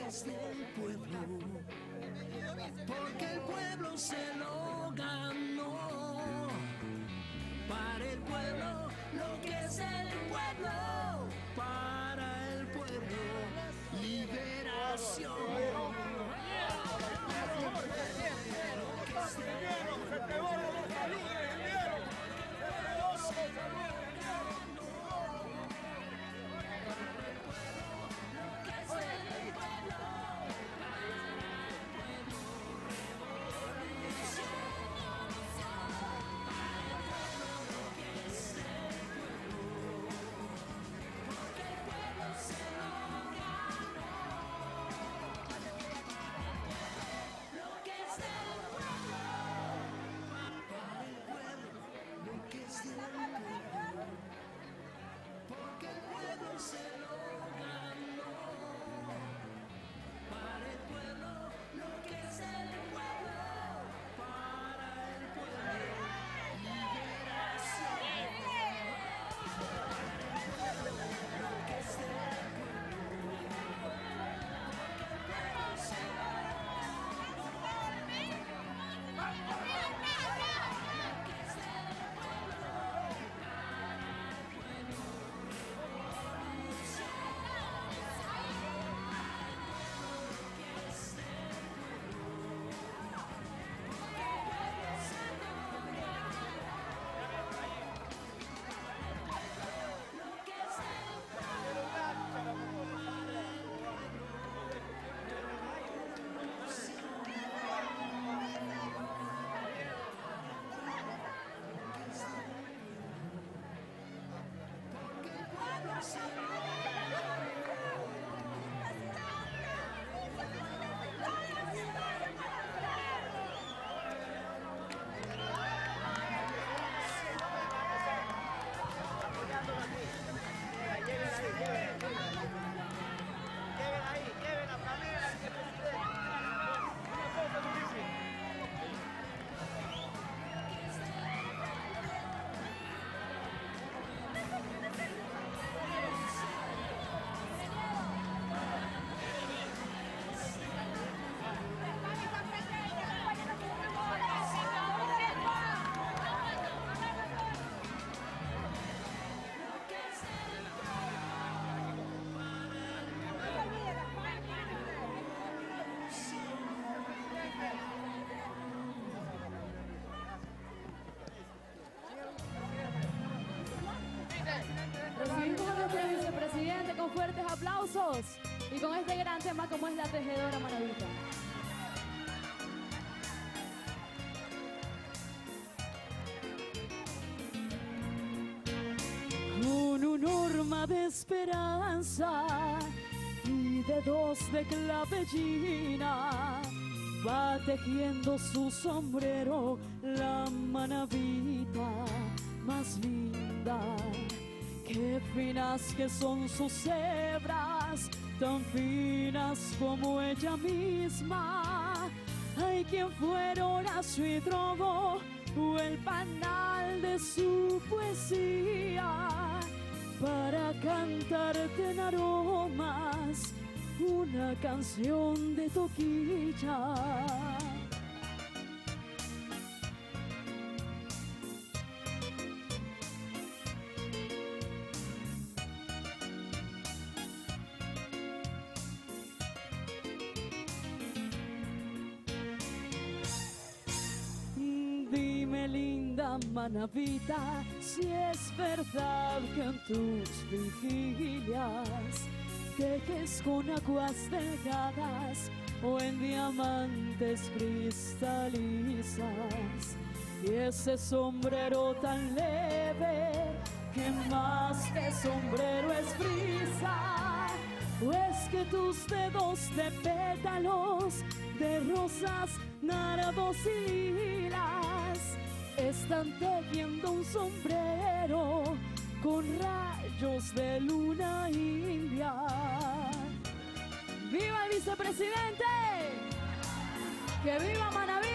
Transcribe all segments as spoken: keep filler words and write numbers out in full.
es del pueblo, porque el pueblo se lo ganó. Para el pueblo, lo que es el pueblo, para el pueblo, liberación. Se pegó los saludos, vinieron. Se pegó los saludos. Recibimos a nuestro vicepresidente con fuertes aplausos y con este gran tema como es la tejedora Manavita. Con un horma de esperanza y dedos de clavellina va tejiendo su sombrero la Manavita más linda. Qué finas que son sus hebras, tan finas como ella misma. Hay quien fuera Horacio y Drobo o el panal de su poesía para cantarte en aromas una canción de toquilla. Dime, linda Manavita, si es verdad que en tus vigilias tejes con aguas delgadas o en diamantes cristalizas, y ese sombrero tan leve que más que sombrero es brisa, o es que tus dedos de pétalos de rosas, naranjos y lilas están tejiendo un sombrero con rayos de luna india. ¡Viva el vicepresidente! ¡Que viva Manaví!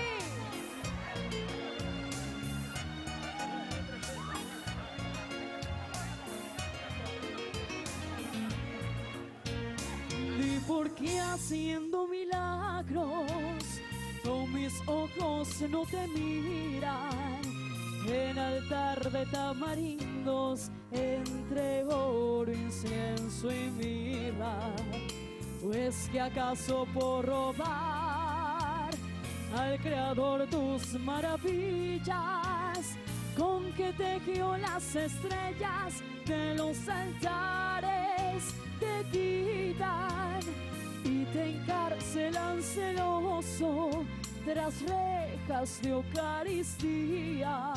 ¿Y por aquí haciendo milagros, con mis ojos no te miran, en altar de tamarindos, entre oro, incienso y mirra. Pues que acaso por robar al creador tus maravillas, con que tejió las estrellas de los altares te quitan y te encarcelan celoso tras rejas de Eucaristía.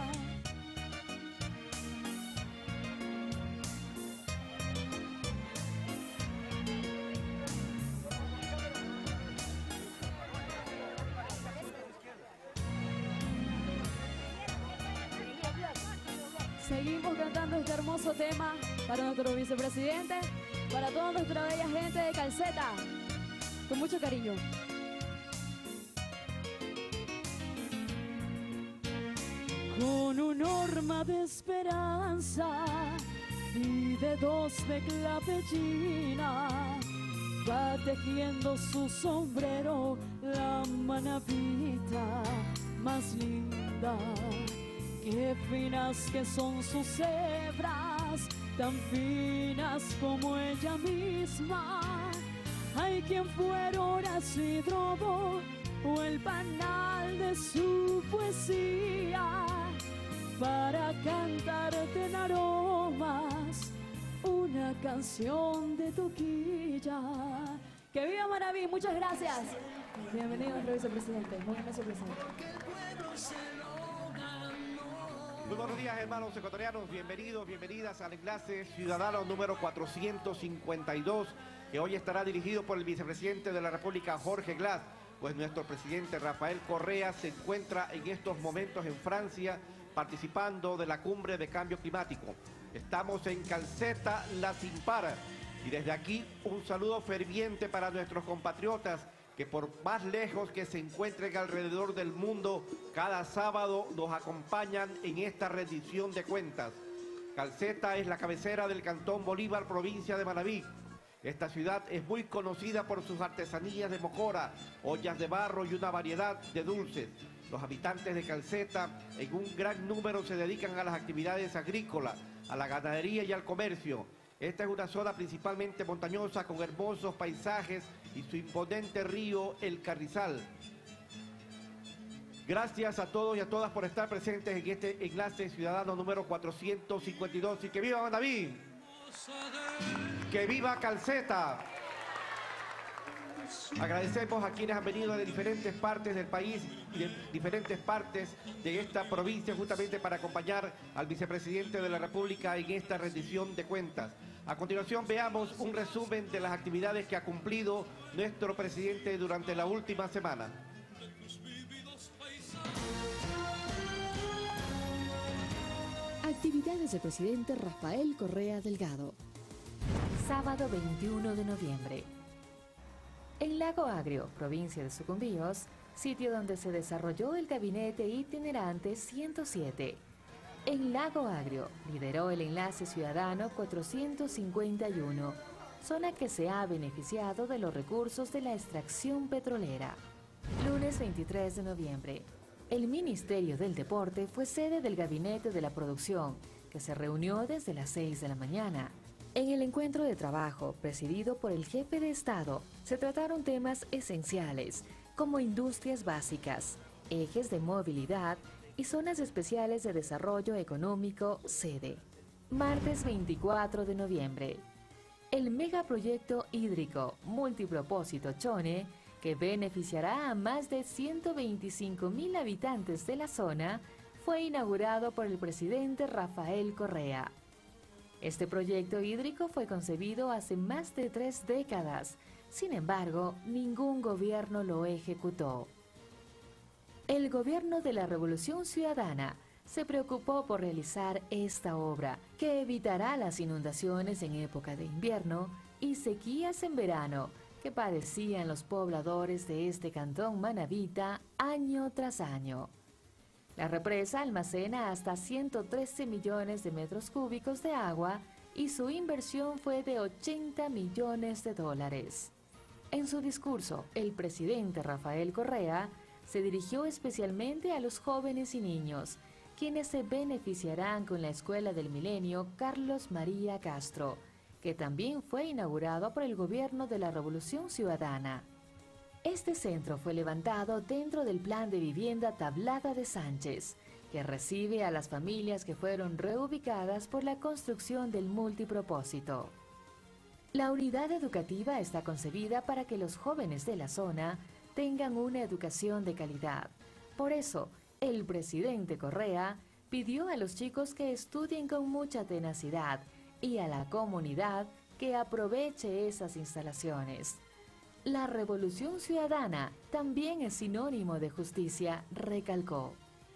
Seguimos cantando este hermoso tema para nuestro vicepresidente, para toda nuestra bella gente de Calceta, con mucho cariño. Con un horma de esperanza y dedos de clavellina, va tejiendo su sombrero la manavita más linda. Qué finas que son sus hebras, tan finas como ella misma. Hay quien fuera Horacio y Drobo o el panal de su poesía, para cantarte en aromas una canción de toquilla. ¡Que viva Manaví! Muchas gracias. Bienvenido nuestro vicepresidente. Muy bien, vicepresidente. Muy buenos días, hermanos ecuatorianos, bienvenidos, bienvenidas al enlace ciudadano número cuatrocientos cincuenta y dos, que hoy estará dirigido por el vicepresidente de la República, Jorge Glass, pues nuestro presidente Rafael Correa se encuentra en estos momentos en Francia participando de la cumbre de cambio climático. Estamos en Calceta, La Simpara, y desde aquí un saludo ferviente para nuestros compatriotas que por más lejos que se encuentren alrededor del mundo, cada sábado nos acompañan en esta rendición de cuentas. Calceta es la cabecera del Cantón Bolívar, provincia de Manabí. Esta ciudad es muy conocida por sus artesanías de mocora, ollas de barro y una variedad de dulces. Los habitantes de Calceta en un gran número se dedican a las actividades agrícolas, a la ganadería y al comercio. Esta es una zona principalmente montañosa con hermosos paisajes y su imponente río, el Carrizal. Gracias a todos y a todas por estar presentes en este enlace ciudadano número cuatrocientos cincuenta y dos. Y que viva Manabí, que viva Calceta. Agradecemos a quienes han venido de diferentes partes del país y de diferentes partes de esta provincia justamente para acompañar al vicepresidente de la República en esta rendición de cuentas. A continuación veamos un resumen de las actividades que ha cumplido nuestro presidente durante la última semana. Actividades del presidente Rafael Correa Delgado. Sábado veintiuno de noviembre. En Lago Agrio, provincia de Sucumbíos, sitio donde se desarrolló el gabinete itinerante ciento siete. En Lago Agrio lideró el enlace ciudadano cuatrocientos cincuenta y uno, zona que se ha beneficiado de los recursos de la extracción petrolera. Lunes veintitrés de noviembre. El Ministerio del Deporte fue sede del Gabinete de la Producción, que se reunió desde las seis de la mañana. En el encuentro de trabajo, presidido por el jefe de Estado, se trataron temas esenciales, como industrias básicas, ejes de movilidad y zonas especiales de desarrollo económico, sede. Martes veinticuatro de noviembre. El megaproyecto hídrico multipropósito Chone, que beneficiará a más de ciento veinticinco mil habitantes de la zona, fue inaugurado por el presidente Rafael Correa. Este proyecto hídrico fue concebido hace más de tres décadas, sin embargo, ningún gobierno lo ejecutó. El gobierno de la Revolución Ciudadana se preocupó por realizar esta obra, que evitará las inundaciones en época de invierno y sequías en verano, que padecían los pobladores de este cantón manabita año tras año. La represa almacena hasta ciento trece millones de metros cúbicos de agua y su inversión fue de ochenta millones de dólares. En su discurso, el presidente Rafael Correa se dirigió especialmente a los jóvenes y niños, quienes se beneficiarán con la Escuela del Milenio Carlos María Castro, que también fue inaugurado por el gobierno de la Revolución Ciudadana. Este centro fue levantado dentro del Plan de Vivienda Tablada de Sánchez, que recibe a las familias que fueron reubicadas por la construcción del multipropósito. La unidad educativa está concebida para que los jóvenes de la zona tengan una educación de calidad. Por eso, el presidente Correa pidió a los chicos que estudien con mucha tenacidad y a la comunidad que aproveche esas instalaciones. La Revolución Ciudadana también es sinónimo de justicia, recalcó.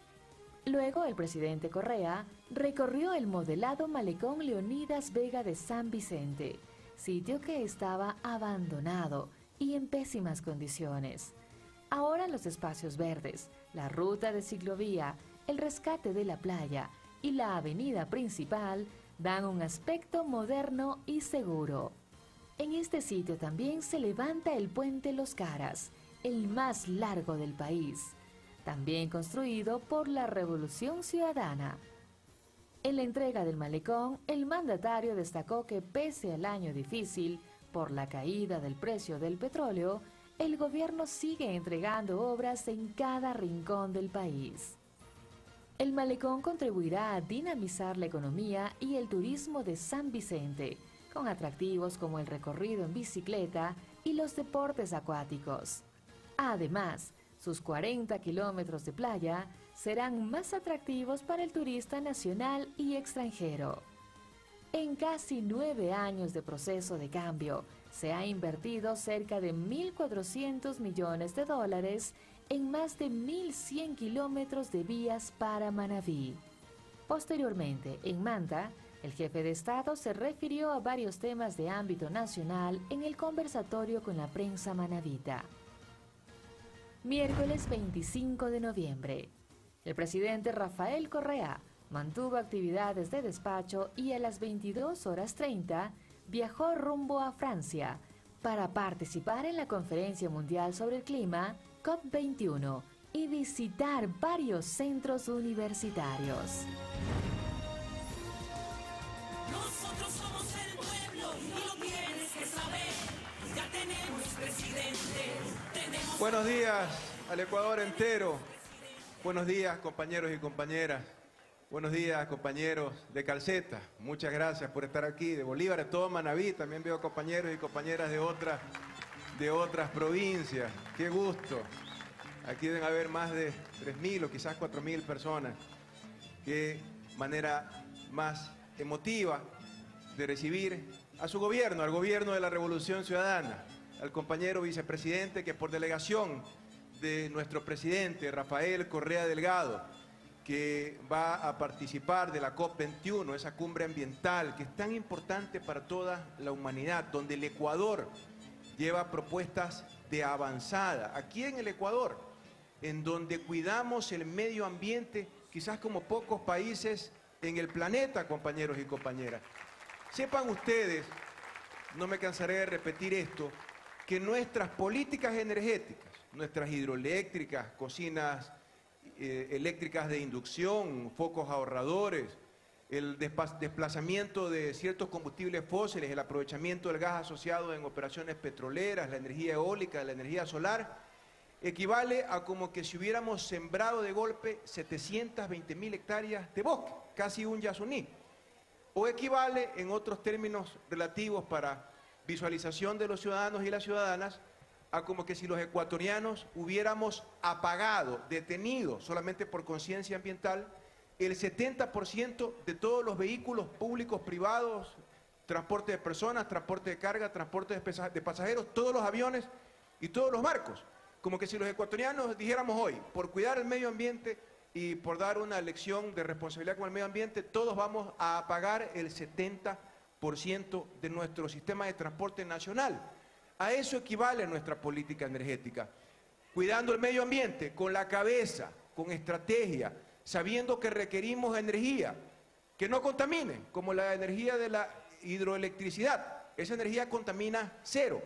Luego el presidente Correa recorrió el modelado malecón Leonidas Vega de San Vicente, sitio que estaba abandonado y en pésimas condiciones. Ahora los espacios verdes, la ruta de ciclovía, el rescate de la playa y la avenida principal dan un aspecto moderno y seguro. En este sitio también se levanta el puente Los Caras, el más largo del país, también construido por la Revolución Ciudadana. En la entrega del malecón, el mandatario destacó que pese al año difícil por la caída del precio del petróleo, el gobierno sigue entregando obras en cada rincón del país. El malecón contribuirá a dinamizar la economía y el turismo de San Vicente, con atractivos como el recorrido en bicicleta y los deportes acuáticos. Además, sus cuarenta kilómetros de playa serán más atractivos para el turista nacional y extranjero. En casi nueve años de proceso de cambio, se ha invertido cerca de mil cuatrocientos millones de dólares en más de mil cien kilómetros de vías para Manabí. Posteriormente, en Manta, el jefe de Estado se refirió a varios temas de ámbito nacional en el conversatorio con la prensa manabita. Miércoles veinticinco de noviembre. El presidente Rafael Correa mantuvo actividades de despacho y a las veintidós horas treinta viajó rumbo a Francia para participar en la Conferencia Mundial sobre el Clima, COP veintiuno, y visitar varios centros universitarios. Nosotros somos el pueblo y lo tienes que saber. Ya tenemos presidente. Tenemos... Buenos días al Ecuador entero. Buenos días, compañeros y compañeras. Buenos días, compañeros de Calceta. Muchas gracias por estar aquí. De Bolívar, de todo Manabí. También veo compañeros y compañeras de otras, de otras provincias. Qué gusto. Aquí deben haber más de tres mil o quizás cuatro mil personas. Qué manera más emotiva de recibir a su gobierno, al gobierno de la Revolución Ciudadana, al compañero vicepresidente que por delegación de nuestro presidente Rafael Correa Delgado, que va a participar de la COP veintiuno, esa cumbre ambiental que es tan importante para toda la humanidad, donde el Ecuador lleva propuestas de avanzada. Aquí en el Ecuador, en donde cuidamos el medio ambiente, quizás como pocos países en el planeta, compañeros y compañeras. Sepan ustedes, no me cansaré de repetir esto, que nuestras políticas energéticas, nuestras hidroeléctricas, cocinas eh, eléctricas de inducción, focos ahorradores, el desplazamiento de ciertos combustibles fósiles, el aprovechamiento del gas asociado en operaciones petroleras, la energía eólica, la energía solar, equivale a como que si hubiéramos sembrado de golpe setecientas veinte mil hectáreas de bosque, casi un Yasuní. O equivale, en otros términos relativos para visualización de los ciudadanos y las ciudadanas, a como que si los ecuatorianos hubiéramos apagado, detenido, solamente por conciencia ambiental, el setenta por ciento de todos los vehículos públicos, privados, transporte de personas, transporte de carga, transporte de pasajeros, todos los aviones y todos los barcos. Como que si los ecuatorianos dijéramos hoy, por cuidar el medio ambiente y por dar una lección de responsabilidad con el medio ambiente, todos vamos a apagar el setenta por ciento de nuestro sistema de transporte nacional. A eso equivale nuestra política energética. Cuidando el medio ambiente con la cabeza, con estrategia, sabiendo que requerimos energía que no contamine, como la energía de la hidroelectricidad. Esa energía contamina cero.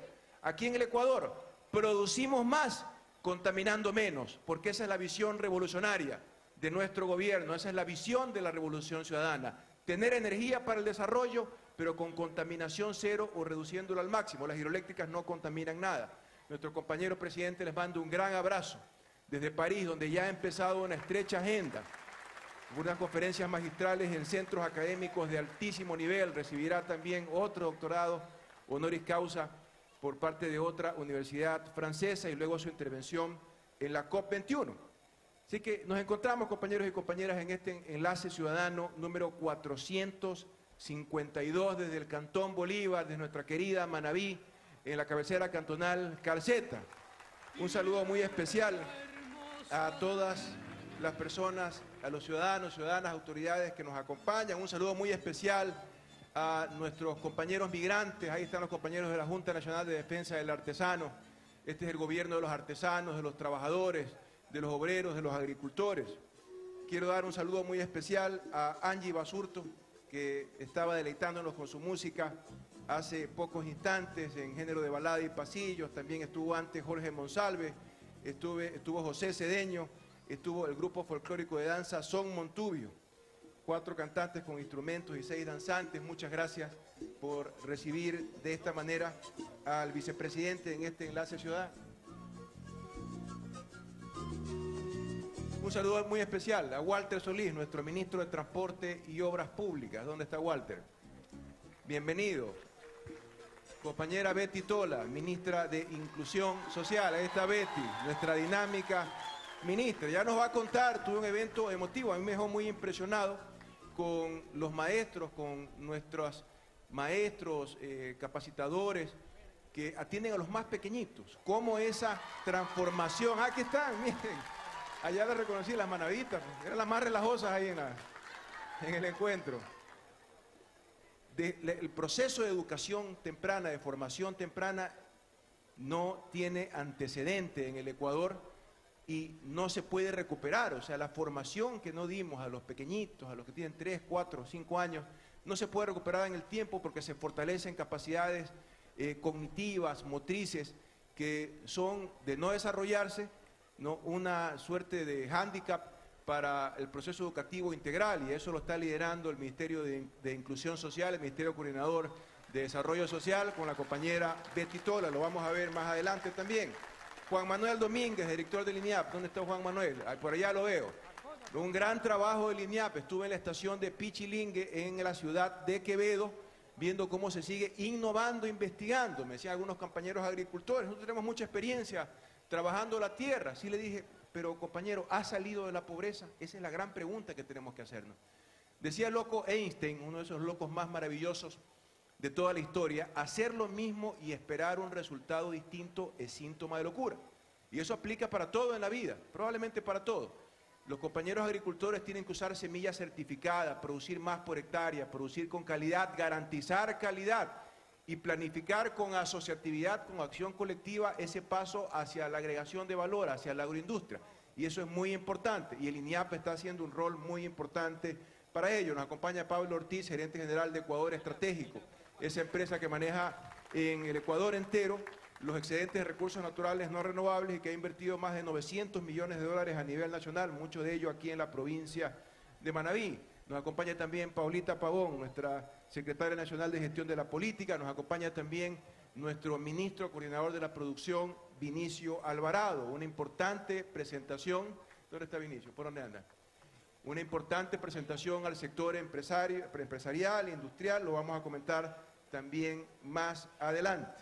Aquí en el Ecuador producimos más contaminando menos, porque esa es la visión revolucionaria de nuestro gobierno, esa es la visión de la Revolución Ciudadana. Tener energía para el desarrollo, pero con contaminación cero o reduciéndolo al máximo. Las hidroeléctricas no contaminan nada. Nuestro compañero presidente les manda un gran abrazo desde París, donde ya ha empezado una estrecha agenda, unas conferencias magistrales en centros académicos de altísimo nivel. Recibirá también otro doctorado honoris causa por parte de otra universidad francesa y luego su intervención en la COP veintiuno. Así que nos encontramos, compañeros y compañeras, en este enlace ciudadano número cuatrocientos cincuenta y dos desde el Cantón Bolívar, de nuestra querida Manabí, en la cabecera cantonal Calceta. Un saludo muy especial a todas las personas, a los ciudadanos, ciudadanas, autoridades que nos acompañan. Un saludo muy especial a nuestros compañeros migrantes. Ahí están los compañeros de la Junta Nacional de Defensa del Artesano. Este es el gobierno de los artesanos, de los trabajadores, de los obreros, de los agricultores. Quiero dar un saludo muy especial a Angie Basurto, que estaba deleitándonos con su música hace pocos instantes en género de balada y pasillos. También estuvo antes Jorge Monsalve, estuve, estuvo José Cedeño, estuvo el grupo folclórico de danza Son Montubio. Cuatro cantantes con instrumentos y seis danzantes. Muchas gracias por recibir de esta manera al vicepresidente en este enlace ciudadano. Un saludo muy especial a Walter Solís, nuestro ministro de Transporte y Obras Públicas. ¿Dónde está Walter? Bienvenido. Compañera Betty Tola, ministra de Inclusión Social. Ahí está Betty, nuestra dinámica ministra. Ya nos va a contar, tuve un evento emotivo, a mí me dejó muy impresionado con los maestros, con nuestros maestros, eh, capacitadores, que atienden a los más pequeñitos. Cómo esa transformación, aquí están, miren, allá las reconocí, las manavitas, eran las más relajosas ahí en, la, en el encuentro. De, le, el proceso de educación temprana, de formación temprana, no tiene antecedente en el Ecuador y no se puede recuperar. O sea, la formación que no dimos a los pequeñitos, a los que tienen tres, cuatro, cinco años, no se puede recuperar en el tiempo porque se fortalecen capacidades eh, cognitivas, motrices, que son de no desarrollarse, ¿no? Una suerte de hándicap para el proceso educativo integral, y eso lo está liderando el Ministerio de, de Inclusión Social, el Ministerio Coordinador de Desarrollo Social, con la compañera Betty Tola. Lo vamos a ver más adelante también. Juan Manuel Domínguez, director del INIAP. ¿Dónde está Juan Manuel? Ay, por allá lo veo. Un gran trabajo del INIAP. Estuve en la estación de Pichilingue, en la ciudad de Quevedo, viendo cómo se sigue innovando, investigando. Me decían algunos compañeros agricultores, nosotros tenemos mucha experiencia trabajando la tierra. Sí le dije, pero compañero, ¿ha salido de la pobreza? Esa es la gran pregunta que tenemos que hacernos. Decía el loco Einstein, uno de esos locos más maravillosos de toda la historia, hacer lo mismo y esperar un resultado distinto es síntoma de locura. Y eso aplica para todo en la vida, probablemente para todo. Los compañeros agricultores tienen que usar semillas certificadas, producir más por hectárea, producir con calidad, garantizar calidad y planificar con asociatividad, con acción colectiva, ese paso hacia la agregación de valor, hacia la agroindustria. Y eso es muy importante, y el INIAP está haciendo un rol muy importante para ello. Nos acompaña Pablo Ortiz, gerente general de Ecuador Estratégico, esa empresa que maneja en el Ecuador entero los excedentes de recursos naturales no renovables y que ha invertido más de novecientos millones de dólares a nivel nacional, mucho de ello aquí en la provincia de Manabí. Nos acompaña también Paulita Pavón, nuestra secretaria nacional de Gestión de la Política. Nos acompaña también nuestro ministro coordinador de la producción, Vinicio Alvarado. Una importante presentación. ¿Dónde está Vinicio? ¿Por dónde anda? Una importante presentación al sector empresario, empresarial, industrial. Lo vamos a comentar también más adelante.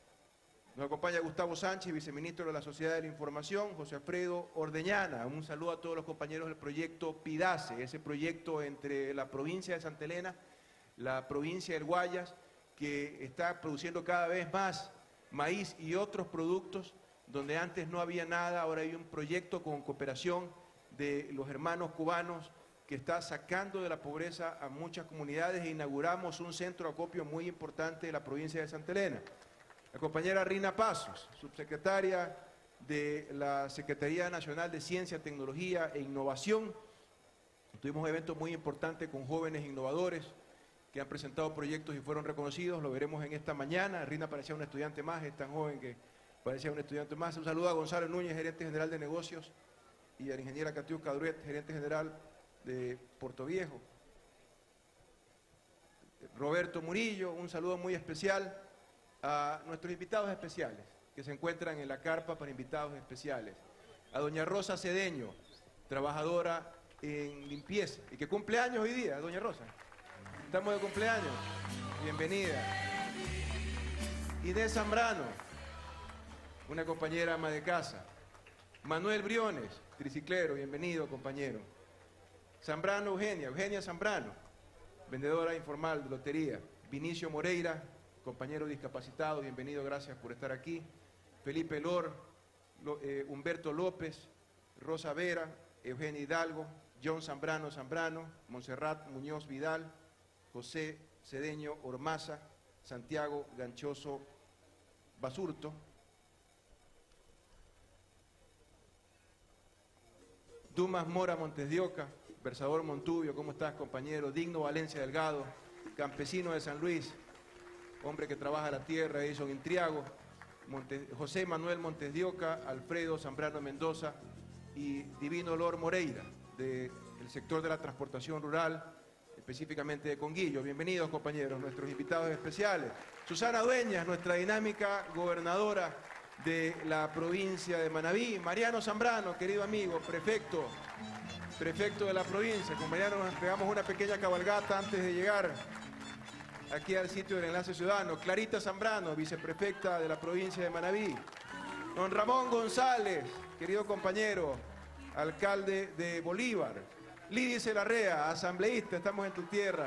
Nos acompaña Gustavo Sánchez, viceministro de la Sociedad de la Información, José Alfredo Ordeñana. Un saludo a todos los compañeros del proyecto PIDACE, ese proyecto entre la provincia de Santa Elena, la provincia del Guayas, que está produciendo cada vez más maíz y otros productos, donde antes no había nada. Ahora hay un proyecto con cooperación de los hermanos cubanos que está sacando de la pobreza a muchas comunidades, e inauguramos un centro de acopio muy importante de la provincia de Santa Elena. La compañera Rina Pasos, subsecretaria de la Secretaría Nacional de Ciencia, Tecnología e Innovación. Tuvimos un evento muy importante con jóvenes innovadores que han presentado proyectos y fueron reconocidos. Lo veremos en esta mañana. Rina parecía un estudiante más, es tan joven que parecía un estudiante más. Un saludo a Gonzalo Núñez, gerente general de negocios, y a la ingeniera Catiusca Druet, gerente general de Puerto Viejo. Roberto Murillo, un saludo muy especial a nuestros invitados especiales que se encuentran en la carpa para invitados especiales. A doña Rosa Cedeño, trabajadora en limpieza y que cumple años hoy día, doña Rosa. Estamos de cumpleaños. Bienvenida. Inés Zambrano, una compañera ama de casa. Manuel Briones, triciclero, bienvenido, compañero. Zambrano Eugenia, Eugenia Zambrano, vendedora informal de lotería. Vinicio Moreira, compañero discapacitado, bienvenido, gracias por estar aquí. Felipe Lor, Lo, eh, Humberto López, Rosa Vera, Eugenia Hidalgo, John Zambrano Zambrano, Montserrat Muñoz Vidal, José Cedeño Ormaza, Santiago Ganchoso Basurto, Dumas Mora Montes de Oca, Versador Montubio, ¿cómo estás, compañero? Digno Valencia Delgado, campesino de San Luis, hombre que trabaja la tierra, Edison Intriago, Montes, José Manuel Montes de Oca, Alfredo Zambrano Mendoza y Divino Lor Moreira, del sector de la transportación rural, específicamente de Conguillo. Bienvenidos, compañeros, nuestros invitados especiales. Susana Dueñas, nuestra dinámica gobernadora de la provincia de Manabí. Mariano Zambrano, querido amigo, prefecto, prefecto de la provincia. Con Mariano nos pegamos una pequeña cabalgata antes de llegar aquí al sitio del Enlace Ciudadano. Clarita Zambrano, viceprefecta de la provincia de Manabí. Don Ramón González, querido compañero, alcalde de Bolívar. Lidice Larrea, asambleísta, estamos en tu tierra.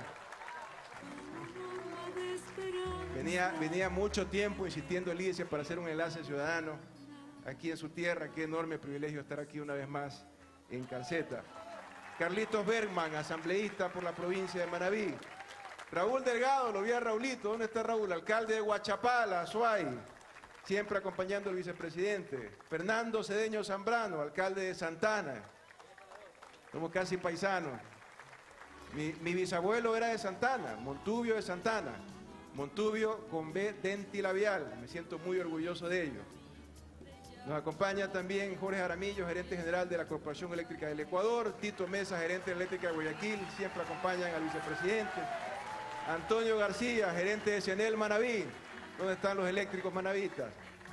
Venía, venía mucho tiempo insistiendo Lidice para hacer un enlace ciudadano aquí en su tierra. Qué enorme privilegio estar aquí una vez más en Calceta. Carlitos Bergman, asambleísta por la provincia de Manabí. Raúl Delgado, lo vi a Raulito. ¿Dónde está Raúl? Alcalde de Huachapala, Azuay, siempre acompañando al vicepresidente. Fernando Cedeño Zambrano, alcalde de Santana. Somos casi paisanos. Mi, mi bisabuelo era de Santana, Montubio de Santana. Montubio con B dentilabial. Me siento muy orgulloso de ello. Nos acompaña también Jorge Jaramillo, gerente general de la Corporación Eléctrica del Ecuador. Tito Mesa, gerente de Eléctrica de Guayaquil. Siempre acompañan al vicepresidente. Antonio García, gerente de Cianel Manabí. ¿Dónde están los eléctricos manavitas?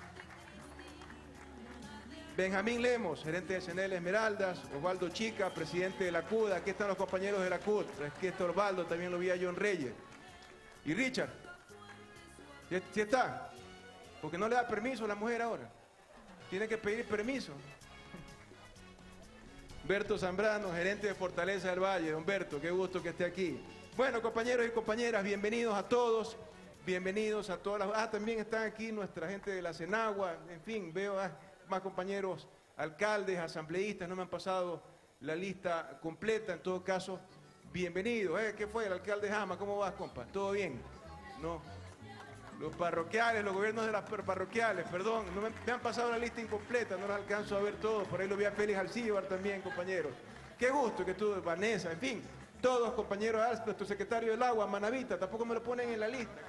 Benjamín Lemos, gerente de Cianel Esmeraldas. Osvaldo Chica, presidente de la C U D. Aquí están los compañeros de la C U D. Aquí está Osvaldo, también lo vi a John Reyes. ¿Y Richard? ¿Sí, sí está? Porque no le da permiso a la mujer ahora. Tiene que pedir permiso. Berto Zambrano, gerente de Fortaleza del Valle. Don Berto, qué gusto que esté aquí. Bueno, compañeros y compañeras, bienvenidos a todos. Bienvenidos a todas las... Ah, también están aquí nuestra gente de la Cenagua. En fin, veo a más compañeros alcaldes, asambleístas. No me han pasado la lista completa. En todo caso, bienvenidos. ¿Eh? ¿Qué fue el alcalde Jama? ¿Cómo vas, compa? ¿Todo bien? No. Los parroquiales, los gobiernos de las parroquiales, perdón, no me, me han pasado la lista incompleta, no los alcanzo a ver todos. Por ahí lo vi a Félix Alcíbar también, compañeros. Qué gusto que tú, Vanessa, en fin, todos compañeros, nuestro secretario del Agua, Manavita, tampoco me lo ponen en la lista.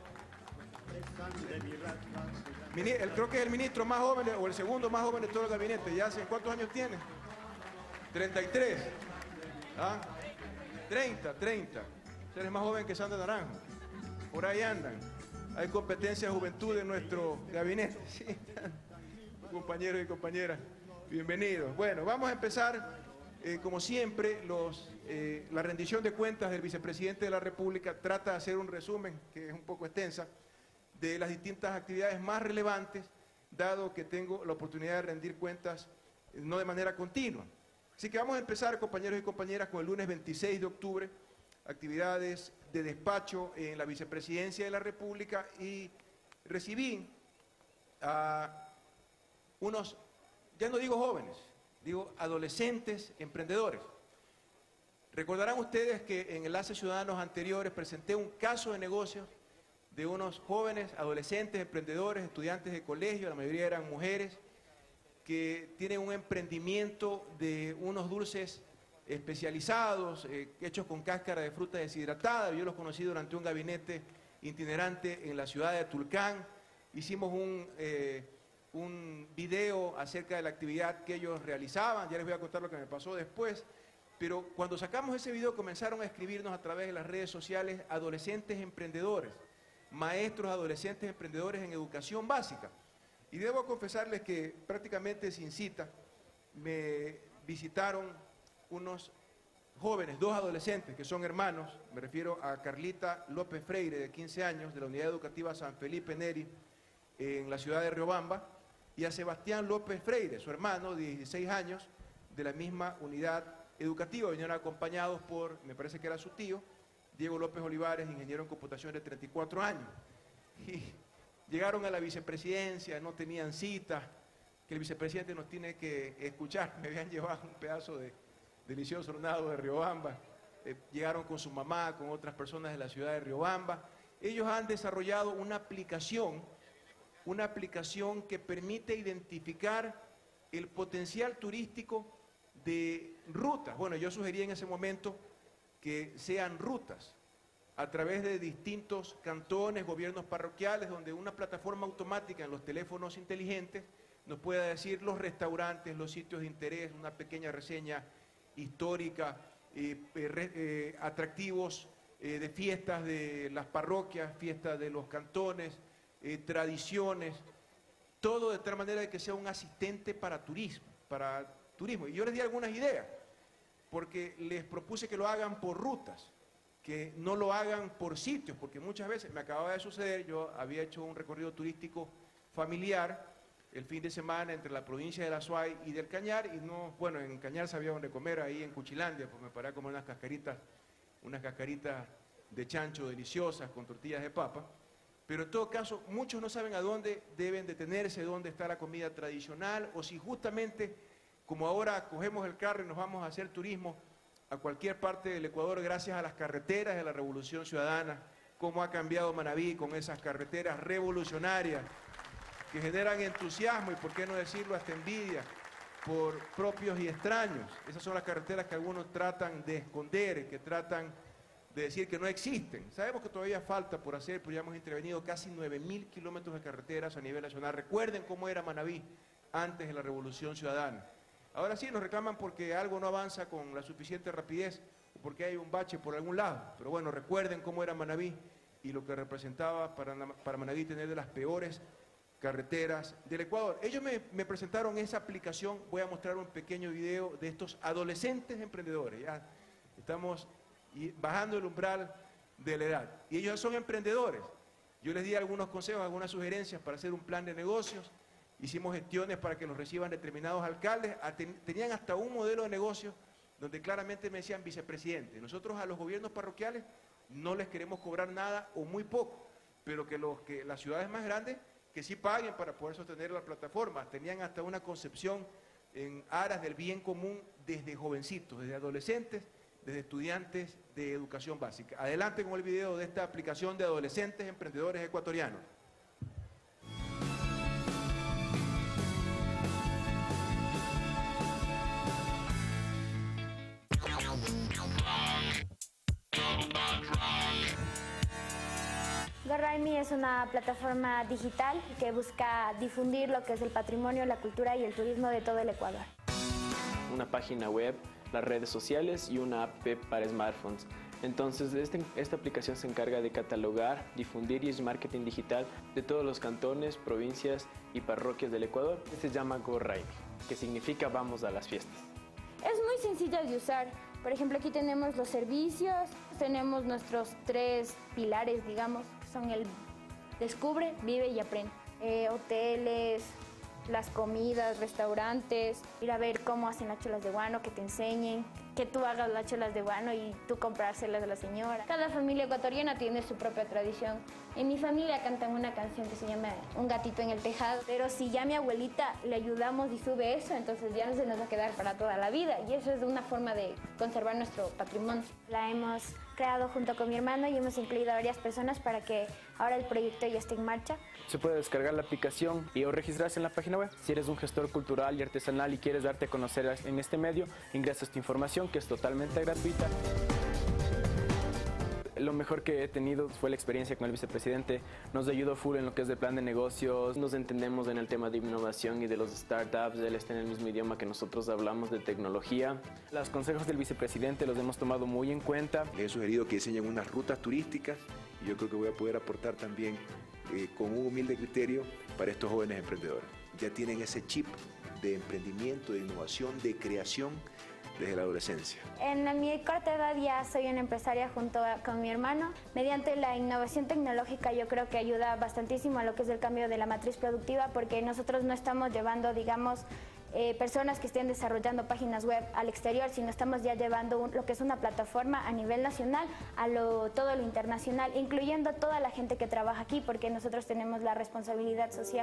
Él creo que es el ministro más joven, o el segundo más joven de todo el gabinete. ¿Ya hace cuántos años tiene? treinta y tres. ¿Ah? treinta, treinta. Eres más joven que Sandra Naranjo. Por ahí andan. Hay competencia de juventud en nuestro gabinete. Sí. Compañeros y compañeras, bienvenidos. Bueno, vamos a empezar, eh, como siempre, los, eh, la rendición de cuentas del vicepresidente de la República trata de hacer un resumen, que es un poco extensa, de las distintas actividades más relevantes, dado que tengo la oportunidad de rendir cuentas eh, no de manera continua. Así que vamos a empezar, compañeros y compañeras, con el lunes veintiséis de octubre, actividades de despacho en la vicepresidencia de la República, y recibí a unos, ya no digo jóvenes, digo adolescentes emprendedores. Recordarán ustedes que en Enlaces Ciudadanos anteriores presenté un caso de negocios de unos jóvenes, adolescentes, emprendedores, estudiantes de colegio, la mayoría eran mujeres, que tienen un emprendimiento de unos dulces especializados, eh, hechos con cáscara de fruta deshidratada. Yo los conocí durante un gabinete itinerante en la ciudad de Tulcán. Hicimos un, eh, un video acerca de la actividad que ellos realizaban. Ya les voy a contar lo que me pasó después. Pero cuando sacamos ese video comenzaron a escribirnos a través de las redes sociales adolescentes emprendedores, maestros adolescentes emprendedores en educación básica. Y debo confesarles que prácticamente sin cita me visitaron unos jóvenes, dos adolescentes que son hermanos. Me refiero a Carlita López Freire, de quince años, de la Unidad Educativa San Felipe Neri, en la ciudad de Riobamba, y a Sebastián López Freire, su hermano, de dieciséis años, de la misma unidad educativa. Vinieron acompañados por, me parece que era su tío, Diego López Olivares, ingeniero en computación de treinta y cuatro años. Y llegaron a la vicepresidencia, no tenían cita, que el vicepresidente nos tiene que escuchar. Me habían llevado un pedazo de delicioso hornado de Riobamba. Eh, llegaron con su mamá, con otras personas de la ciudad de Riobamba. Ellos han desarrollado una aplicación, una aplicación que permite identificar el potencial turístico de rutas. Bueno, yo sugerí en ese momento que sean rutas a través de distintos cantones, gobiernos parroquiales, donde una plataforma automática en los teléfonos inteligentes nos pueda decir los restaurantes, los sitios de interés, una pequeña reseña histórica, eh, eh, eh, atractivos eh, de fiestas de las parroquias, fiestas de los cantones, eh, tradiciones, todo de tal manera de que sea un asistente para turismo, para turismo. Y yo les di algunas ideas, porque les propuse que lo hagan por rutas, que no lo hagan por sitios, porque muchas veces me acababa de suceder, yo había hecho un recorrido turístico familiar el fin de semana entre la provincia de La Suay y del Cañar, y no, bueno, en Cañar sabía dónde comer, ahí en Cuchilandia, pues me paré a comer unas cascaritas, unas cascaritas de chancho deliciosas con tortillas de papa, pero en todo caso, muchos no saben a dónde deben detenerse, dónde está la comida tradicional, o si justamente, como ahora cogemos el carro y nos vamos a hacer turismo a cualquier parte del Ecuador gracias a las carreteras de la Revolución Ciudadana, cómo ha cambiado Manabí con esas carreteras revolucionarias que generan entusiasmo y, por qué no decirlo, hasta envidia por propios y extraños. Esas son las carreteras que algunos tratan de esconder, que tratan de decir que no existen. Sabemos que todavía falta por hacer, pero ya hemos intervenido casi nueve mil kilómetros de carreteras a nivel nacional. Recuerden cómo era Manabí antes de la Revolución Ciudadana. Ahora sí nos reclaman porque algo no avanza con la suficiente rapidez o porque hay un bache por algún lado. Pero bueno, recuerden cómo era Manabí y lo que representaba para, para Manabí tener de las peores carreteras del Ecuador. Ellos me, me presentaron esa aplicación. Voy a mostrar un pequeño video de estos adolescentes emprendedores. Ya estamos bajando el umbral de la edad. Y ellos son emprendedores. Yo les di algunos consejos, algunas sugerencias para hacer un plan de negocios. Hicimos gestiones para que los reciban determinados alcaldes. Tenían hasta un modelo de negocio donde claramente me decían: vicepresidente, nosotros a los gobiernos parroquiales no les queremos cobrar nada o muy poco, pero que, los, que las ciudades más grandes que sí paguen para poder sostener la plataforma. Tenían hasta una concepción en aras del bien común desde jovencitos, desde adolescentes, desde estudiantes de educación básica. Adelante con el video de esta aplicación de adolescentes emprendedores ecuatorianos. GoRaimi es una plataforma digital que busca difundir lo que es el patrimonio, la cultura y el turismo de todo el Ecuador. Una página web, las redes sociales y una app para smartphones. Entonces, este, esta aplicación se encarga de catalogar, difundir y es marketing digital de todos los cantones, provincias y parroquias del Ecuador. Se llama GoRaimi, que significa vamos a las fiestas. Es muy sencilla de usar. Por ejemplo, aquí tenemos los servicios, tenemos nuestros tres pilares, digamos, que son el descubre, vive y aprende. Eh, hoteles, las comidas, restaurantes, ir a ver cómo hacen las cholas de guano, que te enseñen, que tú hagas las cholas de guano y tú comprárselas a la señora. Cada familia ecuatoriana tiene su propia tradición. En mi familia cantan una canción que se llama Un gatito en el tejado, pero si ya a mi abuelita le ayudamos y sube eso, entonces ya no se nos va a quedar para toda la vida, y eso es una forma de conservar nuestro patrimonio. La hemos creado junto con mi hermano y hemos incluido a varias personas para que ahora el proyecto ya esté en marcha. Se puede descargar la aplicación y o registrarse en la página web. Si eres un gestor cultural y artesanal y quieres darte a conocer en este medio, ingresa esta información que es totalmente gratuita. Lo mejor que he tenido fue la experiencia con el vicepresidente. Nos ayudó full en lo que es el plan de negocios. Nos entendemos en el tema de innovación y de los startups. Él está en el mismo idioma que nosotros hablamos de tecnología. Los consejos del vicepresidente los hemos tomado muy en cuenta. Les he sugerido que diseñen unas rutas turísticas y yo creo que voy a poder aportar también eh, con un humilde criterio para estos jóvenes emprendedores. Ya tienen ese chip de emprendimiento, de innovación, de creación desde la adolescencia. En mi corta edad ya soy una empresaria junto a, con mi hermano. Mediante la innovación tecnológica yo creo que ayuda bastantísimo a lo que es el cambio de la matriz productiva, porque nosotros no estamos llevando, digamos, eh, personas que estén desarrollando páginas web al exterior, sino estamos ya llevando un, lo que es una plataforma a nivel nacional a lo, todo lo internacional, incluyendo toda la gente que trabaja aquí, porque nosotros tenemos la responsabilidad social.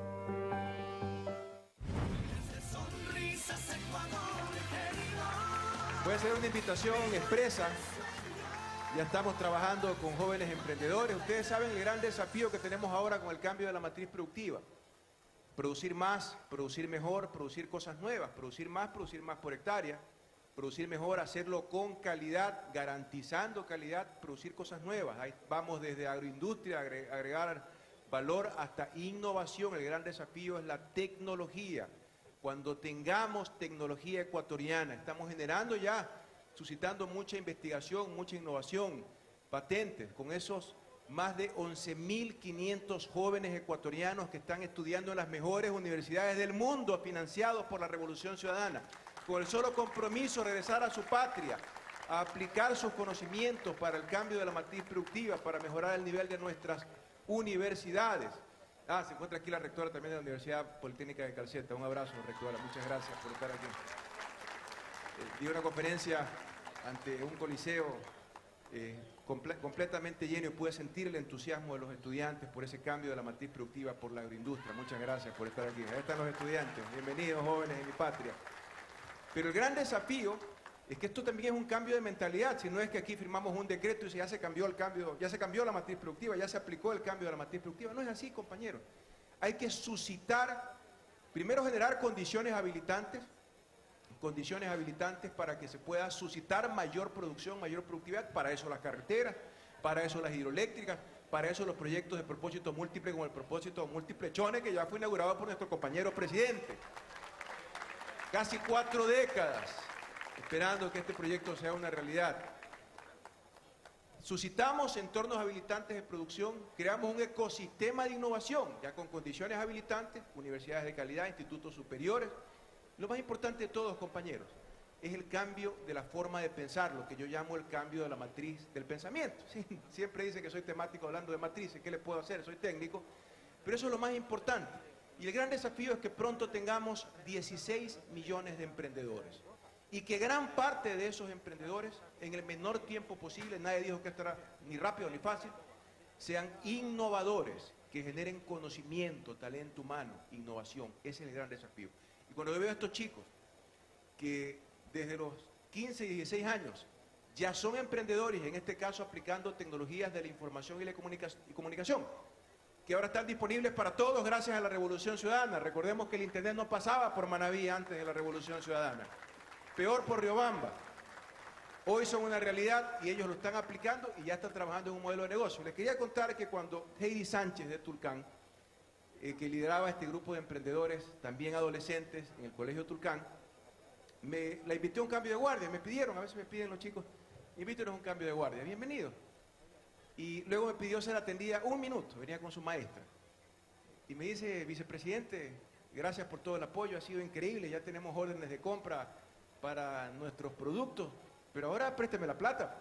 Voy a hacer una invitación expresa. Ya estamos trabajando con jóvenes emprendedores. Ustedes saben el gran desafío que tenemos ahora con el cambio de la matriz productiva. Producir más, producir mejor, producir cosas nuevas, producir más, producir más por hectárea, producir mejor, hacerlo con calidad, garantizando calidad, producir cosas nuevas. Ahí vamos desde agroindustria, agregar valor hasta innovación. El gran desafío es la tecnología. Cuando tengamos tecnología ecuatoriana, estamos generando ya, suscitando mucha investigación, mucha innovación, patentes, con esos más de once mil quinientos jóvenes ecuatorianos que están estudiando en las mejores universidades del mundo, financiados por la Revolución Ciudadana, con el solo compromiso de regresar a su patria, a aplicar sus conocimientos para el cambio de la matriz productiva, para mejorar el nivel de nuestras universidades. Ah, se encuentra aquí la rectora también de la Universidad Politécnica de Calceta. Un abrazo, rectora. Muchas gracias por estar aquí. Eh, di una conferencia ante un coliseo eh, comple completamente lleno y pude sentir el entusiasmo de los estudiantes por ese cambio de la matriz productiva por la agroindustria. Muchas gracias por estar aquí. Ahí están los estudiantes. Bienvenidos, jóvenes de mi patria. Pero el gran desafío es que esto también es un cambio de mentalidad. Si no es que aquí firmamos un decreto y ya se cambió el cambio, ya se cambió la matriz productiva, ya se aplicó el cambio de la matriz productiva. No es así, compañeros. Hay que suscitar, primero generar condiciones habilitantes, condiciones habilitantes para que se pueda suscitar mayor producción, mayor productividad. Para eso las carreteras, para eso las hidroeléctricas, para eso los proyectos de propósito múltiple como el propósito múltiple Chone, que ya fue inaugurado por nuestro compañero presidente. Casi cuatro décadas esperando que este proyecto sea una realidad. Suscitamos entornos habilitantes de producción, creamos un ecosistema de innovación, ya con condiciones habilitantes, universidades de calidad, institutos superiores. Lo más importante de todos, compañeros, es el cambio de la forma de pensar, lo que yo llamo el cambio de la matriz del pensamiento. Sí, siempre dicen que soy temático hablando de matrices, ¿qué les puedo hacer? Soy técnico, pero eso es lo más importante. Y el gran desafío es que pronto tengamos dieciséis millones de emprendedores. Y que gran parte de esos emprendedores, en el menor tiempo posible, nadie dijo que esto era ni rápido ni fácil, sean innovadores, que generen conocimiento, talento humano, innovación. Ese es el gran desafío. Y cuando yo veo a estos chicos que desde los quince y dieciséis años ya son emprendedores, en este caso aplicando tecnologías de la información y la comunicación, que ahora están disponibles para todos gracias a la Revolución Ciudadana. Recordemos que el Internet no pasaba por Manaví antes de la Revolución Ciudadana. Peor por Riobamba. Hoy son una realidad y ellos lo están aplicando y ya están trabajando en un modelo de negocio. Les quería contar que cuando Heidi Sánchez de Tulcán, eh, que lideraba este grupo de emprendedores, también adolescentes, en el Colegio Tulcán, me, la invité a un cambio de guardia. Me pidieron, a veces me piden los chicos, invítenos a un cambio de guardia. Bienvenido. Y luego me pidió ser atendida un minuto, venía con su maestra. Y me dice, vicepresidente, gracias por todo el apoyo, ha sido increíble, ya tenemos órdenes de compra para nuestros productos, pero ahora présteme la plata.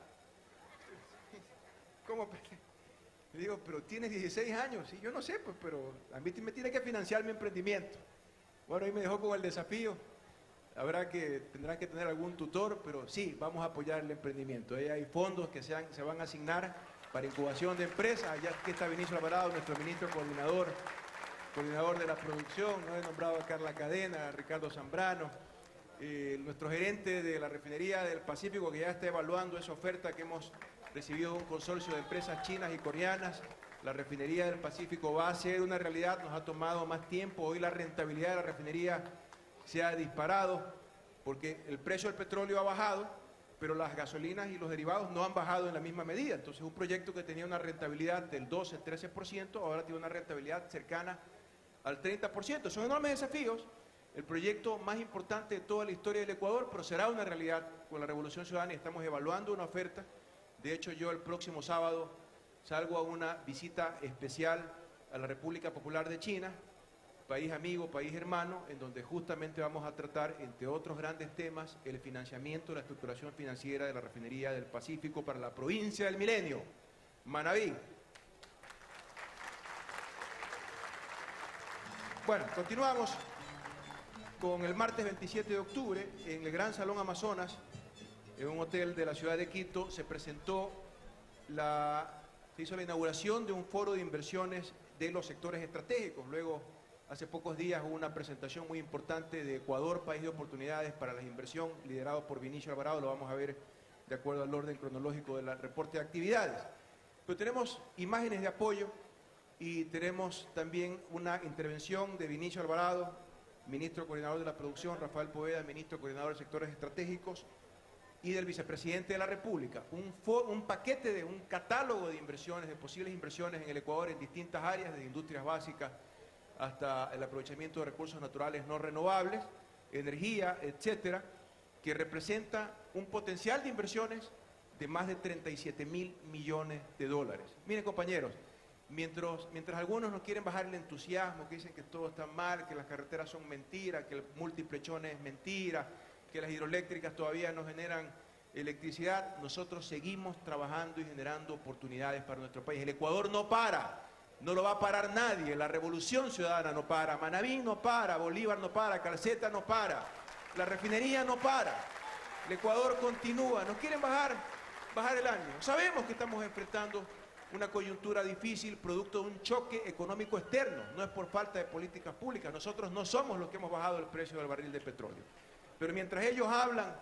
¿Cómo? Le digo, pero tienes dieciséis años, y yo no sé, pues, pero a mí me tiene que financiar mi emprendimiento. Bueno, ahí me dejó con el desafío, habrá que, tendrán que tener algún tutor, pero sí, vamos a apoyar el emprendimiento. Ahí hay fondos que se, han, se van a asignar para incubación de empresas, ya que está Vinicio Alvarado, nuestro ministro coordinador, coordinador de la producción, no he nombrado a Carla Cadena, a Ricardo Zambrano, Eh, nuestro gerente de la refinería del Pacífico, que ya está evaluando esa oferta que hemos recibido un consorcio de empresas chinas y coreanas. La refinería del Pacífico va a ser una realidad, nos ha tomado más tiempo. Hoy la rentabilidad de la refinería se ha disparado porque el precio del petróleo ha bajado, pero las gasolinas y los derivados no han bajado en la misma medida. Entonces un proyecto que tenía una rentabilidad del doce, trece por ciento, ahora tiene una rentabilidad cercana al treinta por ciento. Son enormes desafíos. El proyecto más importante de toda la historia del Ecuador, pero será una realidad con la Revolución Ciudadana y estamos evaluando una oferta. De hecho, yo el próximo sábado salgo a una visita especial a la República Popular de China, país amigo, país hermano, en donde justamente vamos a tratar, entre otros grandes temas, el financiamiento, la estructuración financiera de la refinería del Pacífico para la provincia del Milenio, Manabí. Bueno, continuamos con el martes veintisiete de octubre en el Gran Salón Amazonas, en un hotel de la ciudad de Quito, se presentó la... Se hizo la inauguración de un foro de inversiones de los sectores estratégicos. Luego, hace pocos días, hubo una presentación muy importante de Ecuador, país de oportunidades para la inversión, liderado por Vinicio Alvarado. Lo vamos a ver de acuerdo al orden cronológico del reporte de actividades. Pero tenemos imágenes de apoyo y tenemos también una intervención de Vinicio Alvarado, ministro coordinador de la producción, Rafael Poveda, ministro coordinador de sectores estratégicos, y del vicepresidente de la República, un, un paquete de un catálogo de inversiones, de posibles inversiones en el Ecuador en distintas áreas, desde industrias básicas hasta el aprovechamiento de recursos naturales no renovables, energía, etcétera, que representa un potencial de inversiones de más de treinta y siete mil millones de dólares. Miren, compañeros, mientras, mientras algunos nos quieren bajar el entusiasmo, que dicen que todo está mal, que las carreteras son mentiras, que el multiplechón es mentira, que las hidroeléctricas todavía no generan electricidad, nosotros seguimos trabajando y generando oportunidades para nuestro país. El Ecuador no para, no lo va a parar nadie, la Revolución Ciudadana no para, Manabí no para, Bolívar no para, Calceta no para, la refinería no para, el Ecuador continúa. Nos quieren bajar, bajar el ánimo. Sabemos que estamos enfrentando una coyuntura difícil, producto de un choque económico externo, no es por falta de políticas públicas, nosotros no somos los que hemos bajado el precio del barril de petróleo. Pero mientras ellos hablan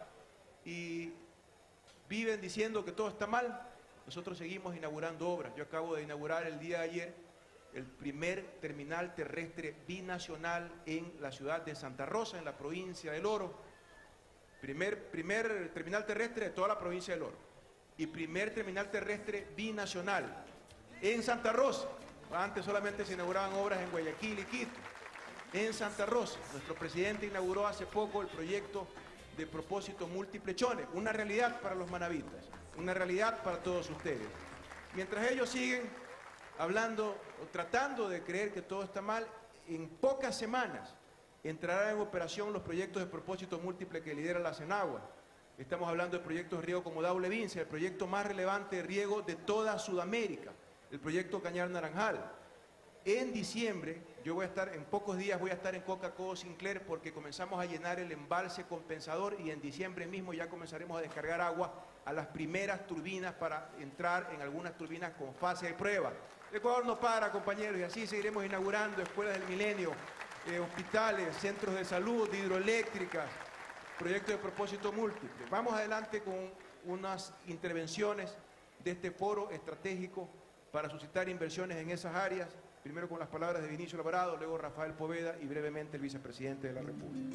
y viven diciendo que todo está mal, nosotros seguimos inaugurando obras. Yo acabo de inaugurar el día de ayer el primer terminal terrestre binacional en la ciudad de Santa Rosa, en la provincia del Oro. Primer, primer terminal terrestre de toda la provincia del Oro. Y primer terminal terrestre binacional en Santa Rosa. Antes solamente se inauguraban obras en Guayaquil y Quito. En Santa Rosa, nuestro presidente inauguró hace poco el proyecto de propósito multiplechones, una realidad para los manavitas, una realidad para todos ustedes. Mientras ellos siguen hablando o tratando de creer que todo está mal, en pocas semanas entrarán en operación los proyectos de propósito múltiple que lidera la Senagua. Estamos hablando de proyectos de riego como Daule Vince, el proyecto más relevante de riego de toda Sudamérica, el proyecto Cañar Naranjal. En diciembre, yo voy a estar, en pocos días voy a estar en Coca-Cola Sinclair porque comenzamos a llenar el embalse compensador y en diciembre mismo ya comenzaremos a descargar agua a las primeras turbinas para entrar en algunas turbinas con fase de prueba. El Ecuador no para, compañeros, y así seguiremos inaugurando escuelas del milenio, eh, hospitales, centros de salud, hidroeléctricas, proyectos de propósito múltiple. Vamos adelante con unas intervenciones de este foro estratégico para suscitar inversiones en esas áreas. Primero con las palabras de Vinicio Alvarado, luego Rafael Poveda y brevemente el vicepresidente de la República.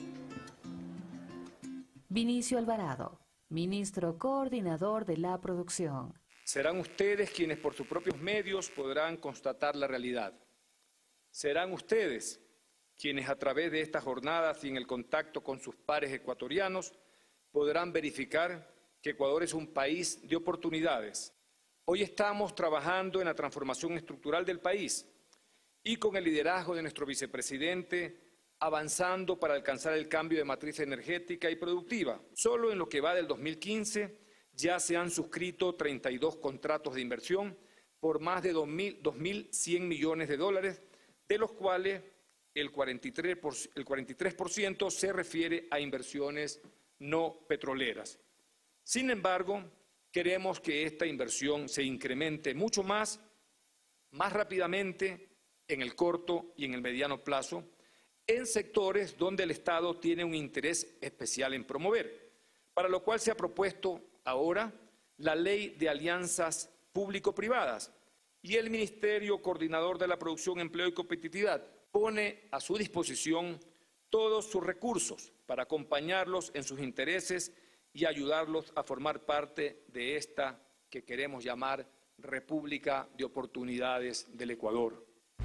Vinicio Alvarado, ministro coordinador de la producción. Serán ustedes quienes por sus propios medios podrán constatar la realidad. Serán ustedes quienes a través de estas jornadas y en el contacto con sus pares ecuatorianos podrán verificar que Ecuador es un país de oportunidades. Hoy estamos trabajando en la transformación estructural del país y con el liderazgo de nuestro vicepresidente avanzando para alcanzar el cambio de matriz energética y productiva. Solo en lo que va del dos mil quince ya se han suscrito treinta y dos contratos de inversión por más de dos mil cien millones de dólares, de los cuales el cuarenta y tres por ciento se refiere a inversiones no petroleras. Sin embargo, queremos que esta inversión se incremente mucho más, más rápidamente, en el corto y en el mediano plazo, en sectores donde el Estado tiene un interés especial en promover, para lo cual se ha propuesto ahora la Ley de Alianzas Público-Privadas y el Ministerio Coordinador de la Producción, Empleo y Competitividad pone a su disposición todos sus recursos para acompañarlos en sus intereses y ayudarlos a formar parte de esta que queremos llamar República de Oportunidades del Ecuador.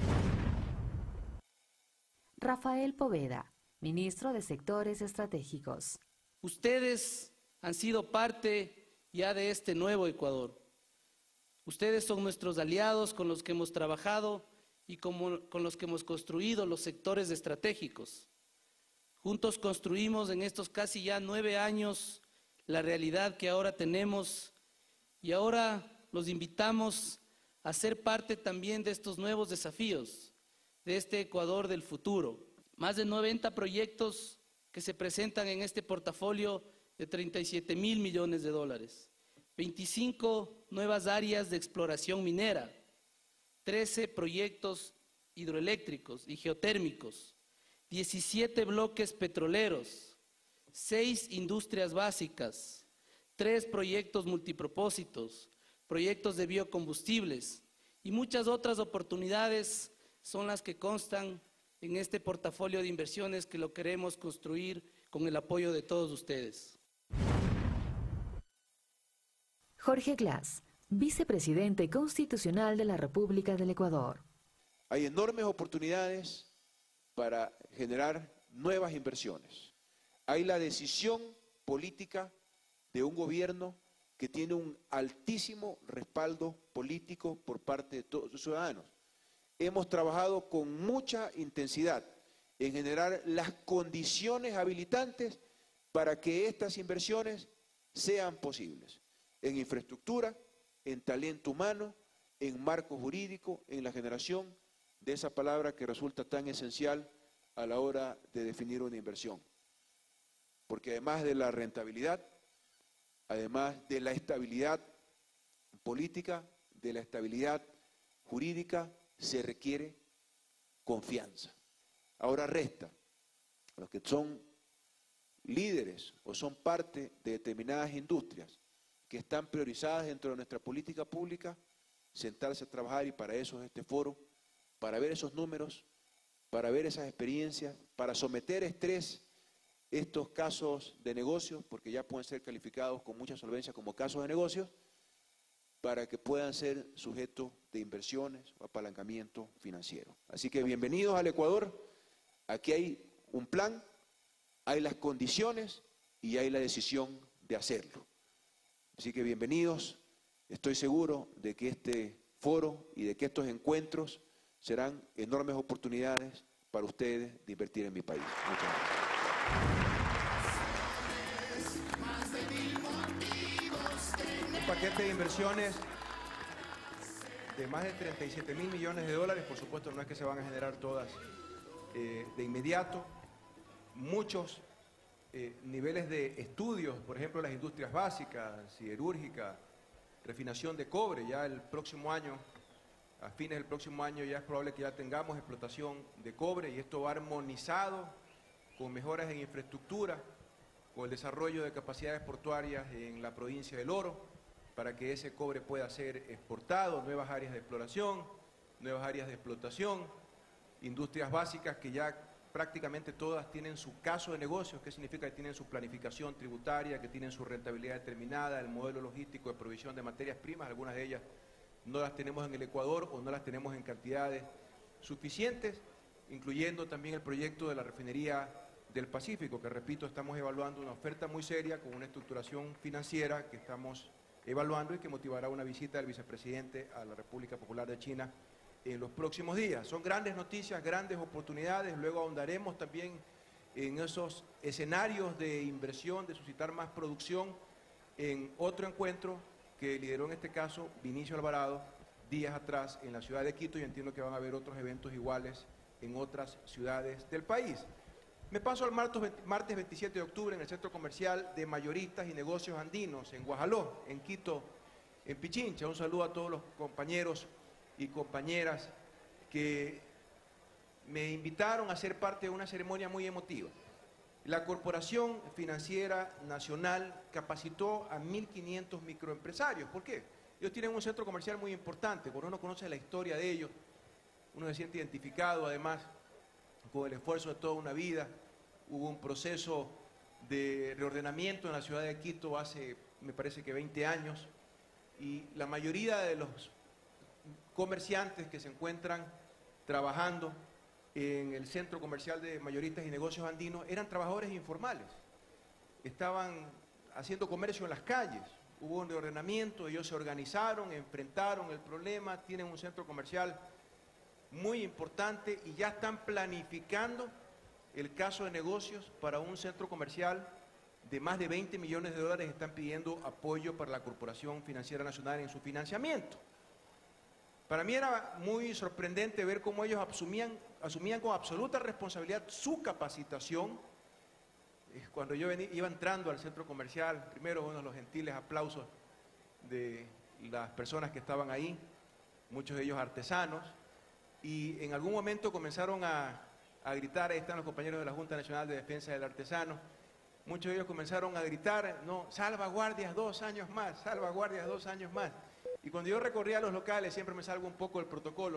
Rafael Poveda, ministro de Sectores Estratégicos. Ustedes han sido parte ya de este nuevo Ecuador. Ustedes son nuestros aliados con los que hemos trabajado y como, con los que hemos construido los sectores estratégicos. Juntos construimos en estos casi ya nueve años la realidad que ahora tenemos y ahora los invitamos a ser parte también de estos nuevos desafíos, de este Ecuador del futuro. Más de noventa proyectos que se presentan en este portafolio de treinta y siete mil millones de dólares, veinticinco nuevas áreas de exploración minera, trece proyectos hidroeléctricos y geotérmicos, diecisiete bloques petroleros, seis industrias básicas, tres proyectos multipropósitos, proyectos de biocombustibles y muchas otras oportunidades son las que constan en este portafolio de inversiones que lo queremos construir con el apoyo de todos ustedes. Jorge Glass, vicepresidente constitucional de la República del Ecuador. Hay enormes oportunidades para generar nuevas inversiones. Hay la decisión política de un gobierno que tiene un altísimo respaldo político por parte de todos sus ciudadanos. Hemos trabajado con mucha intensidad en generar las condiciones habilitantes para que estas inversiones sean posibles, en infraestructura, en talento humano, en marco jurídico, en la generación de esa palabra que resulta tan esencial a la hora de definir una inversión. Porque además de la rentabilidad, además de la estabilidad política, de la estabilidad jurídica, se requiere confianza. Ahora resta a los que son líderes o son parte de determinadas industrias que están priorizadas dentro de nuestra política pública, sentarse a trabajar, y para eso es este foro, para ver esos números, para ver esas experiencias, para someter a estrés estos casos de negocios, porque ya pueden ser calificados con mucha solvencia como casos de negocios, para que puedan ser sujetos de inversiones o apalancamiento financiero. Así que bienvenidos al Ecuador. Aquí hay un plan, hay las condiciones y hay la decisión de hacerlo. Así que bienvenidos. Estoy seguro de que este foro y de que estos encuentros serán enormes oportunidades para ustedes de invertir en mi país. Muchas gracias. Un paquete de inversiones de más de treinta y siete mil millones de dólares. Por supuesto, no es que se van a generar todas eh, de inmediato. Muchos eh, niveles de estudios, por ejemplo, las industrias básicas, siderúrgica, refinación de cobre. Ya el próximo año, a fines del próximo año, ya es probable que ya tengamos explotación de cobre, y esto va armonizado con mejoras en infraestructura, con el desarrollo de capacidades portuarias en la provincia del Oro, para que ese cobre pueda ser exportado, nuevas áreas de exploración, nuevas áreas de explotación, industrias básicas que ya prácticamente todas tienen su caso de negocios. ¿Qué significa? Que tienen su planificación tributaria, que tienen su rentabilidad determinada, el modelo logístico de provisión de materias primas. Algunas de ellas no las tenemos en el Ecuador o no las tenemos en cantidades suficientes, incluyendo también el proyecto de la refinería del Pacífico, que repito, estamos evaluando una oferta muy seria con una estructuración financiera que estamos evaluando y que motivará una visita del vicepresidente a la República Popular de China en los próximos días. Son grandes noticias, grandes oportunidades. Luego ahondaremos también en esos escenarios de inversión, de suscitar más producción, en otro encuentro que lideró en este caso Vinicio Alvarado días atrás en la ciudad de Quito, y entiendo que van a haber otros eventos iguales en otras ciudades del país. Me paso al martes veintisiete de octubre en el Centro Comercial de Mayoristas y Negocios Andinos, en Guajaló, en Quito, en Pichincha. Un saludo a todos los compañeros y compañeras que me invitaron a ser parte de una ceremonia muy emotiva. La Corporación Financiera Nacional capacitó a mil quinientos microempresarios. ¿Por qué? Ellos tienen un centro comercial muy importante. Cuando uno conoce la historia de ellos, uno se siente identificado, además, con el esfuerzo de toda una vida. Hubo un proceso de reordenamiento en la ciudad de Quito hace, me parece que veinte años, y la mayoría de los comerciantes que se encuentran trabajando en el Centro Comercial de Mayoristas y Negocios Andinos eran trabajadores informales. Estaban haciendo comercio en las calles. Hubo un reordenamiento, ellos se organizaron, enfrentaron el problema, tienen un centro comercial muy importante y ya están planificando el caso de negocios para un centro comercial de más de veinte millones de dólares. Están pidiendo apoyo para la Corporación Financiera Nacional en su financiamiento. Para mí era muy sorprendente ver cómo ellos asumían, asumían con absoluta responsabilidad su capacitación. Cuando yo venía, iba entrando al centro comercial, primero uno de los gentiles aplausos de las personas que estaban ahí, muchos de ellos artesanos, y en algún momento comenzaron a, a gritar, ahí están los compañeros de la Junta Nacional de Defensa del Artesano, muchos de ellos comenzaron a gritar, no, salvaguardias dos años más, salvaguardias dos años más. Y cuando yo recorría los locales, siempre me salgo un poco del protocolo,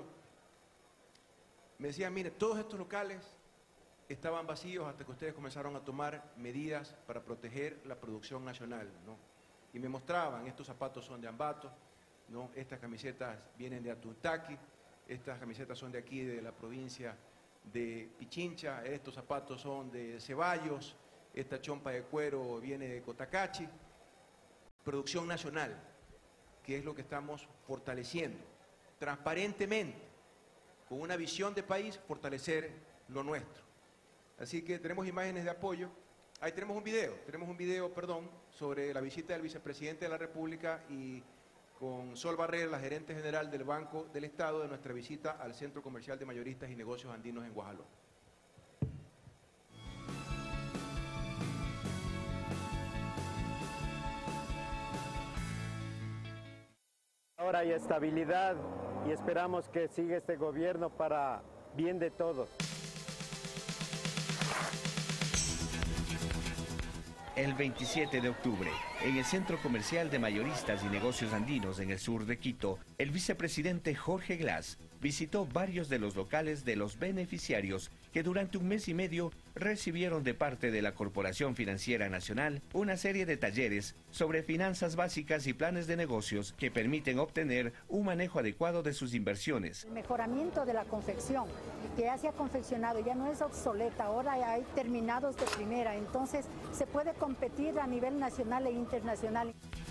me decían, mire, todos estos locales estaban vacíos hasta que ustedes comenzaron a tomar medidas para proteger la producción nacional, ¿no? Y me mostraban, estos zapatos son de Ambato, ¿no? Estas camisetas vienen de Atuntaqui, estas camisetas son de aquí, de la provincia de Pichincha, estos zapatos son de Ceballos, esta chompa de cuero viene de Cotacachi. Producción nacional, que es lo que estamos fortaleciendo, transparentemente, con una visión de país, fortalecer lo nuestro. Así que tenemos imágenes de apoyo. Ahí tenemos un video, tenemos un video, perdón, sobre la visita del vicepresidente de la República y con Sol Barrera, la gerente general del Banco del Estado, de nuestra visita al Centro Comercial de Mayoristas y Negocios Andinos en Guajaló. Ahora hay estabilidad y esperamos que siga este gobierno para bien de todos. El veintisiete de octubre, en el Centro Comercial de Mayoristas y Negocios Andinos en el sur de Quito, el vicepresidente Jorge Glass visitó varios de los locales de los beneficiarios que durante un mes y medio recibieron de parte de la Corporación Financiera Nacional una serie de talleres sobre finanzas básicas y planes de negocios que permiten obtener un manejo adecuado de sus inversiones. El mejoramiento de la confección, que ya se ha confeccionado, ya no es obsoleta, ahora hay terminados de primera, entonces se puede competir a nivel nacional e internacional.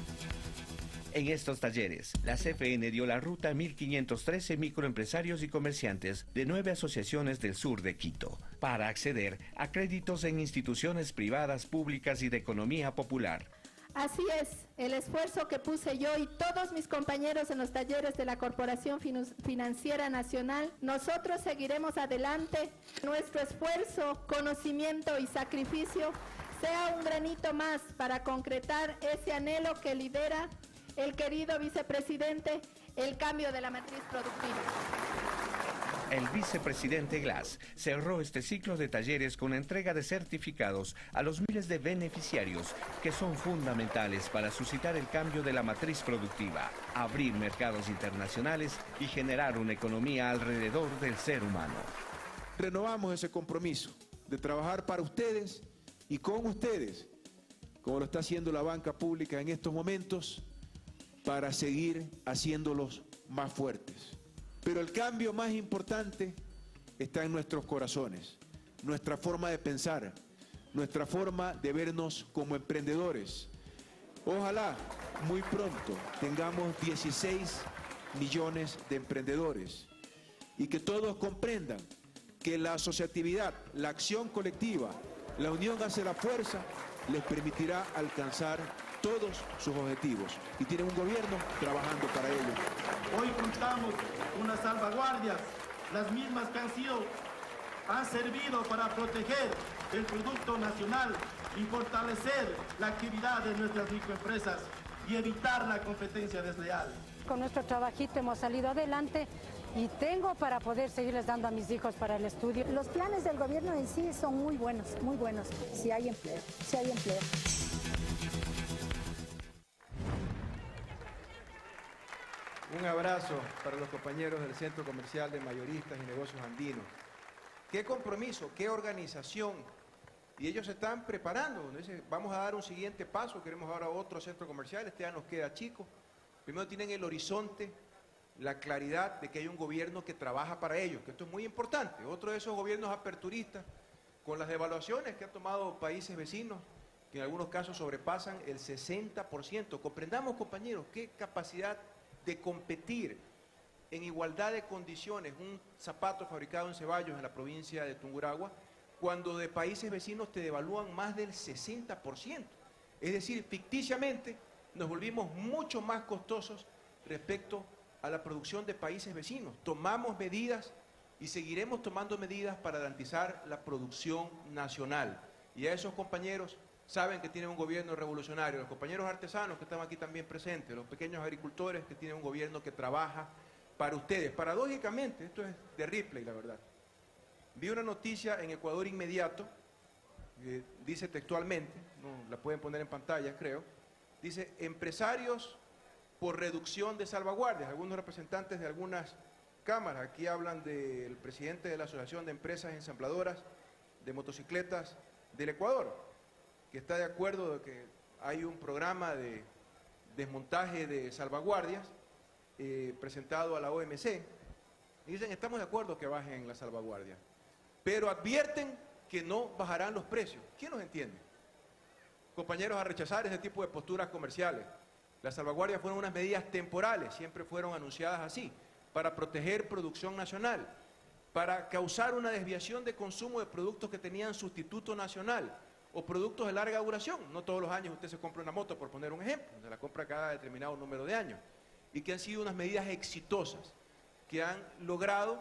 En estos talleres, la C F N dio la ruta a mil quinientos trece microempresarios y comerciantes de nueve asociaciones del sur de Quito para acceder a créditos en instituciones privadas, públicas y de economía popular. Así es, el esfuerzo que puse yo y todos mis compañeros en los talleres de la Corporación Financiera Nacional, nosotros seguiremos adelante. Nuestro esfuerzo, conocimiento y sacrificio sea un granito más para concretar ese anhelo que lidera el querido vicepresidente, el cambio de la matriz productiva. El vicepresidente Glass cerró este ciclo de talleres con entrega de certificados a los miles de beneficiarios que son fundamentales para suscitar el cambio de la matriz productiva, abrir mercados internacionales y generar una economía alrededor del ser humano. Renovamos ese compromiso de trabajar para ustedes y con ustedes, como lo está haciendo la banca pública en estos momentos, para seguir haciéndolos más fuertes. Pero el cambio más importante está en nuestros corazones, nuestra forma de pensar, nuestra forma de vernos como emprendedores. Ojalá muy pronto tengamos dieciséis millones de emprendedores y que todos comprendan que la asociatividad, la acción colectiva, la unión hace la fuerza, les permitirá alcanzar todos sus objetivos y tienen un gobierno trabajando para ello. Hoy contamos unas salvaguardias, las mismas que han sido, han servido para proteger el producto nacional y fortalecer la actividad de nuestras microempresas y evitar la competencia desleal. Con nuestro trabajito hemos salido adelante y tengo para poder seguirles dando a mis hijos para el estudio. Los planes del gobierno en sí son muy buenos, muy buenos, si hay empleo, si hay empleo. Un abrazo para los compañeros del Centro Comercial de Mayoristas y Negocios Andinos. Qué compromiso, qué organización. Y ellos se están preparando. Dicen, vamos a dar un siguiente paso, queremos ahora otro centro comercial, este ya nos queda chico. Primero tienen el horizonte, la claridad de que hay un gobierno que trabaja para ellos, que esto es muy importante. Otro de esos gobiernos aperturistas, con las devaluaciones que han tomado países vecinos, que en algunos casos sobrepasan el sesenta por ciento. Comprendamos, compañeros, qué capacidad de competir en igualdad de condiciones un zapato fabricado en Ceballos, en la provincia de Tungurahua, cuando de países vecinos te devalúan más del sesenta por ciento. Es decir, ficticiamente nos volvimos mucho más costosos respecto a la producción de países vecinos. Tomamos medidas y seguiremos tomando medidas para garantizar la producción nacional. Y a esos compañeros saben que tienen un gobierno revolucionario, los compañeros artesanos que están aquí también presentes, los pequeños agricultores que tienen un gobierno que trabaja para ustedes. Paradójicamente, esto es de Ripley, la verdad. Vi una noticia en Ecuador Inmediato, que dice textualmente, no, la pueden poner en pantalla creo, dice, empresarios por reducción de salvaguardias. Algunos representantes de algunas cámaras, aquí hablan del presidente de la Asociación de Empresas Ensambladoras de Motocicletas del Ecuador, que está de acuerdo de que hay un programa de desmontaje de salvaguardias eh, presentado a la O M C. Y dicen, estamos de acuerdo que bajen las salvaguardias, pero advierten que no bajarán los precios. ¿Quién los entiende? Compañeros, a rechazar ese tipo de posturas comerciales. Las salvaguardias fueron unas medidas temporales, siempre fueron anunciadas así, para proteger producción nacional, para causar una desviación de consumo de productos que tenían sustituto nacional o productos de larga duración. No todos los años usted se compra una moto, por poner un ejemplo, se la compra cada determinado número de años, y que han sido unas medidas exitosas, que han logrado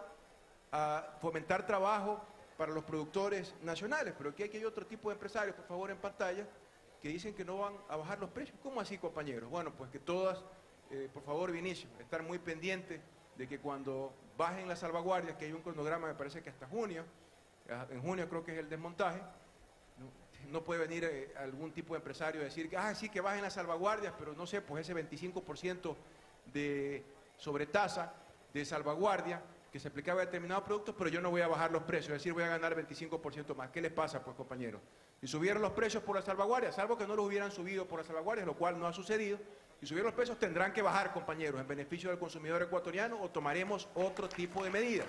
uh, fomentar trabajo para los productores nacionales. Pero aquí hay otro tipo de empresarios, por favor, en pantalla, que dicen que no van a bajar los precios. ¿Cómo así, compañeros? Bueno, pues que todas, eh, por favor, Vinicio, estar muy pendientes de que cuando bajen las salvaguardias, que hay un cronograma, me parece que hasta junio, en junio creo que es el desmontaje, no, no puede venir eh, algún tipo de empresario a decir que, ah, sí, que bajen las salvaguardias, pero no sé, pues ese veinticinco por ciento de sobretasa de salvaguardia que se aplicaba a determinados productos, pero yo no voy a bajar los precios, es decir, voy a ganar veinticinco por ciento más. ¿Qué les pasa, pues, compañeros? Si subieron los precios por las salvaguardias, salvo que no los hubieran subido por las salvaguardias, lo cual no ha sucedido, si subieron los precios tendrán que bajar, compañeros, en beneficio del consumidor ecuatoriano, o tomaremos otro tipo de medidas.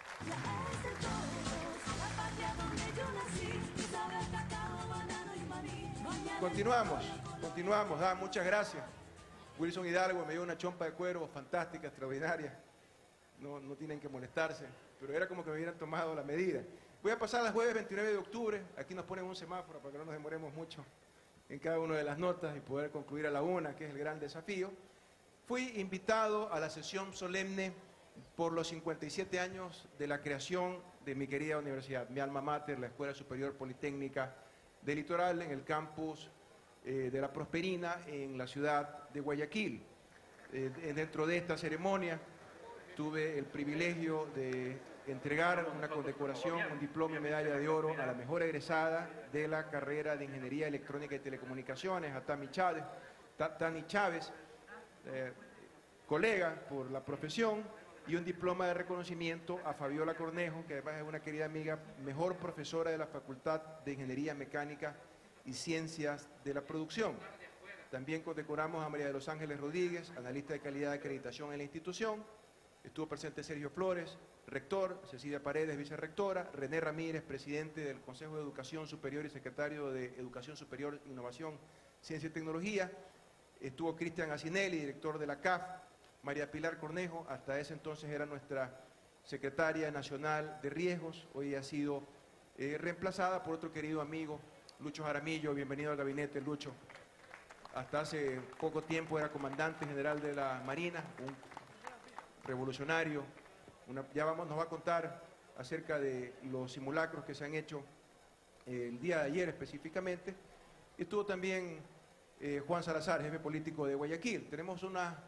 Continuamos, continuamos, ah, muchas gracias. Wilson Hidalgo me dio una chompa de cuero fantástica, extraordinaria. No, no tienen que molestarse, pero era como que me hubieran tomado la medida. Voy a pasar al jueves veintinueve de octubre, aquí nos ponen un semáforo para que no nos demoremos mucho en cada una de las notas y poder concluir a la una, que es el gran desafío. Fui invitado a la sesión solemne por los cincuenta y siete años de la creación de mi querida universidad, mi alma mater, la Escuela Superior Politécnica del Litoral, en el campus eh, de la Prosperina, en la ciudad de Guayaquil. Eh, dentro de esta ceremonia tuve el privilegio de entregar una condecoración, un diploma y medalla de oro a la mejor egresada de la carrera de Ingeniería Electrónica y Telecomunicaciones, a Tami Chávez, Tani Chávez, eh, colega por la profesión, y un diploma de reconocimiento a Fabiola Cornejo, que además es una querida amiga, mejor profesora de la Facultad de Ingeniería Mecánica y Ciencias de la Producción. También condecoramos a María de los Ángeles Rodríguez, analista de calidad de acreditación en la institución. Estuvo presente Sergio Flores, rector, Cecilia Paredes, vicerrectora, René Ramírez, presidente del Consejo de Educación Superior y secretario de Educación Superior, Innovación, Ciencia y Tecnología. Estuvo Cristian Acinelli, director de la C A F, María Pilar Cornejo, hasta ese entonces era nuestra secretaria nacional de riesgos, hoy ha sido eh, reemplazada por otro querido amigo, Lucho Jaramillo. Bienvenido al gabinete, Lucho. Hasta hace poco tiempo era comandante general de la Marina, un revolucionario. Una, ya vamos, nos va a contar acerca de los simulacros que se han hecho eh, el día de ayer específicamente. Estuvo también eh, Juan Salazar, jefe político de Guayaquil. Tenemos una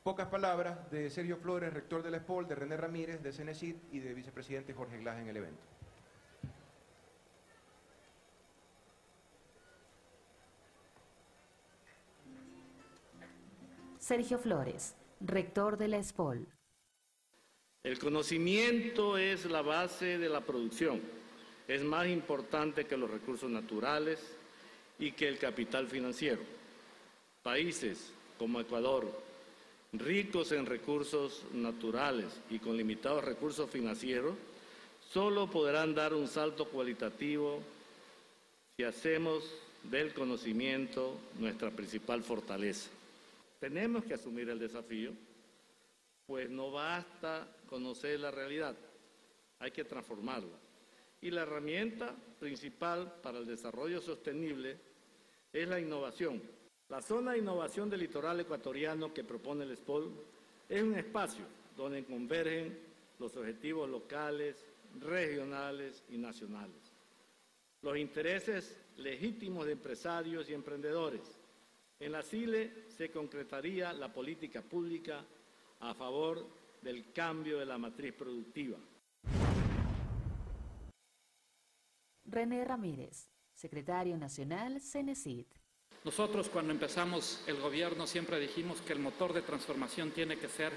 Pocas palabras de Sergio Flores, rector de la ESPOL, de René Ramírez, de Cenecit y de vicepresidente Jorge Glass en el evento. Sergio Flores, rector de la ESPOL. El conocimiento es la base de la producción. Es más importante que los recursos naturales y que el capital financiero. Países como Ecuador, ricos en recursos naturales y con limitados recursos financieros, solo podrán dar un salto cualitativo si hacemos del conocimiento nuestra principal fortaleza. Tenemos que asumir el desafío, pues no basta conocer la realidad, hay que transformarla. Y la herramienta principal para el desarrollo sostenible es la innovación. La zona de innovación del litoral ecuatoriano que propone el ESPOL es un espacio donde convergen los objetivos locales, regionales y nacionales. Los intereses legítimos de empresarios y emprendedores. En la SILE se concretaría la política pública a favor del cambio de la matriz productiva. René Ramírez, secretario nacional Cenecit. Nosotros cuando empezamos el gobierno siempre dijimos que el motor de transformación tiene que ser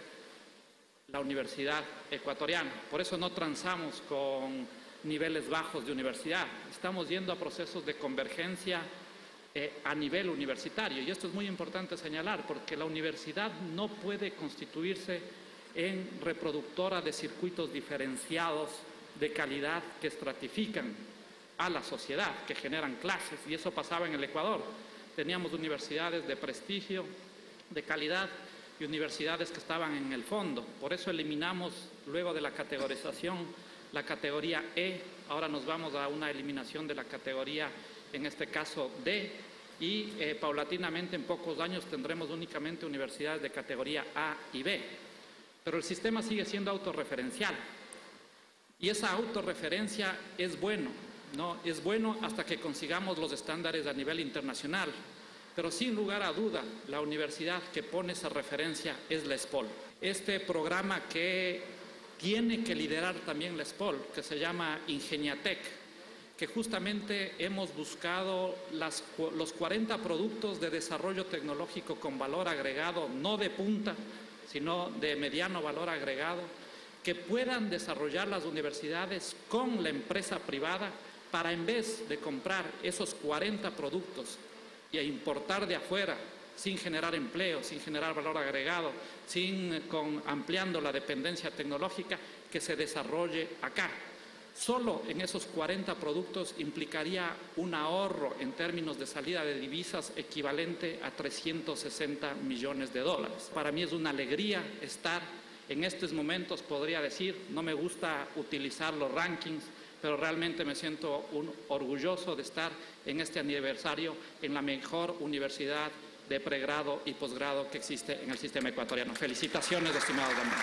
la universidad ecuatoriana. Por eso no transamos con niveles bajos de universidad. Estamos yendo a procesos de convergencia eh, a nivel universitario. Y esto es muy importante señalar porque la universidad no puede constituirse en reproductora de circuitos diferenciados de calidad que estratifican a la sociedad, que generan clases. Y eso pasaba en el Ecuador. Teníamos universidades de prestigio, de calidad y universidades que estaban en el fondo. Por eso eliminamos, luego de la categorización, la categoría E. Ahora nos vamos a una eliminación de la categoría, en este caso D, y eh, paulatinamente en pocos años tendremos únicamente universidades de categoría A y B. Pero el sistema sigue siendo autorreferencial. Y esa autorreferencia es bueno. No, es bueno hasta que consigamos los estándares a nivel internacional, pero sin lugar a duda, la universidad que pone esa referencia es la ESPOL. Este programa que tiene que liderar también la ESPOL, que se llama Ingeniatec, que justamente hemos buscado las, los cuarenta productos de desarrollo tecnológico con valor agregado, no de punta, sino de mediano valor agregado, que puedan desarrollar las universidades con la empresa privada, para en vez de comprar esos cuarenta productos y importar de afuera sin generar empleo, sin generar valor agregado, sin con, ampliando la dependencia tecnológica, que se desarrolle acá. Solo en esos cuarenta productos implicaría un ahorro en términos de salida de divisas equivalente a trescientos sesenta millones de dólares. Para mí es una alegría estar en estos momentos, podría decir, no me gusta utilizar los rankings, pero realmente me siento un orgulloso de estar en este aniversario en la mejor universidad de pregrado y posgrado que existe en el sistema ecuatoriano. Felicitaciones, estimados amigos.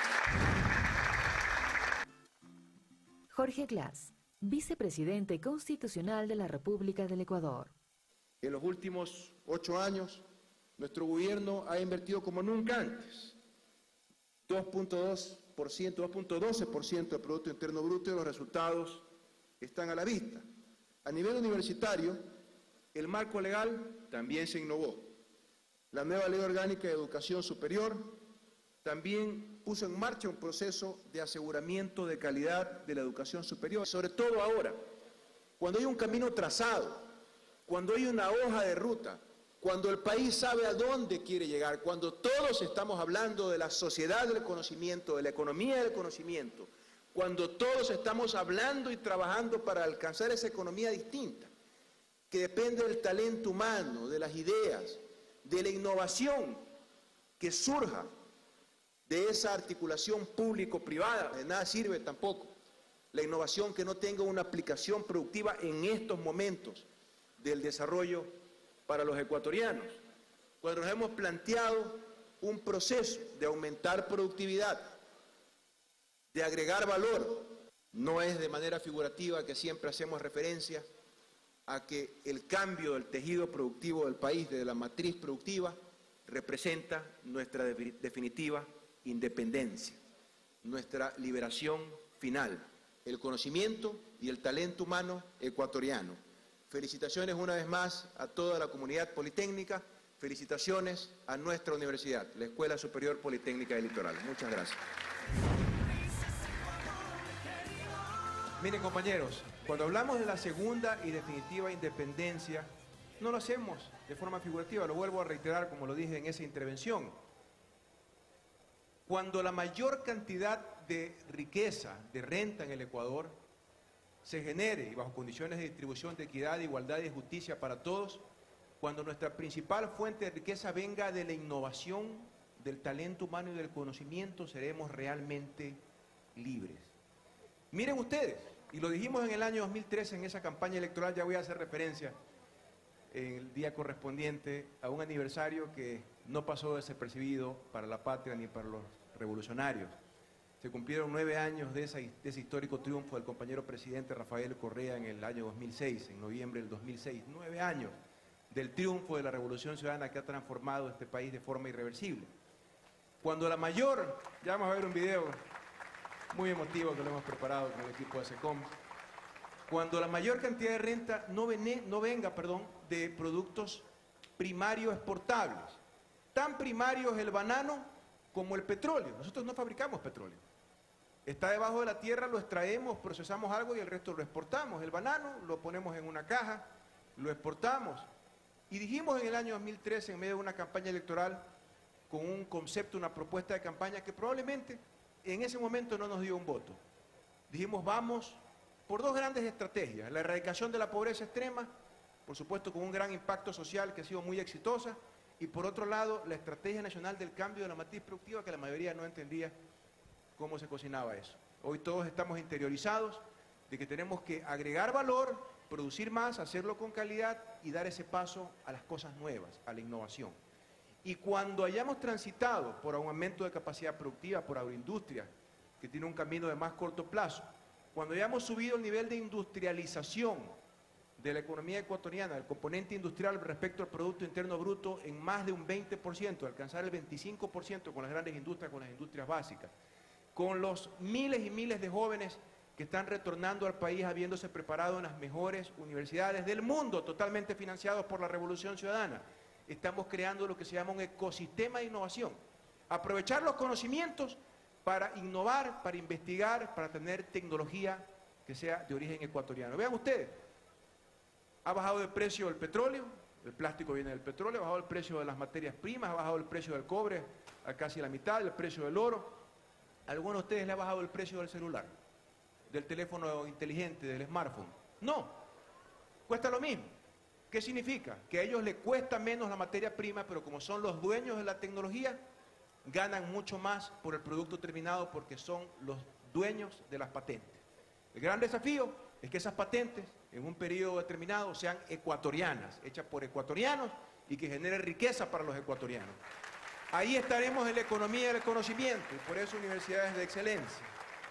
Jorge Glass, vicepresidente constitucional de la República del Ecuador. En los últimos ocho años, nuestro gobierno ha invertido como nunca antes. dos punto dos por ciento, dos punto doce por ciento del Producto Interno Bruto y los resultados están a la vista. A nivel universitario, el marco legal también se innovó. La nueva Ley Orgánica de Educación Superior también puso en marcha un proceso de aseguramiento de calidad de la educación superior. Sobre todo ahora, cuando hay un camino trazado, cuando hay una hoja de ruta, cuando el país sabe a dónde quiere llegar, cuando todos estamos hablando de la sociedad del conocimiento, de la economía del conocimiento, cuando todos estamos hablando y trabajando para alcanzar esa economía distinta, que depende del talento humano, de las ideas, de la innovación que surja de esa articulación público-privada. De nada sirve tampoco la innovación que no tenga una aplicación productiva en estos momentos del desarrollo para los ecuatorianos. Cuando nos hemos planteado un proceso de aumentar productividad, de agregar valor, no es de manera figurativa que siempre hacemos referencia a que el cambio del tejido productivo del país, de la matriz productiva, representa nuestra de- definitiva independencia, nuestra liberación final, el conocimiento y el talento humano ecuatoriano. Felicitaciones una vez más a toda la comunidad politécnica, felicitaciones a nuestra universidad, la Escuela Superior Politécnica del Litoral. Muchas gracias. Miren, compañeros, cuando hablamos de la segunda y definitiva independencia, no lo hacemos de forma figurativa, lo vuelvo a reiterar como lo dije en esa intervención. Cuando la mayor cantidad de riqueza, de renta en el Ecuador, se genere y bajo condiciones de distribución de equidad, igualdad y justicia para todos, cuando nuestra principal fuente de riqueza venga de la innovación, del talento humano y del conocimiento, seremos realmente libres. Miren ustedes, y lo dijimos en el año dos mil trece en esa campaña electoral, ya voy a hacer referencia en el día correspondiente a un aniversario que no pasó desapercibido para la patria ni para los revolucionarios. Se cumplieron nueve años de, esa, de ese histórico triunfo del compañero presidente Rafael Correa en el año dos mil seis, en noviembre del dos mil seis. Nueve años del triunfo de la Revolución Ciudadana que ha transformado este país de forma irreversible. Cuando la mayor, ya vamos a ver un video muy emotivo que lo hemos preparado con el equipo de SECOM, cuando la mayor cantidad de renta no, vene, no venga perdón, de productos primarios exportables. Tan primario es el banano como el petróleo. Nosotros no fabricamos petróleo. Está debajo de la tierra, lo extraemos, procesamos algo y el resto lo exportamos. El banano lo ponemos en una caja, lo exportamos. Y dijimos en el año dos mil trece, en medio de una campaña electoral, con un concepto, una propuesta de campaña que probablemente en ese momento no nos dio un voto. Dijimos, vamos por dos grandes estrategias. La erradicación de la pobreza extrema, por supuesto con un gran impacto social que ha sido muy exitosa, y por otro lado, la Estrategia Nacional del Cambio de la Matriz Productiva, que la mayoría no entendía cómo se cocinaba eso. Hoy todos estamos interiorizados de que tenemos que agregar valor, producir más, hacerlo con calidad y dar ese paso a las cosas nuevas, a la innovación. Y cuando hayamos transitado por un aumento de capacidad productiva, por agroindustria, que tiene un camino de más corto plazo, cuando hayamos subido el nivel de industrialización de la economía ecuatoriana, el componente industrial respecto al Producto Interno Bruto en más de un veinte por ciento, alcanzar el veinticinco por ciento con las grandes industrias, con las industrias básicas, con los miles y miles de jóvenes que están retornando al país habiéndose preparado en las mejores universidades del mundo, totalmente financiados por la Revolución Ciudadana. Estamos creando lo que se llama un ecosistema de innovación. Aprovechar los conocimientos para innovar, para investigar, para tener tecnología que sea de origen ecuatoriano. Vean ustedes, ha bajado el precio del petróleo, el plástico viene del petróleo, ha bajado el precio de las materias primas, ha bajado el precio del cobre a casi la mitad, el precio del oro. ¿A alguno de ustedes le ha bajado el precio del celular, del teléfono inteligente, del smartphone? No, cuesta lo mismo. ¿Qué significa? Que a ellos les cuesta menos la materia prima, pero como son los dueños de la tecnología, ganan mucho más por el producto terminado porque son los dueños de las patentes. El gran desafío es que esas patentes en un periodo determinado sean ecuatorianas, hechas por ecuatorianos y que generen riqueza para los ecuatorianos. Ahí estaremos en la economía del conocimiento y por eso universidades de excelencia.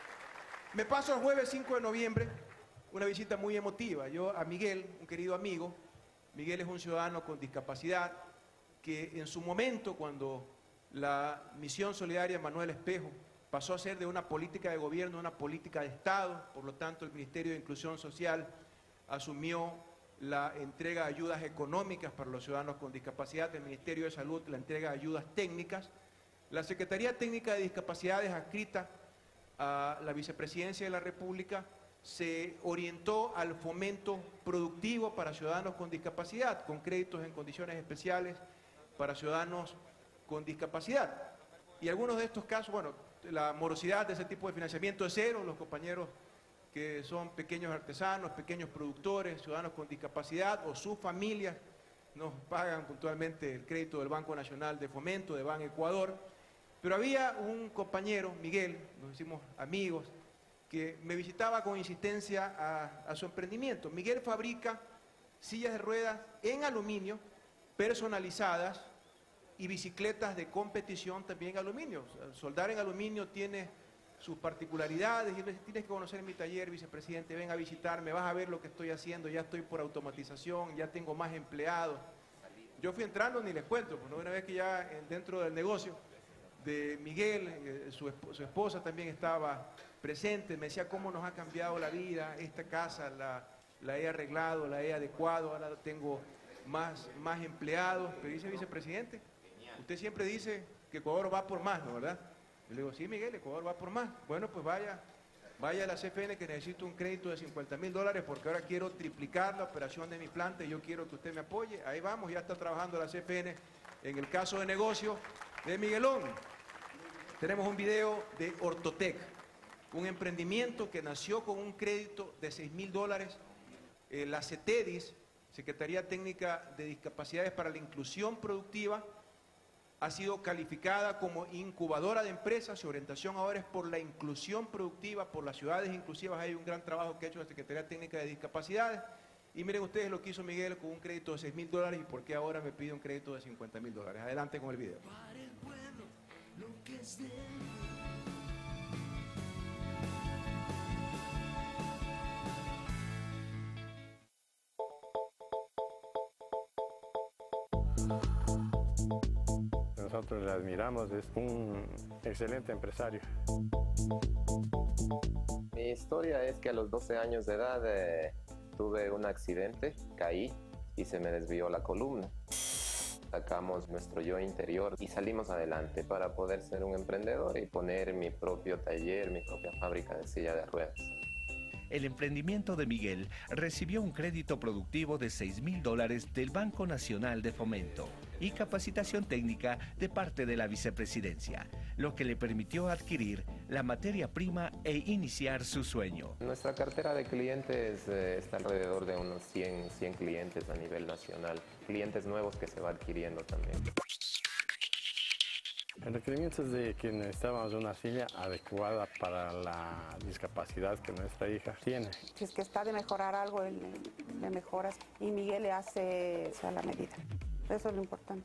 Me paso el jueves cinco de noviembre, una visita muy emotiva. Yo a Miguel, un querido amigo, Miguel es un ciudadano con discapacidad que en su momento, cuando la Misión Solidaria Manuel Espejo pasó a ser de una política de gobierno a una política de Estado, por lo tanto el Ministerio de Inclusión Social asumió la entrega de ayudas económicas para los ciudadanos con discapacidad, el Ministerio de Salud la entrega de ayudas técnicas, la Secretaría Técnica de Discapacidades adscrita a la Vicepresidencia de la República se orientó al fomento productivo para ciudadanos con discapacidad, con créditos en condiciones especiales para ciudadanos con discapacidad. Y algunos de estos casos, bueno, la morosidad de ese tipo de financiamiento es cero, los compañeros que son pequeños artesanos, pequeños productores, ciudadanos con discapacidad o sus familias nos pagan puntualmente el crédito del Banco Nacional de Fomento, de Ban Ecuador. Pero había un compañero, Miguel, nos hicimos amigos, que me visitaba con insistencia a, a su emprendimiento. Miguel fabrica sillas de ruedas en aluminio, personalizadas, y bicicletas de competición también en aluminio. O sea, soldar en aluminio tiene sus particularidades, y tienes que conocer mi taller, vicepresidente, ven a visitarme, vas a ver lo que estoy haciendo, ya estoy por automatización, ya tengo más empleados. yo fui entrando, ni les cuento, pues, ¿no? Una vez que ya dentro del negocio de Miguel, eh, su, esp su esposa también estaba presente, me decía cómo nos ha cambiado la vida, esta casa la, la he arreglado, la he adecuado, ahora tengo más, más empleados, pero dice vicepresidente, usted siempre dice que Ecuador va por más, ¿no, verdad? Yo le digo, sí, Miguel, Ecuador va por más. Bueno, pues vaya, vaya a la C F N que necesito un crédito de cincuenta mil dólares porque ahora quiero triplicar la operación de mi planta y yo quiero que usted me apoye. Ahí vamos, ya está trabajando la C F N en el caso de negocio de Miguelón. Tenemos un video de Ortotec, un emprendimiento que nació con un crédito de seis mil dólares. Eh, la CETEDIS, Secretaría Técnica de Discapacidades para la Inclusión Productiva, ha sido calificada como incubadora de empresas. Su orientación ahora es por la inclusión productiva, por las ciudades inclusivas. Hay un gran trabajo que ha hecho la Secretaría Técnica de Discapacidades. Y miren ustedes lo que hizo Miguel con un crédito de seis mil dólares y por qué ahora me pide un crédito de cincuenta mil dólares. Adelante con el video. Nosotros le admiramos, es un excelente empresario. Mi historia es que a los doce años de edad eh, tuve un accidente, caí y se me desvió la columna. Sacamos nuestro yo interior y salimos adelante para poder ser un emprendedor y poner mi propio taller, mi propia fábrica de silla de ruedas. El emprendimiento de Miguel recibió un crédito productivo de seis mil dólares del Banco Nacional de Fomento y capacitación técnica de parte de la vicepresidencia, lo que le permitió adquirir la materia prima e iniciar su sueño. Nuestra cartera de clientes eh, está alrededor de unos cien, cien clientes a nivel nacional, clientes nuevos que se va adquiriendo también. El requerimiento es de que necesitábamos una silla adecuada para la discapacidad que nuestra hija tiene. Si es que está de mejorar algo, le, le mejoras y Miguel le hace a la medida. Eso es lo importante.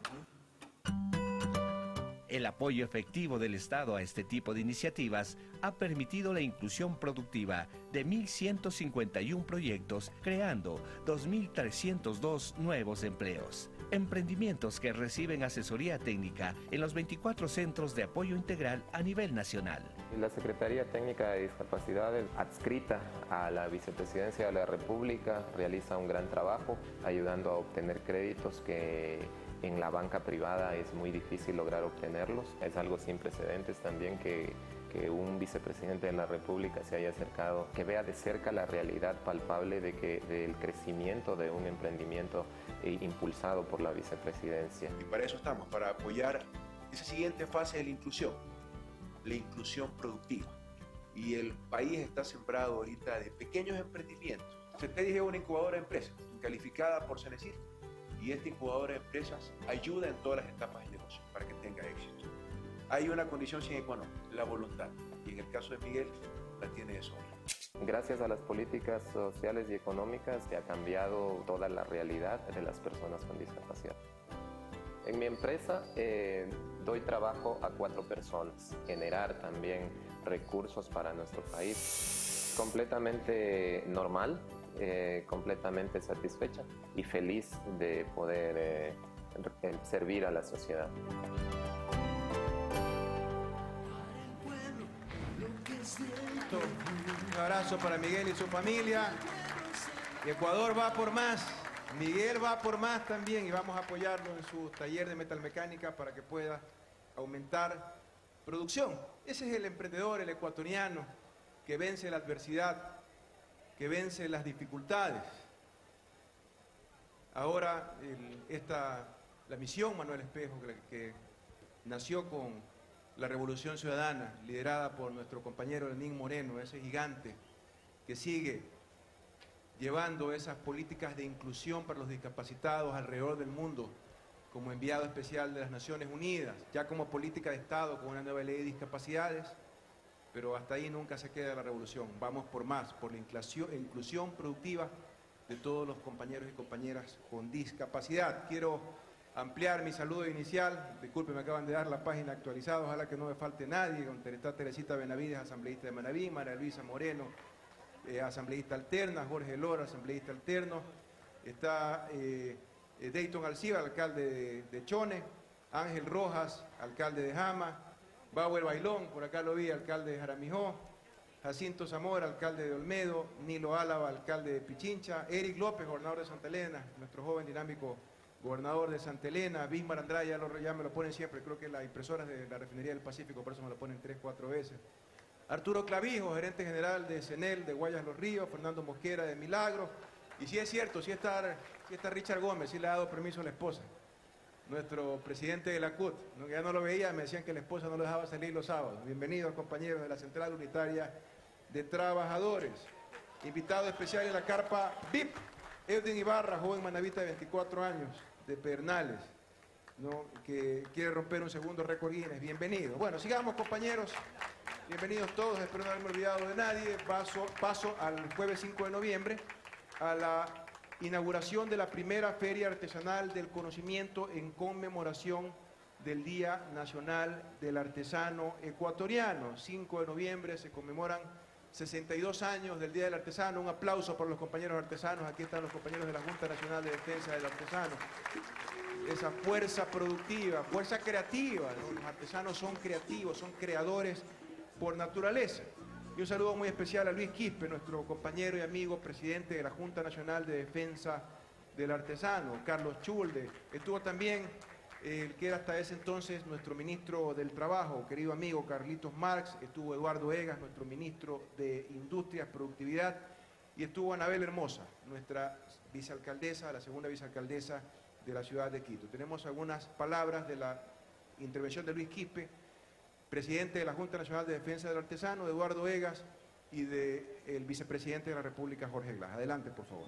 El apoyo efectivo del Estado a este tipo de iniciativas ha permitido la inclusión productiva de mil ciento cincuenta y uno proyectos, creando dos mil trescientos dos nuevos empleos. Emprendimientos que reciben asesoría técnica en los veinticuatro centros de apoyo integral a nivel nacional. La Secretaría Técnica de Discapacidades, adscrita a la Vicepresidencia de la República, realiza un gran trabajo ayudando a obtener créditos que en la banca privada es muy difícil lograr obtenerlos. Es algo sin precedentes también que, que un vicepresidente de la República se haya acercado, que vea de cerca la realidad palpable de que, del crecimiento de un emprendimiento eh, impulsado por la vicepresidencia. Y para eso estamos, para apoyar esa siguiente fase de la inclusión, la inclusión productiva. Y el país está sembrado ahorita de pequeños emprendimientos. CETEDIS es una incubadora de empresas, calificada por Cenecit, y esta incubadora de empresas ayuda en todas las etapas del negocio para que tenga éxito. Hay una condición sine qua non, la voluntad, y en el caso de Miguel la tiene de sobra. Gracias a las políticas sociales y económicas se ha cambiado toda la realidad de las personas con discapacidad. En mi empresa eh, doy trabajo a cuatro personas, generar también recursos para nuestro país. Completamente normal, eh, completamente satisfecha y feliz de poder eh, servir a la sociedad. Un abrazo para Miguel y su familia. Ecuador va por más. Miguel va por más también y vamos a apoyarlo en su taller de metalmecánica para que pueda aumentar producción. Ese es el emprendedor, el ecuatoriano, que vence la adversidad, que vence las dificultades. Ahora, el, esta, la misión Manuel Espejo, que, que nació con la Revolución Ciudadana, liderada por nuestro compañero Lenín Moreno, ese gigante que sigue llevando esas políticas de inclusión para los discapacitados alrededor del mundo, como enviado especial de las Naciones Unidas, ya como política de Estado con una nueva ley de discapacidades, pero hasta ahí nunca se queda la revolución. Vamos por más, por la inclusión, inclusión productiva de todos los compañeros y compañeras con discapacidad. Quiero ampliar mi saludo inicial. Disculpen, me acaban de dar la página actualizada, ojalá que no me falte nadie. Está Teresita Benavides, asambleísta de Manaví, María Luisa Moreno, eh, asambleísta alterna, Jorge Lora, asambleísta alterno. Está eh, eh, Dayton Alciba, alcalde de, de Chone, Ángel Rojas, alcalde de Jama, Bauer Bailón, por acá lo vi, alcalde de Jaramijó, Jacinto Zamora, alcalde de Olmedo, Nilo Álava, alcalde de Pichincha, Eric López, gobernador de Santa Elena, nuestro joven dinámico gobernador de Santa Elena, Bismar Andrade, ya, lo, ya me lo ponen siempre, creo que las impresoras de la Refinería del Pacífico, por eso me lo ponen tres, cuatro veces. Arturo Clavijo, gerente general de CENEL de Guayas Los Ríos, Fernando Mosquera de Milagro, y si es cierto, si está, si está Richard Gómez, si le ha dado permiso a la esposa, nuestro presidente de la C U T, ¿no? Ya no lo veía, me decían que la esposa no lo dejaba salir los sábados. Bienvenidos compañeros de la Central Unitaria de Trabajadores. Invitado especial en la carpa V I P, Edwin Ibarra, joven manavita de veinticuatro años, de Pernales, ¿no? Que quiere romper un segundo récord Guinness. Bienvenido. Bueno, sigamos compañeros. Bienvenidos todos, espero no haberme olvidado de nadie. Paso, paso al jueves cinco de noviembre a la inauguración de la primera Feria Artesanal del Conocimiento en conmemoración del Día Nacional del Artesano Ecuatoriano. cinco de noviembre se conmemoran sesenta y dos años del Día del Artesano. Un aplauso para los compañeros artesanos. Aquí están los compañeros de la Junta Nacional de Defensa del Artesano. Esa fuerza productiva, fuerza creativa, ¿no? Los artesanos son creativos, son creadores por naturaleza. Y un saludo muy especial a Luis Quispe, nuestro compañero y amigo presidente de la Junta Nacional de Defensa del Artesano. Carlos Chulde, estuvo también el eh, que era hasta ese entonces nuestro ministro del Trabajo, querido amigo Carlitos Marx, estuvo Eduardo Egas, nuestro ministro de Industrias, Productividad, y estuvo Anabel Hermosa, nuestra vicealcaldesa, la segunda vicealcaldesa de la ciudad de Quito. Tenemos algunas palabras de la intervención de Luis Quispe, presidente de la Junta Nacional de Defensa del Artesano, de Eduardo Egas, y del vicepresidente de la República, Jorge Glass. Adelante, por favor.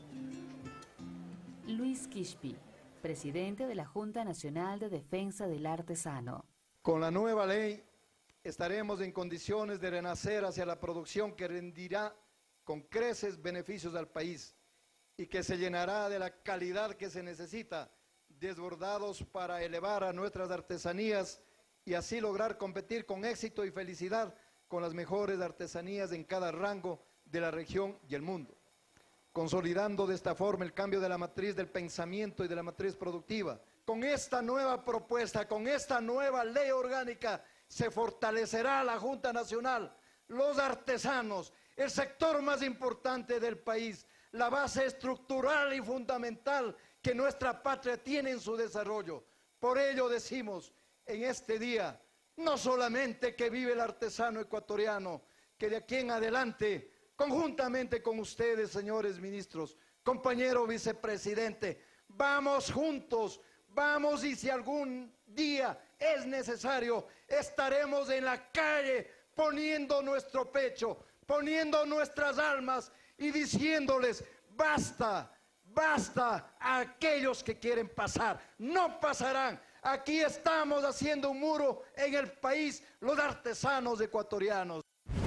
Luis Quispe, presidente de la Junta Nacional de Defensa del Artesano. Con la nueva ley estaremos en condiciones de renacer hacia la producción que rendirá con creces beneficios al país y que se llenará de la calidad que se necesita, desbordados para elevar a nuestras artesanías y así lograr competir con éxito y felicidad con las mejores artesanías en cada rango de la región y el mundo, consolidando de esta forma el cambio de la matriz del pensamiento y de la matriz productiva. Con esta nueva propuesta, con esta nueva ley orgánica, se fortalecerá la Junta Nacional, los artesanos, el sector más importante del país, la base estructural y fundamental que nuestra patria tiene en su desarrollo. Por ello decimos en este día, no solamente que vive el artesano ecuatoriano, que de aquí en adelante, conjuntamente con ustedes, señores ministros, compañero vicepresidente, vamos juntos, vamos y si algún día es necesario, estaremos en la calle poniendo nuestro pecho, poniendo nuestras almas y diciéndoles, basta, basta a aquellos que quieren pasar, no pasarán. Aquí estamos haciendo un muro en el país, los artesanos ecuatorianos.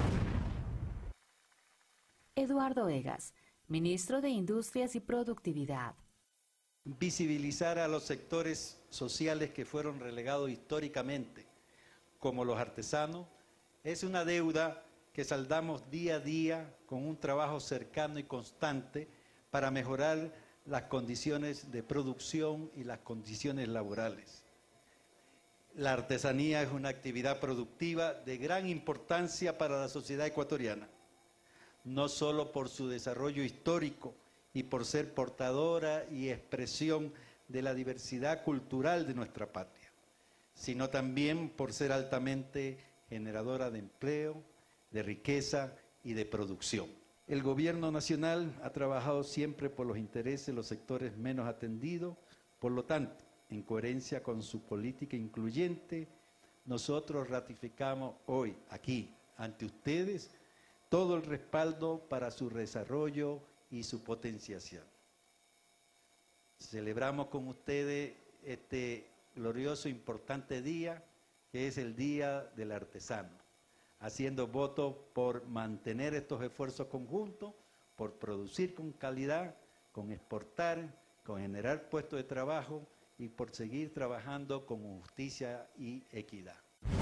Eduardo Egas, ministro de Industrias y Productividad. Visibilizar a los sectores sociales que fueron relegados históricamente, como los artesanos, es una deuda que saldamos día a día con un trabajo cercano y constante para mejorar las condiciones de producción y las condiciones laborales. La artesanía es una actividad productiva de gran importancia para la sociedad ecuatoriana, no solo por su desarrollo histórico y por ser portadora y expresión de la diversidad cultural de nuestra patria, sino también por ser altamente generadora de empleo, de riqueza y de producción. El gobierno nacional ha trabajado siempre por los intereses de los sectores menos atendidos, por lo tanto, en coherencia con su política incluyente, nosotros ratificamos hoy, aquí, ante ustedes, todo el respaldo para su desarrollo y su potenciación. Celebramos con ustedes este glorioso, importante día, que es el Día del Artesano, haciendo voto por mantener estos esfuerzos conjuntos, por producir con calidad, con exportar, con generar puestos de trabajo, y por seguir trabajando con justicia y equidad.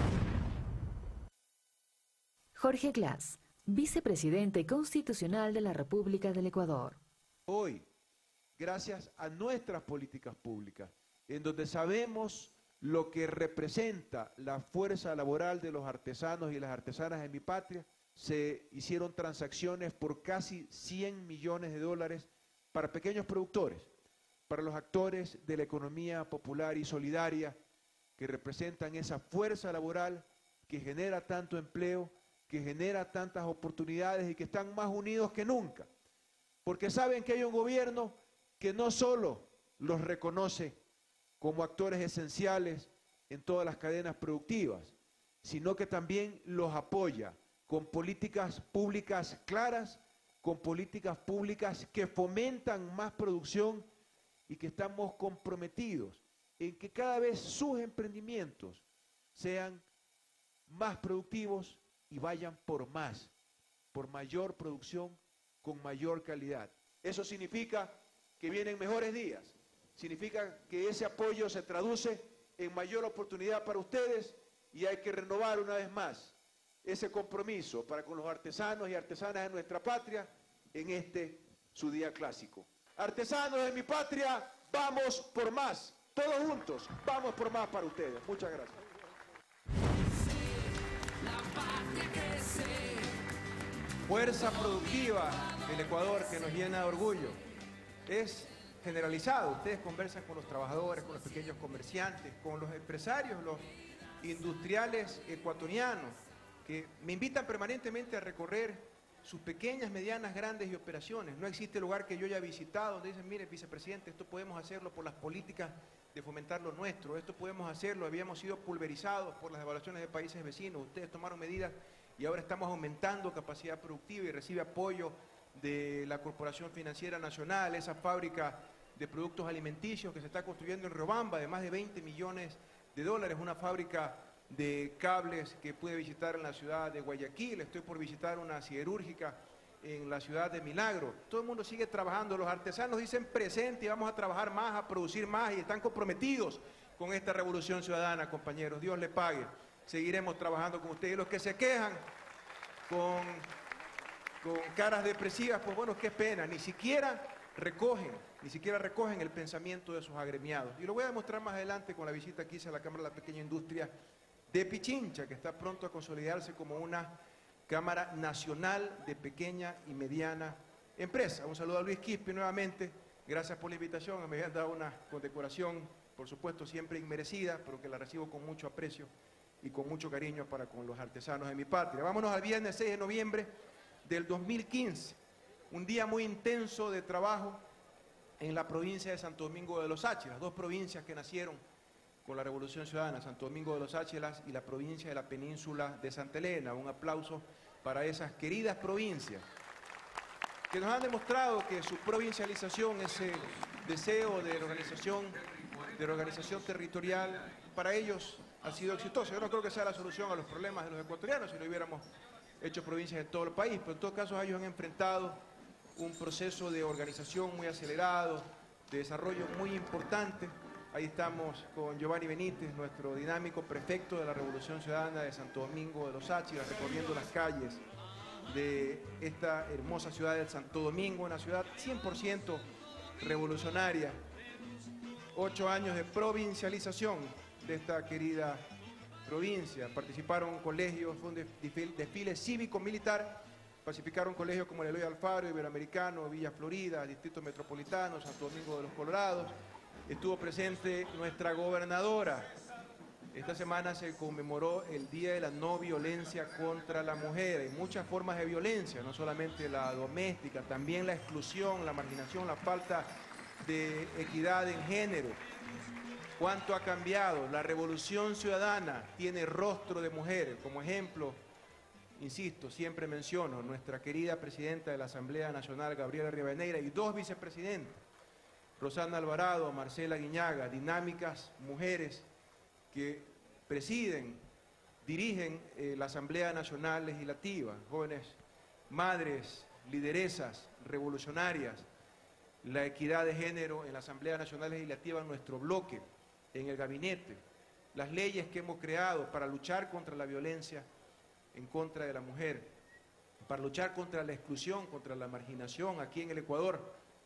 Jorge Glass, vicepresidente constitucional de la República del Ecuador. Hoy gracias a nuestras políticas públicas, en donde sabemos lo que representa la fuerza laboral de los artesanos y las artesanas en mi patria. Se hicieron transacciones por casi cien millones de dólares para pequeños productores, para los actores de la economía popular y solidaria que representan esa fuerza laboral que genera tanto empleo, que genera tantas oportunidades y que están más unidos que nunca, porque saben que hay un gobierno que no solo los reconoce como actores esenciales en todas las cadenas productivas, sino que también los apoya con políticas públicas claras, con políticas públicas que fomentan más producción y que estamos comprometidos en que cada vez sus emprendimientos sean más productivos y vayan por más, por mayor producción, con mayor calidad. Eso significa que vienen mejores días, significa que ese apoyo se traduce en mayor oportunidad para ustedes y hay que renovar una vez más ese compromiso para con los artesanos y artesanas de nuestra patria en este su día clásico. Artesanos de mi patria, vamos por más, todos juntos, vamos por más para ustedes. Muchas gracias. Fuerza productiva del Ecuador que nos llena de orgullo. Es generalizado, ustedes conversan con los trabajadores, con los pequeños comerciantes, con los empresarios, los industriales ecuatorianos, que me invitan permanentemente a recorrer sus pequeñas, medianas, grandes y operaciones. No existe lugar que yo haya visitado donde dicen, mire, vicepresidente, esto podemos hacerlo por las políticas de fomentar lo nuestro, esto podemos hacerlo, habíamos sido pulverizados por las devaluaciones de países vecinos, ustedes tomaron medidas y ahora estamos aumentando capacidad productiva y recibe apoyo de la Corporación Financiera Nacional, esa fábrica de productos alimenticios que se está construyendo en Riobamba de más de veinte millones de dólares, una fábrica de cables que pude visitar en la ciudad de Guayaquil, estoy por visitar una siderúrgica en la ciudad de Milagro. Todo el mundo sigue trabajando, los artesanos dicen presente y vamos a trabajar más, a producir más y están comprometidos con esta revolución ciudadana, compañeros. Dios les pague. Seguiremos trabajando con ustedes. Y los que se quejan con, con caras depresivas, pues bueno, qué pena, ni siquiera recogen, ni siquiera recogen el pensamiento de sus agremiados. Y lo voy a demostrar más adelante con la visita que hice a la Cámara de la Pequeña Industria de Pichincha, que está pronto a consolidarse como una Cámara Nacional de Pequeña y Mediana Empresa. Un saludo a Luis Quispe nuevamente, gracias por la invitación, me habían dado una condecoración, por supuesto siempre inmerecida, pero que la recibo con mucho aprecio y con mucho cariño para con los artesanos de mi patria. Vámonos al viernes seis de noviembre del dos mil quince, un día muy intenso de trabajo en la provincia de Santo Domingo de los Áchilas, dos provincias que nacieron con la Revolución Ciudadana, Santo Domingo de los Áchilas y la provincia de la península de Santa Elena. Un aplauso para esas queridas provincias que nos han demostrado que su provincialización, ese deseo de organización, de organización territorial, para ellos ha sido exitoso. Yo no creo que sea la solución a los problemas de los ecuatorianos si no hubiéramos hecho provincias en todo el país, pero en todo caso ellos han enfrentado un proceso de organización muy acelerado, de desarrollo muy importante. Ahí estamos con Giovanni Benítez, nuestro dinámico prefecto de la Revolución Ciudadana de Santo Domingo de los Áchilas, recorriendo las calles de esta hermosa ciudad del Santo Domingo, una ciudad cien por ciento revolucionaria. Ocho años de provincialización de esta querida provincia. Participaron colegios, fue un desfile, desfile cívico-militar, participaron colegios como el Eloy Alfaro, Iberoamericano, Villa Florida, Distrito Metropolitano, Santo Domingo de los Colorados. Estuvo presente nuestra gobernadora. Esta semana se conmemoró el Día de la No Violencia contra la Mujer. Hay muchas formas de violencia, no solamente la doméstica, también la exclusión, la marginación, la falta de equidad en género. ¿Cuánto ha cambiado? La Revolución Ciudadana tiene rostro de mujer. Como ejemplo, insisto, siempre menciono nuestra querida presidenta de la Asamblea Nacional, Gabriela Rivadeneira, y dos vicepresidentes, Rosana Alvarado, Marcela Guiñaga, dinámicas mujeres que presiden, dirigen eh, la Asamblea Nacional Legislativa, jóvenes madres, lideresas revolucionarias, la equidad de género en la Asamblea Nacional Legislativa, en nuestro bloque, en el gabinete, las leyes que hemos creado para luchar contra la violencia en contra de la mujer, para luchar contra la exclusión, contra la marginación aquí en el Ecuador.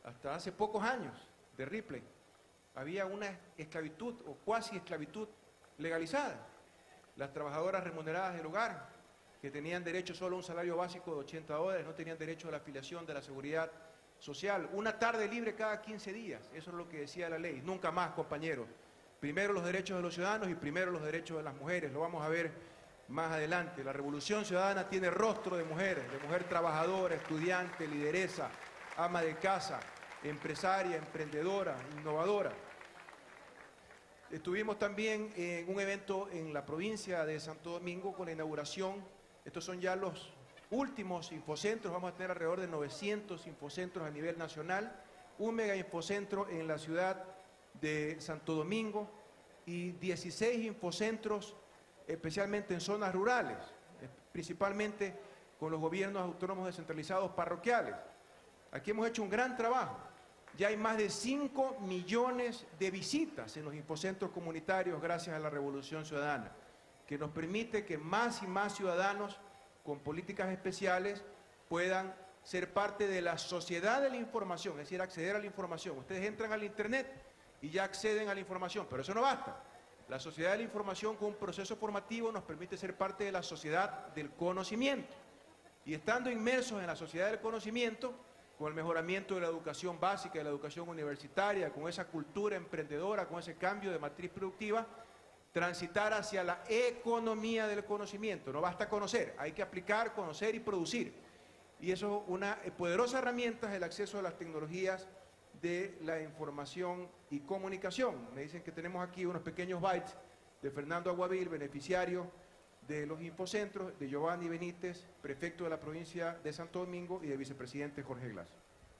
hasta hace pocos años de Ripley, había una esclavitud o cuasi esclavitud legalizada. Las trabajadoras remuneradas del hogar, que tenían derecho solo a un salario básico de ochenta dólares, no tenían derecho a la afiliación de la seguridad social. Una tarde libre cada quince días, eso es lo que decía la ley. Nunca más, compañeros. Primero los derechos de los ciudadanos y primero los derechos de las mujeres. Lo vamos a ver más adelante. La Revolución Ciudadana tiene rostro de mujer, de mujer trabajadora, estudiante, lideresa, ama de casa, empresaria, emprendedora, innovadora. Estuvimos también en un evento en la provincia de Santo Domingo con la inauguración. Estos son ya los últimos infocentros. Vamos a tener alrededor de novecientos infocentros a nivel nacional. Un mega infocentro en la ciudad de Santo Domingo y dieciséis infocentros especialmente en zonas rurales, principalmente con los gobiernos autónomos descentralizados parroquiales. Aquí hemos hecho un gran trabajo. Ya hay más de cinco millones de visitas en los infocentros comunitarios gracias a la Revolución Ciudadana, que nos permite que más y más ciudadanos con políticas especiales puedan ser parte de la sociedad de la información, es decir, acceder a la información. Ustedes entran al internet y ya acceden a la información, pero eso no basta. La sociedad de la información con un proceso formativo nos permite ser parte de la sociedad del conocimiento. Y estando inmersos en la sociedad del conocimiento, con el mejoramiento de la educación básica, de la educación universitaria, con esa cultura emprendedora, con ese cambio de matriz productiva, transitar hacia la economía del conocimiento. No basta conocer, hay que aplicar, conocer y producir. Y eso es una poderosa herramienta, es el acceso a las tecnologías de la información y comunicación. Me dicen que tenemos aquí unos pequeños bytes de Fernando Aguavil, beneficiario de los infocentros, de Giovanni Benítez, prefecto de la provincia de Santo Domingo, y del vicepresidente Jorge Glass.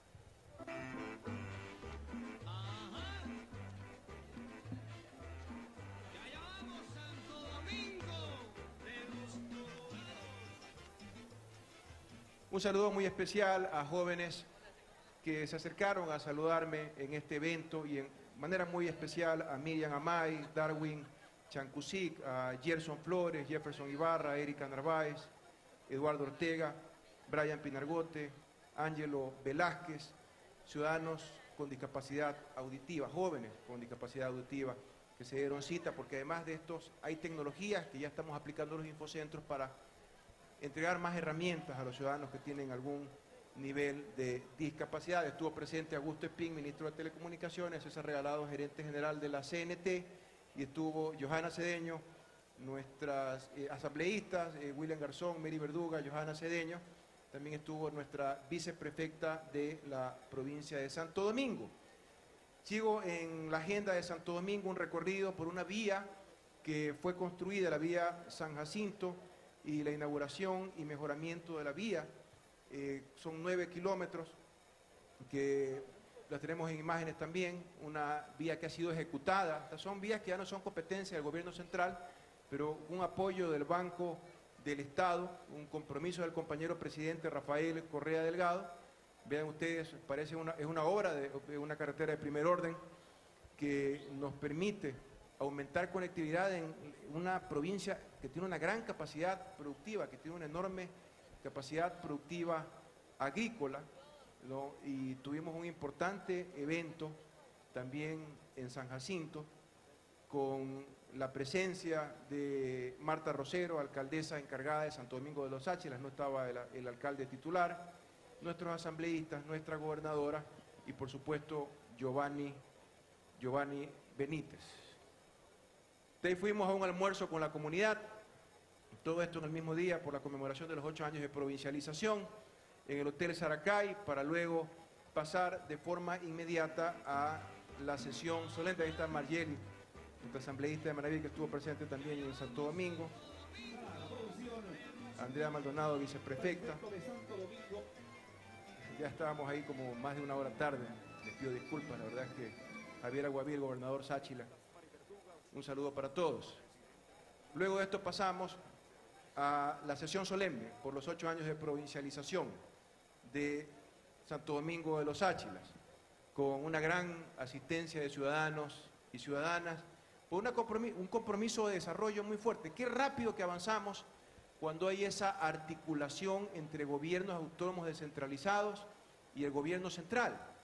Un saludo muy especial a jóvenes que se acercaron a saludarme en este evento y en manera muy especial a Miriam Amay, Darwin Chancusic, a Gerson Flores, Jefferson Ibarra, Erika Narváez, Eduardo Ortega, Brian Pinargote, Ángelo Velázquez, ciudadanos con discapacidad auditiva, jóvenes con discapacidad auditiva, que se dieron cita, porque además de estos hay tecnologías que ya estamos aplicando en los infocentros para entregar más herramientas a los ciudadanos que tienen algún nivel de discapacidad. Estuvo presente Augusto Espín, ministro de Telecomunicaciones, César Regalado, gerente general de la C N T, y estuvo Johanna Cedeño, nuestras eh, asambleístas, eh, William Garzón, Mary Verduga, Johanna Cedeño. También estuvo nuestra viceprefecta de la provincia de Santo Domingo. Sigo en la agenda de Santo Domingo un recorrido por una vía que fue construida, la vía San Jacinto, y la inauguración y mejoramiento de la vía. Eh, son nueve kilómetros que las tenemos en imágenes también, una vía que ha sido ejecutada. Estas son vías que ya no son competencia del gobierno central, pero un apoyo del Banco del Estado, un compromiso del compañero presidente Rafael Correa Delgado. Vean ustedes, parece una, es una obra de, de una carretera de primer orden que nos permite aumentar conectividad en una provincia que tiene una gran capacidad productiva, que tiene una enorme capacidad productiva agrícola, ¿no? Y tuvimos un importante evento también en San Jacinto con la presencia de Marta Rosero, alcaldesa encargada de Santo Domingo de los Áchilas. No estaba el, el alcalde titular, nuestros asambleístas, nuestra gobernadora y por supuesto Giovanni, Giovanni Benítez. De ahí fuimos a un almuerzo con la comunidad, todo esto en el mismo día por la conmemoración de los ocho años de provincialización, en el Hotel Saracay, para luego pasar de forma inmediata a la sesión solemne. Ahí está Margeli, nuestra asambleísta de Manaví, que estuvo presente también en Santo Domingo. Andrea Maldonado, viceprefecta. Ya estábamos ahí como más de una hora tarde, les pido disculpas, la verdad es que Javier Aguavil, gobernador Sáchila. Un saludo para todos. Luego de esto pasamos a la sesión solemne por los ocho años de provincialización de Santo Domingo de los Áchilas, con una gran asistencia de ciudadanos y ciudadanas, por una compromiso, un compromiso de desarrollo muy fuerte. Qué rápido que avanzamos cuando hay esa articulación entre gobiernos autónomos descentralizados y el gobierno central.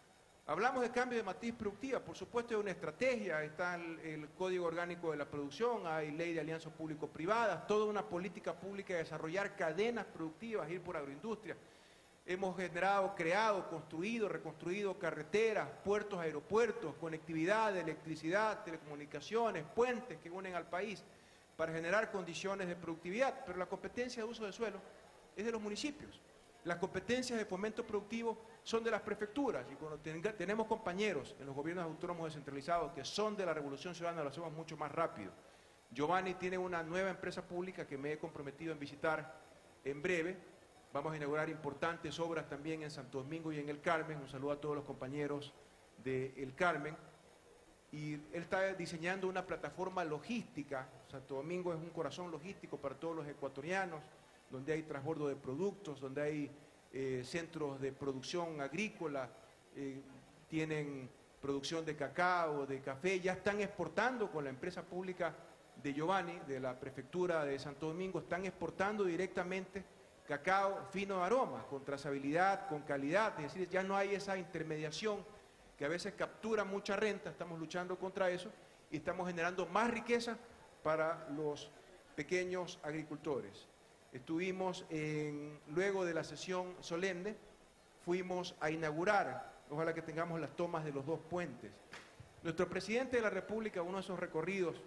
Hablamos de cambio de matriz productiva, por supuesto hay una estrategia, está el, el Código Orgánico de la Producción, hay ley de alianzas público-privadas, toda una política pública de desarrollar cadenas productivas, ir por agroindustria. Hemos generado, creado, construido, reconstruido carreteras, puertos, aeropuertos, conectividad, electricidad, telecomunicaciones, puentes que unen al país para generar condiciones de productividad, pero la competencia de uso de suelo es de los municipios. Las competencias de fomento productivo son de las prefecturas y cuando tenga, tenemos compañeros en los gobiernos autónomos descentralizados que son de la Revolución Ciudadana, lo hacemos mucho más rápido. Giovanni tiene una nueva empresa pública que me he comprometido en visitar en breve. Vamos a inaugurar importantes obras también en Santo Domingo y en El Carmen. Un saludo a todos los compañeros de El Carmen. Y él está diseñando una plataforma logística. Santo Domingo es un corazón logístico para todos los ecuatorianos, donde hay transbordo de productos, donde hay eh, centros de producción agrícola, eh, tienen producción de cacao, de café, ya están exportando con la empresa pública de Giovanni, de la prefectura de Santo Domingo, están exportando directamente cacao fino de aroma, con trazabilidad, con calidad, es decir, ya no hay esa intermediación que a veces captura mucha renta, estamos luchando contra eso y estamos generando más riqueza para los pequeños agricultores. Estuvimos, en, luego de la sesión solemne, fuimos a inaugurar, ojalá que tengamos las tomas de los dos puentes. Nuestro presidente de la República, uno de esos recorridos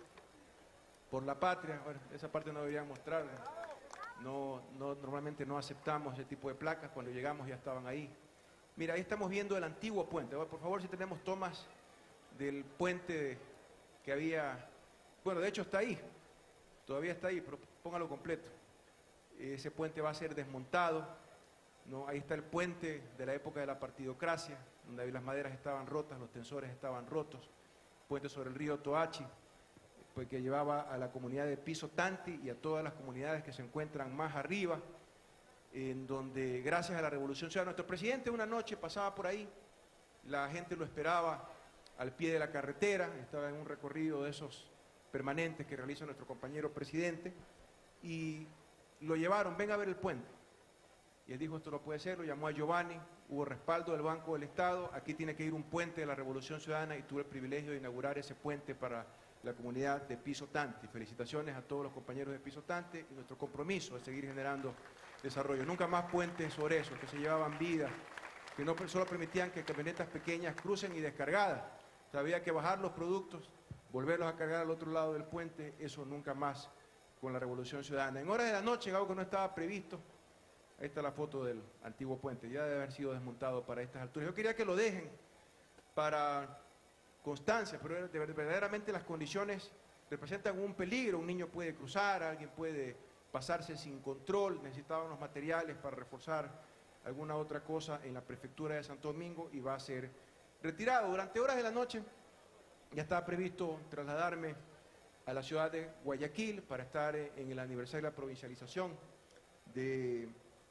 por la patria, bueno, esa parte no deberían mostrar, no, no, normalmente no aceptamos ese tipo de placas, cuando llegamos ya estaban ahí. Mira, ahí estamos viendo el antiguo puente, por favor si tenemos tomas del puente que había, bueno de hecho está ahí, todavía está ahí, pero póngalo completo. Ese puente va a ser desmontado, ¿no? Ahí está el puente de la época de la partidocracia, donde las maderas estaban rotas, los tensores estaban rotos, puente sobre el río Toachi, pues, que llevaba a la comunidad de Piso Tanti y a todas las comunidades que se encuentran más arriba, en donde gracias a la Revolución Ciudadana, nuestro presidente una noche pasaba por ahí, la gente lo esperaba al pie de la carretera, estaba en un recorrido de esos permanentes que realiza nuestro compañero presidente, y lo llevaron, ven a ver el puente. Y él dijo, esto no puede ser, lo llamó a Giovanni, hubo respaldo del Banco del Estado, aquí tiene que ir un puente de la Revolución Ciudadana y tuve el privilegio de inaugurar ese puente para la comunidad de Piso Tanti. Felicitaciones a todos los compañeros de Piso Tanti y nuestro compromiso de seguir generando desarrollo. Nunca más puentes sobre eso, que se llevaban vidas, que no solo permitían que camionetas pequeñas crucen y descargadas. O sea, había que bajar los productos, volverlos a cargar al otro lado del puente, eso nunca más con la Revolución Ciudadana. En horas de la noche, algo que no estaba previsto, ahí está la foto del antiguo puente, ya debe haber sido desmontado para estas alturas. Yo quería que lo dejen para constancia, pero de verdaderamente las condiciones representan un peligro, un niño puede cruzar, alguien puede pasarse sin control, necesitaban los materiales para reforzar alguna otra cosa en la prefectura de Santo Domingo y va a ser retirado. Durante horas de la noche ya estaba previsto trasladarme a la ciudad de Guayaquil para estar en el aniversario de la provincialización de,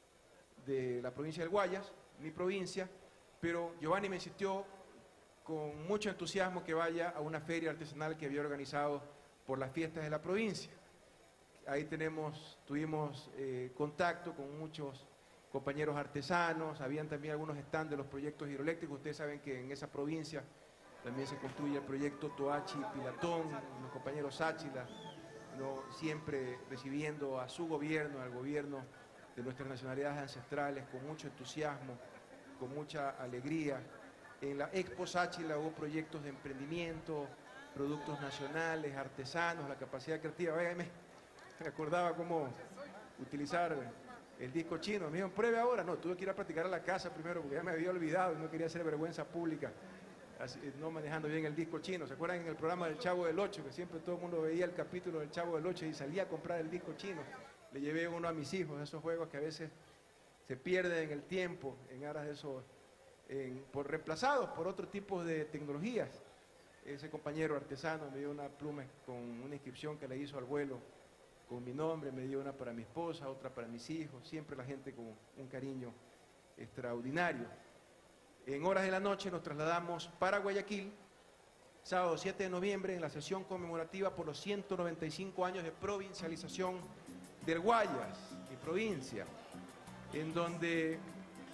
de la provincia del Guayas, mi provincia, pero Giovanni me insistió con mucho entusiasmo que vaya a una feria artesanal que había organizado por las fiestas de la provincia. Ahí tenemos, tuvimos eh, contacto con muchos compañeros artesanos, habían también algunos stands de los proyectos hidroeléctricos. Ustedes saben que en esa provincia también se construye el proyecto Toachi Pilatón, los compañeros Sáchila, ¿no? Siempre recibiendo a su gobierno, al gobierno de nuestras nacionalidades ancestrales, con mucho entusiasmo, con mucha alegría. En la Expo Sáchila hubo proyectos de emprendimiento, productos nacionales, artesanos, la capacidad creativa. Oiga, me, me acordaba cómo utilizar el disco chino. Me dijeron, pruebe ahora. No, tuve que ir a practicar a la casa primero porque ya me había olvidado y no quería hacer vergüenza pública. Así, no manejando bien el disco chino. ¿Se acuerdan en el programa del Chavo del Ocho? Que siempre todo el mundo veía el capítulo del Chavo del Ocho y salía a comprar el disco chino. Le llevé uno a mis hijos, esos juegos que a veces se pierden en el tiempo, en aras de esos, en, por reemplazados por otro tipo de tecnologías. Ese compañero artesano me dio una pluma con una inscripción que le hizo al vuelo con mi nombre, me dio una para mi esposa, otra para mis hijos, siempre la gente con un cariño extraordinario. En horas de la noche nos trasladamos para Guayaquil, sábado siete de noviembre, en la sesión conmemorativa por los ciento noventa y cinco años de provincialización del Guayas, mi provincia, en donde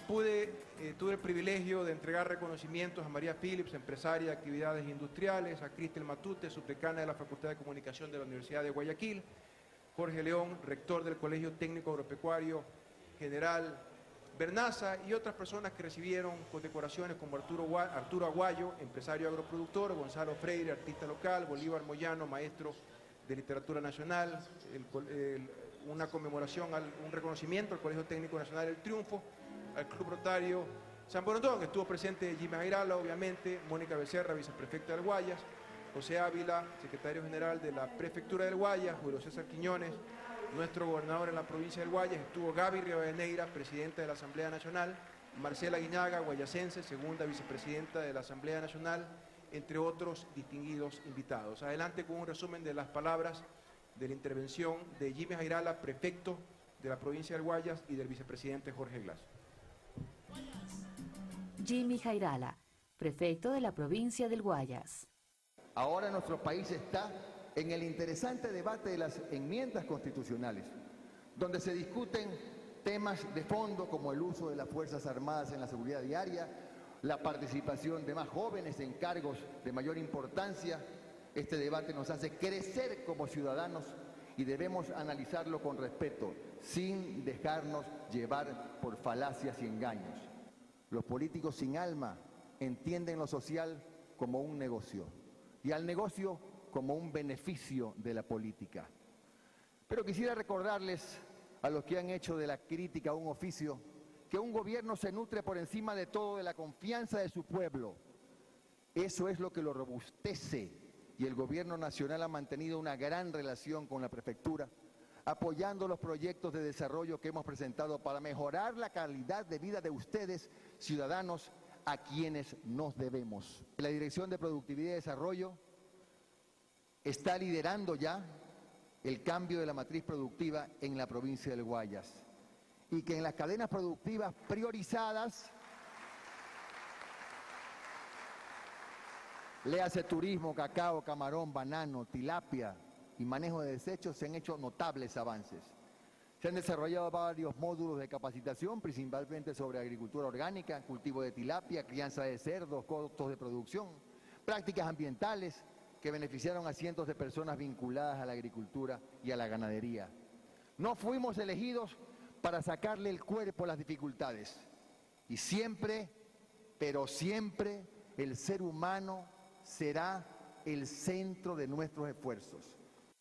pude, eh, tuve el privilegio de entregar reconocimientos a María Phillips, empresaria de actividades industriales, a Cristel Matute, subdecana de la Facultad de Comunicación de la Universidad de Guayaquil, Jorge León, rector del Colegio Técnico Agropecuario General Bernaza, y otras personas que recibieron condecoraciones como Arturo, Arturo Aguayo, empresario agroproductor, Gonzalo Freire, artista local, Bolívar Moyano, maestro de literatura nacional, el, el, una conmemoración, al, un reconocimiento al Colegio Técnico Nacional del Triunfo, al Club Rotario San Borondón, que estuvo presente Jimmy Jairala, obviamente, Mónica Becerra, viceprefecta del Guayas, José Ávila, secretario general de la Prefectura del Guayas, Julio César Quiñones, nuestro gobernador en la provincia del Guayas, estuvo Gaby Rivadeneira, presidenta de la Asamblea Nacional, Marcela Guiñaga, guayacense, segunda vicepresidenta de la Asamblea Nacional, entre otros distinguidos invitados. Adelante con un resumen de las palabras de la intervención de Jimmy Jairala, prefecto de la provincia del Guayas, y del vicepresidente Jorge Glass. Jimmy Jairala, prefecto de la provincia del Guayas. Ahora nuestro país está en el interesante debate de las enmiendas constitucionales, donde se discuten temas de fondo como el uso de las Fuerzas Armadas en la seguridad diaria, la participación de más jóvenes en cargos de mayor importancia. Este debate nos hace crecer como ciudadanos y debemos analizarlo con respeto, sin dejarnos llevar por falacias y engaños. Los políticos sin alma entienden lo social como un negocio y al negocio como un beneficio de la política. Pero quisiera recordarles a los que han hecho de la crítica un oficio que un gobierno se nutre por encima de todo de la confianza de su pueblo. Eso es lo que lo robustece, y el gobierno nacional ha mantenido una gran relación con la prefectura, apoyando los proyectos de desarrollo que hemos presentado para mejorar la calidad de vida de ustedes, ciudadanos, a quienes nos debemos. La Dirección de Productividad y Desarrollo está liderando ya el cambio de la matriz productiva en la provincia del Guayas, y que en las cadenas productivas priorizadas, léase turismo, cacao, camarón, banano, tilapia y manejo de desechos, se han hecho notables avances. Se han desarrollado varios módulos de capacitación, principalmente sobre agricultura orgánica, cultivo de tilapia, crianza de cerdos, costos de producción, prácticas ambientales que beneficiaron a cientos de personas vinculadas a la agricultura y a la ganadería. No fuimos elegidos para sacarle el cuerpo a las dificultades, y siempre, pero siempre, el ser humano será el centro de nuestros esfuerzos.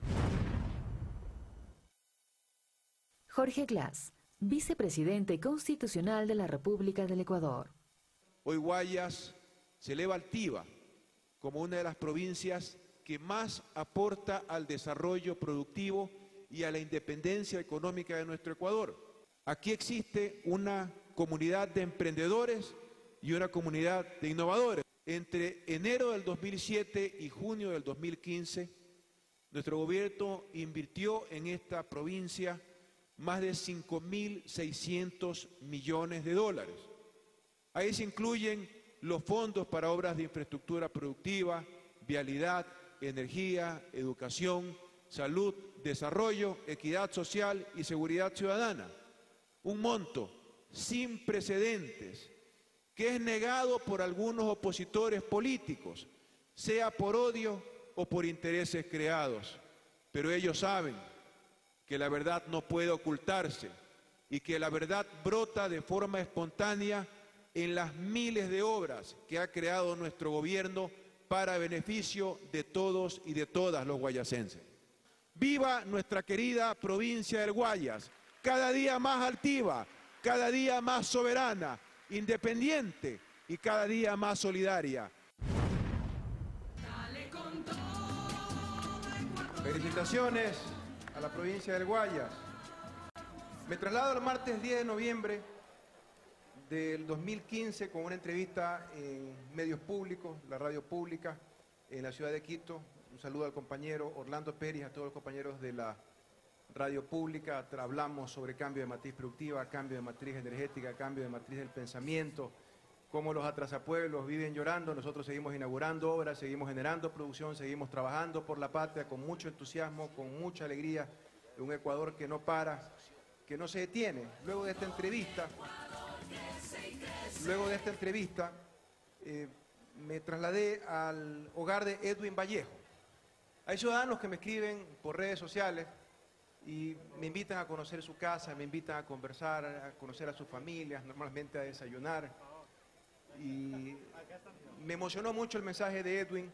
Jorge Glass, vicepresidente constitucional de la República del Ecuador. Hoy Guayas se eleva altiva como una de las provincias que más aporta al desarrollo productivo y a la independencia económica de nuestro Ecuador. Aquí existe una comunidad de emprendedores y una comunidad de innovadores. Entre enero del dos mil siete y junio del dos mil quince, nuestro gobierno invirtió en esta provincia más de cinco mil seiscientos millones de dólares. Ahí se incluyen los fondos para obras de infraestructura productiva, vialidad, energía, educación, salud, desarrollo, equidad social y seguridad ciudadana. Un monto sin precedentes que es negado por algunos opositores políticos, sea por odio o por intereses creados. Pero ellos saben que la verdad no puede ocultarse y que la verdad brota de forma espontánea en las miles de obras que ha creado nuestro gobierno para beneficio de todos y de todas los guayasenses. ¡Viva nuestra querida provincia del Guayas! Cada día más altiva, cada día más soberana, independiente y cada día más solidaria. Felicitaciones a la provincia del Guayas. Me traslado el martes diez de noviembre del dos mil quince con una entrevista en medios públicos, la radio pública, en la ciudad de Quito. Un saludo al compañero Orlando Pérez, a todos los compañeros de la radio pública. Hablamos sobre cambio de matriz productiva, cambio de matriz energética, cambio de matriz del pensamiento, cómo los atrasapueblos viven llorando. Nosotros seguimos inaugurando obras, seguimos generando producción, seguimos trabajando por la patria con mucho entusiasmo, con mucha alegría, de un Ecuador que no para, que no se detiene. Luego de esta entrevista, luego de esta entrevista, eh, me trasladé al hogar de Edwin Vallejo. Hay ciudadanos que me escriben por redes sociales y me invitan a conocer su casa, me invitan a conversar, a conocer a sus familias, normalmente a desayunar. Y me emocionó mucho el mensaje de Edwin,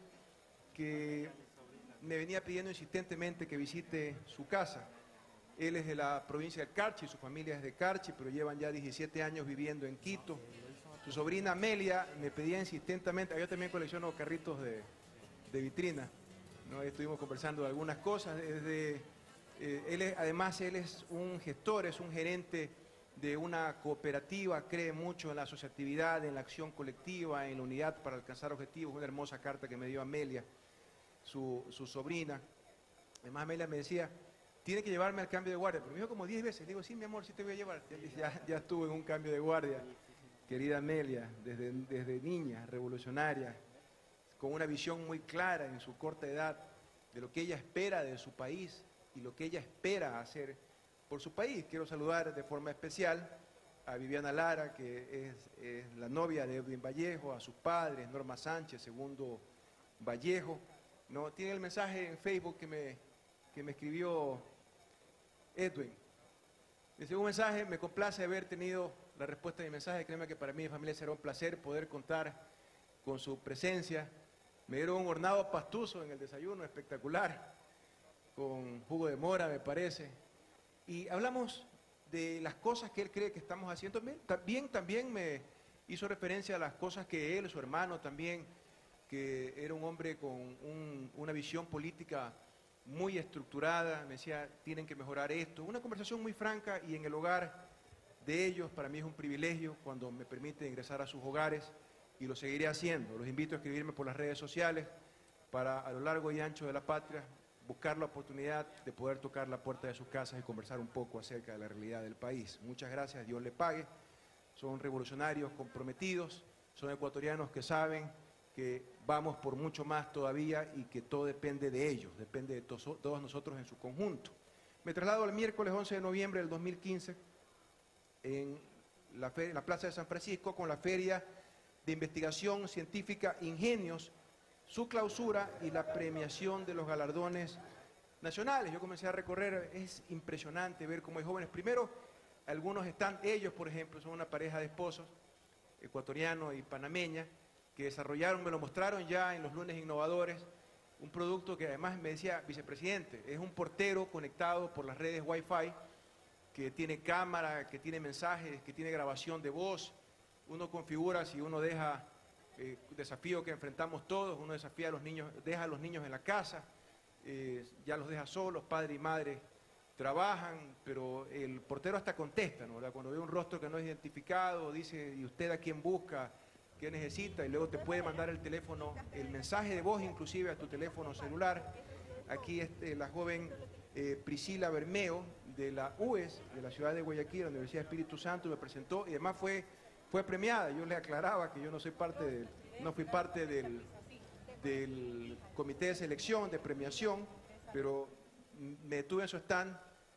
que me venía pidiendo insistentemente que visite su casa. Él es de la provincia del Carchi, su familia es de Carchi, pero llevan ya diecisiete años viviendo en Quito. Su sobrina Amelia me pedía insistentemente, yo también colecciono carritos de, de vitrina, ¿no? Estuvimos conversando de algunas cosas. Desde, eh, él es, además, él es un gestor, es un gerente de una cooperativa, cree mucho en la asociatividad, en la acción colectiva, en la unidad para alcanzar objetivos. Una hermosa carta que me dio Amelia, su, su sobrina. Además, Amelia me decía, tiene que llevarme al cambio de guardia, pero me dijo como diez veces. Le digo, sí, mi amor, sí te voy a llevar. Ya, ya estuve en un cambio de guardia, querida Amelia, desde, desde niña, revolucionaria, con una visión muy clara en su corta edad de lo que ella espera de su país y lo que ella espera hacer por su país. Quiero saludar de forma especial a Viviana Lara, que es, es la novia de Edwin Vallejo, a sus padres, Norma Sánchez, segundo Vallejo. ¿No? Tiene el mensaje en Facebook que me, que me escribió Edwin. Dice un mensaje, me complace haber tenido la respuesta de mi mensaje, créeme que para mí y mi familia será un placer poder contar con su presencia. Me dieron un hornado pastuso en el desayuno, espectacular, con jugo de mora, me parece. Y hablamos de las cosas que él cree que estamos haciendo. También, también me hizo referencia a las cosas que él, su hermano también, que era un hombre con un, una visión política muy estructurada, me decía, tienen que mejorar esto. Una conversación muy franca, y en el hogar de ellos, para mí es un privilegio cuando me permite ingresar a sus hogares, y lo seguiré haciendo. Los invito a escribirme por las redes sociales para, a lo largo y ancho de la patria, buscar la oportunidad de poder tocar la puerta de sus casas y conversar un poco acerca de la realidad del país. Muchas gracias, Dios le pague. Son revolucionarios comprometidos, son ecuatorianos que saben que vamos por mucho más todavía y que todo depende de ellos, depende de to todos nosotros en su conjunto. Me traslado el miércoles once de noviembre del dos mil quince en la, en la Plaza de San Francisco con la Feria de Investigación Científica Ingenios, su clausura y la premiación de los galardones nacionales. Yo comencé a recorrer, es impresionante ver cómo hay jóvenes. Primero, algunos están, ellos por ejemplo, son una pareja de esposos, ecuatoriano y panameña, que desarrollaron, me lo mostraron ya en los lunes innovadores, un producto que además me decía, vicepresidente, es un portero conectado por las redes Wi-Fi, que tiene cámara, que tiene mensajes, que tiene grabación de voz. Uno configura, si uno deja, eh, desafío que enfrentamos todos, uno desafía a los niños, deja a los niños en la casa, eh, ya los deja solos, padre y madre trabajan, pero el portero hasta contesta, ¿no? ¿Verdad? Cuando ve un rostro que no es identificado, dice, ¿y usted a quién busca? ¿Qué necesita? Y luego te puede mandar el teléfono, el mensaje de voz inclusive a tu teléfono celular. Aquí este, la joven eh, Priscila Bermeo de la U E S, de la ciudad de Guayaquil, la Universidad Espíritu Santo, me presentó y además fue, fue premiada. Yo le aclaraba que yo no soy parte del, no fui parte del, del comité de selección, de premiación, pero me detuve en su stand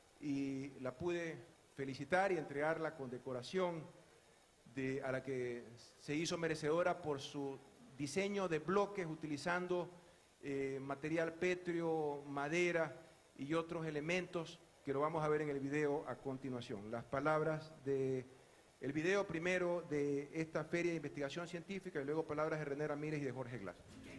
y la pude felicitar y entregar la condecoración de, a la que se hizo merecedora por su diseño de bloques utilizando eh, material pétreo, madera y otros elementos que lo vamos a ver en el video a continuación. Las palabras de el video primero de esta Feria de Investigación Científica y luego palabras de René Ramírez y de Jorge Glass.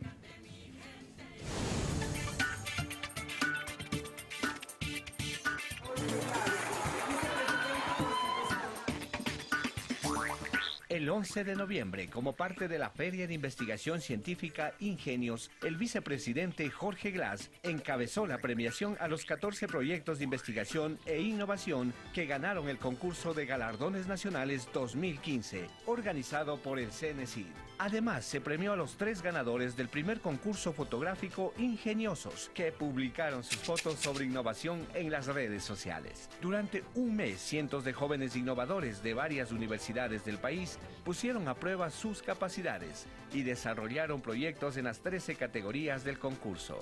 El once de noviembre, como parte de la Feria de Investigación Científica Ingenios, el vicepresidente Jorge Glass encabezó la premiación a los catorce proyectos de investigación e innovación que ganaron el concurso de Galardones Nacionales dos mil quince, organizado por el CENESID. Además, se premió a los tres ganadores del primer concurso fotográfico Ingeniosos, que publicaron sus fotos sobre innovación en las redes sociales. Durante un mes, cientos de jóvenes innovadores de varias universidades del país pusieron a prueba sus capacidades y desarrollaron proyectos en las trece categorías del concurso.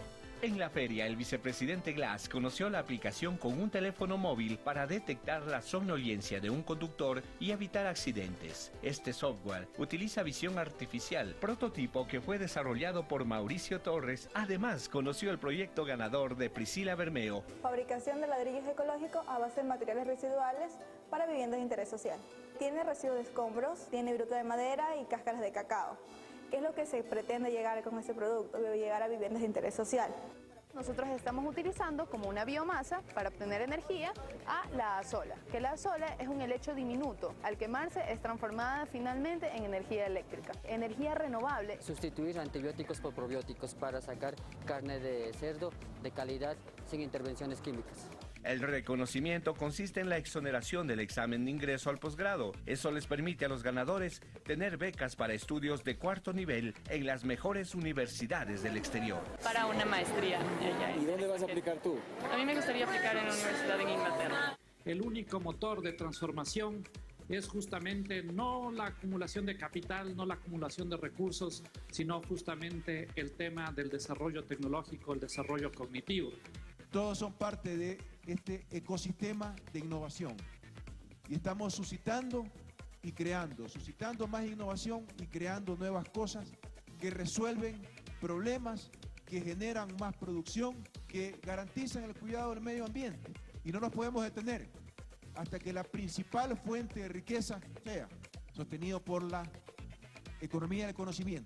En la feria, el vicepresidente Glass conoció la aplicación con un teléfono móvil para detectar la somnolencia de un conductor y evitar accidentes. Este software utiliza visión artificial, prototipo que fue desarrollado por Mauricio Torres. Además, conoció el proyecto ganador de Priscila Bermeo. Fabricación de ladrillos ecológicos a base de materiales residuales para viviendas de interés social. Tiene residuos de escombros, tiene bruto de madera y cáscaras de cacao. ¿Qué es lo que se pretende llegar con ese producto? Llegar a viviendas de interés social. Nosotros estamos utilizando como una biomasa para obtener energía a la azola, que la azola es un helecho diminuto. Al quemarse es transformada finalmente en energía eléctrica, energía renovable. Sustituir antibióticos por probióticos para sacar carne de cerdo de calidad sin intervenciones químicas. El reconocimiento consiste en la exoneración del examen de ingreso al posgrado. Eso les permite a los ganadores tener becas para estudios de cuarto nivel en las mejores universidades del exterior. Para una maestría. ¿Y dónde vas a aplicar tú? A mí me gustaría aplicar en la universidad en Inglaterra. El único motor de transformación es justamente no la acumulación de capital, no la acumulación de recursos, sino justamente el tema del desarrollo tecnológico, el desarrollo cognitivo. Todos son parte de este ecosistema de innovación y estamos suscitando y creando, suscitando más innovación y creando nuevas cosas que resuelven problemas, que generan más producción, que garantizan el cuidado del medio ambiente. Y no nos podemos detener hasta que la principal fuente de riqueza sea sostenido por la economía del conocimiento.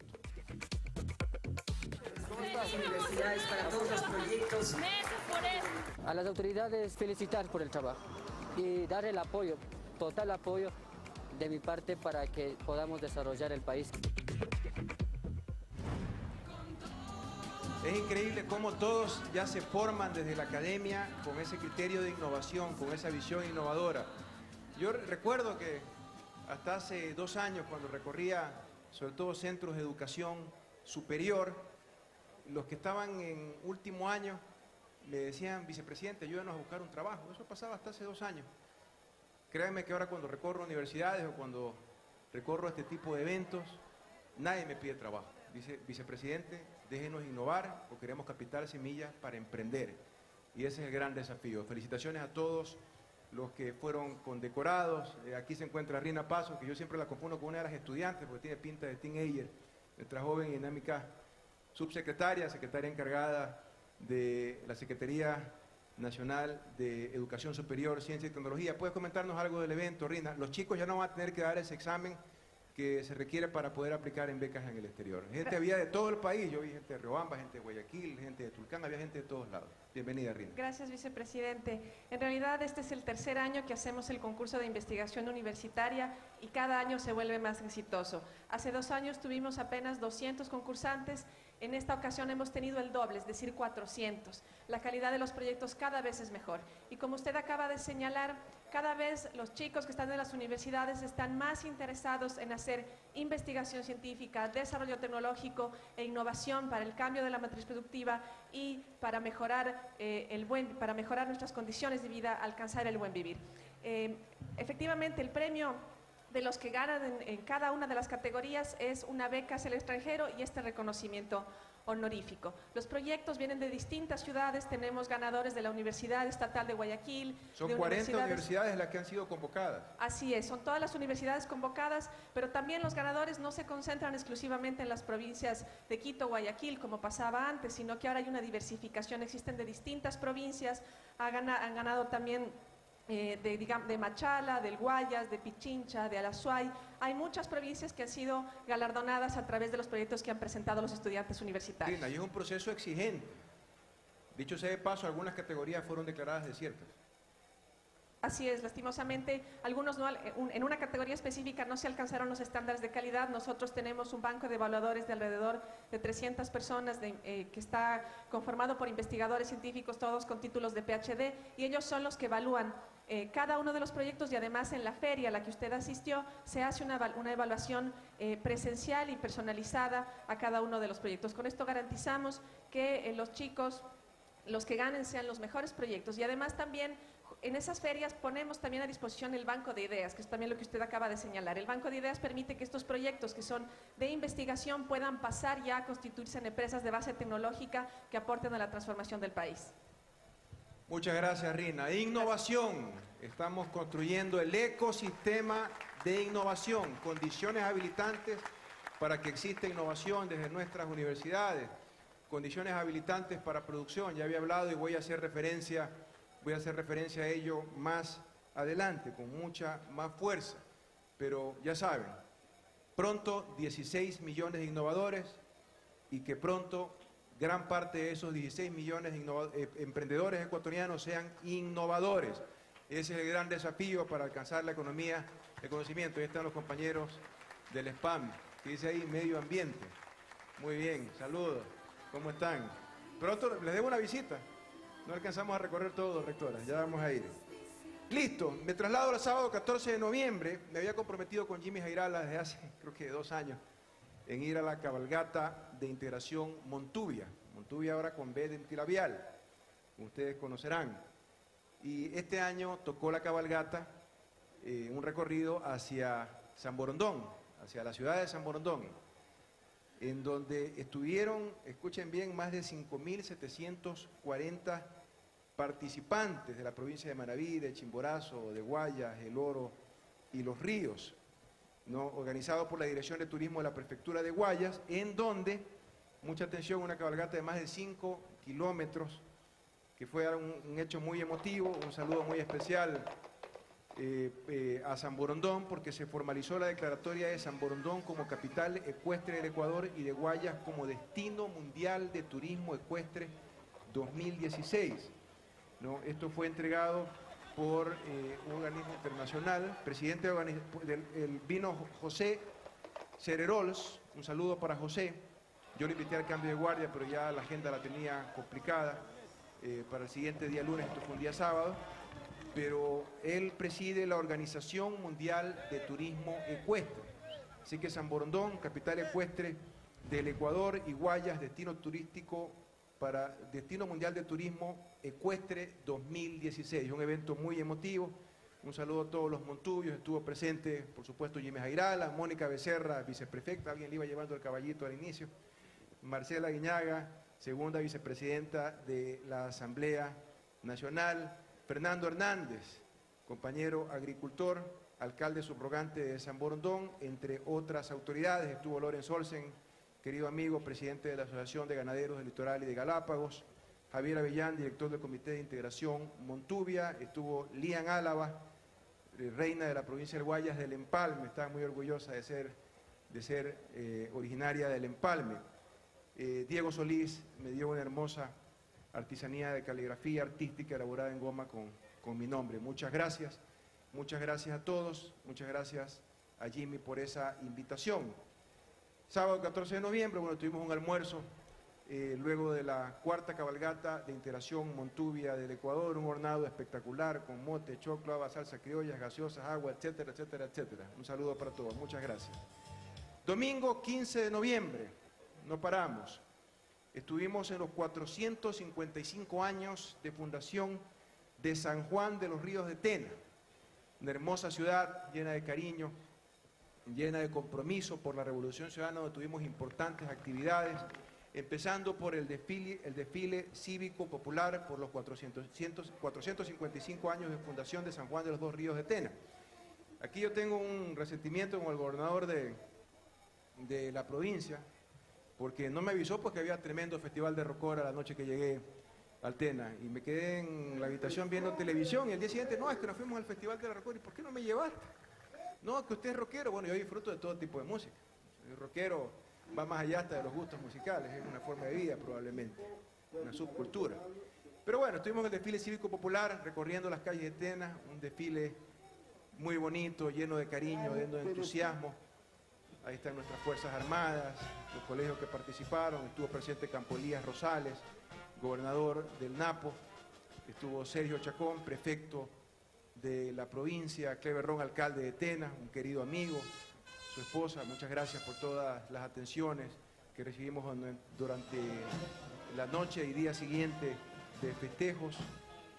Las universidades para todos los proyectos. A las autoridades felicitar por el trabajo y dar el apoyo, total apoyo de mi parte para que podamos desarrollar el país. Es increíble cómo todos ya se forman desde la academia con ese criterio de innovación, con esa visión innovadora. Yo recuerdo que hasta hace dos años, cuando recorría sobre todo centros de educación superior, los que estaban en último año le decían: vicepresidente, ayúdanos a buscar un trabajo. Eso pasaba hasta hace dos años. Créanme que ahora cuando recorro universidades o cuando recorro este tipo de eventos, nadie me pide trabajo. Dice: vicepresidente, déjenos innovar o queremos capital semilla para emprender. Y ese es el gran desafío. Felicitaciones a todos los que fueron condecorados. Eh, aquí se encuentra Rina Paso, que yo siempre la confundo con una de las estudiantes porque tiene pinta de teenager, nuestra joven y dinámica subsecretaria, secretaria encargada de la Secretaría Nacional de Educación Superior, Ciencia y Tecnología. ¿Puedes comentarnos algo del evento, Rina? Los chicos ya no van a tener que dar ese examen que se requiere para poder aplicar en becas en el exterior. Gente había de todo el país, yo vi gente de Riobamba, gente de Guayaquil, gente de Tulcán, había gente de todos lados. Bienvenida, Rina. Gracias, vicepresidente. En realidad este es el tercer año que hacemos el concurso de investigación universitaria y cada año se vuelve más exitoso. Hace dos años tuvimos apenas doscientos concursantes. En esta ocasión hemos tenido el doble, es decir, cuatrocientos. La calidad de los proyectos cada vez es mejor. Y como usted acaba de señalar, cada vez los chicos que están en las universidades están más interesados en hacer investigación científica, desarrollo tecnológico e innovación para el cambio de la matriz productiva y para mejorar, eh, el buen, para mejorar nuestras condiciones de vida, alcanzar el buen vivir. Eh, efectivamente, el premio de los que ganan en, en cada una de las categorías es una beca hacia el extranjero y este reconocimiento honorífico. Los proyectos vienen de distintas ciudades, tenemos ganadores de la Universidad Estatal de Guayaquil. Son de cuarenta universidades, universidades las que han sido convocadas. Así es, son todas las universidades convocadas, pero también los ganadores no se concentran exclusivamente en las provincias de Quito, Guayaquil, como pasaba antes, sino que ahora hay una diversificación, existen de distintas provincias, han ganado, han ganado también Eh, de, digamos, de Machala, del Guayas, de Pichincha, de Alazuay. Hay muchas provincias que han sido galardonadas a través de los proyectos que han presentado los estudiantes universitarios. Y es un proceso exigente. Dicho sea de paso, algunas categorías fueron declaradas desiertas. Así es, lastimosamente, algunos no, en una categoría específica no se alcanzaron los estándares de calidad. Nosotros tenemos un banco de evaluadores de alrededor de trescientas personas de, eh, que está conformado por investigadores científicos, todos con títulos de P H D, y ellos son los que evalúan eh, cada uno de los proyectos, y además en la feria a la que usted asistió se hace una, una evaluación eh, presencial y personalizada a cada uno de los proyectos. Con esto garantizamos que eh, los chicos, los que ganen, sean los mejores proyectos, y además también En esas ferias ponemos también a disposición el banco de ideas, que es también lo que usted acaba de señalar. El banco de ideas permite que estos proyectos que son de investigación puedan pasar ya a constituirse en empresas de base tecnológica que aporten a la transformación del país. Muchas gracias, Rina. Innovación. Estamos construyendo el ecosistema de innovación, condiciones habilitantes para que exista innovación desde nuestras universidades, condiciones habilitantes para producción. Ya había hablado y voy a hacer referencia, voy a hacer referencia a ello más adelante, con mucha más fuerza. Pero ya saben, pronto dieciséis millones de innovadores y que pronto gran parte de esos dieciséis millones de eh, emprendedores ecuatorianos sean innovadores. Ese es el gran desafío para alcanzar la economía de conocimiento. Ahí están los compañeros del SPAM, que dice ahí medio ambiente. Muy bien, saludos. ¿Cómo están? Pronto les debo una visita. No alcanzamos a recorrer todo, rectora. Ya vamos a ir. Listo. Me traslado el sábado catorce de noviembre. Me había comprometido con Jimmy Jairala desde hace, creo que dos años, en ir a la cabalgata de integración Montuvia. Montuvia ahora con B de multilabial, como ustedes conocerán. Y este año tocó la cabalgata, eh, un recorrido hacia San Borondón, hacia la ciudad de San Borondón, en donde estuvieron, escuchen bien, más de cinco mil setecientos cuarenta participantes de la provincia de Manabí, de Chimborazo, de Guayas, El Oro y Los Ríos, ¿no? Organizado por la Dirección de Turismo de la Prefectura de Guayas, en donde, mucha atención, una cabalgata de más de cinco kilómetros, que fue un, un hecho muy emotivo. Un saludo muy especial eh, eh, a San Borondón, porque se formalizó la declaratoria de San Borondón como capital ecuestre del Ecuador y de Guayas como destino mundial de turismo ecuestre dos mil dieciséis, ¿no? Esto fue entregado por eh, un organismo internacional, presidente del, del vino José Cererols. Un saludo para José. Yo le invité al cambio de guardia, pero ya la agenda la tenía complicada eh, para el siguiente día lunes. Esto fue un día sábado, pero él preside la Organización Mundial de Turismo Ecuestre. Así que San Borondón, capital ecuestre del Ecuador, y Guayas, destino turístico para Destino Mundial de Turismo Ecuestre dos mil dieciséis, un evento muy emotivo. Un saludo a todos los montubios. Estuvo presente, por supuesto, Jimmy Jairala, Mónica Becerra, viceprefecta, alguien le iba llevando el caballito al inicio, Marcela Guiñaga, segunda vicepresidenta de la Asamblea Nacional, Fernando Hernández, compañero agricultor, alcalde subrogante de San Borondón, entre otras autoridades. Estuvo Lorenz Olsen, querido amigo, presidente de la Asociación de Ganaderos del Litoral y de Galápagos, Javier Avellán, director del Comité de Integración Montuvia, estuvo Lian Álava, reina de la provincia del Guayas del Empalme, está muy orgullosa de ser, de ser eh, originaria del Empalme. Eh, Diego Solís me dio una hermosa artesanía de caligrafía artística elaborada en goma con, con mi nombre. Muchas gracias, muchas gracias a todos, muchas gracias a Jimmy por esa invitación. Sábado catorce de noviembre, bueno, tuvimos un almuerzo eh, luego de la cuarta cabalgata de integración Montuvia del Ecuador, un hornado espectacular con mote, choclo, haba, salsa criollas, gaseosas, agua, etcétera, etcétera, etcétera. Un saludo para todos, muchas gracias. Domingo quince de noviembre, no paramos. Estuvimos en los cuatrocientos cincuenta y cinco años de fundación de San Juan de los Ríos de Tena, una hermosa ciudad llena de cariño, llena de compromiso por la Revolución Ciudadana, donde tuvimos importantes actividades, empezando por el desfile, el desfile cívico popular por los cuatrocientos cincuenta y cinco años de fundación de San Juan de los Dos Ríos de Tena. Aquí yo tengo un resentimiento con el gobernador de, de la provincia, porque no me avisó porque había tremendo festival de Rocora la noche que llegué al Tena, y me quedé en la habitación viendo televisión, y el día siguiente, no, es que nos fuimos al festival de la Rocora, ¿y por qué no me llevaste? No, que usted es rockero. Bueno, yo disfruto de todo tipo de música. El rockero va más allá hasta de los gustos musicales, es una forma de vida probablemente, una subcultura. Pero bueno, estuvimos en el desfile cívico popular, recorriendo las calles de Tena, un desfile muy bonito, lleno de cariño, lleno de entusiasmo. Ahí están nuestras Fuerzas Armadas, los colegios que participaron, estuvo presente Campolías Rosales, gobernador del Napo, estuvo Sergio Chacón, prefecto de la provincia, Cleber Ron, alcalde de Tena, un querido amigo, su esposa. Muchas gracias por todas las atenciones que recibimos durante la noche y día siguiente de festejos.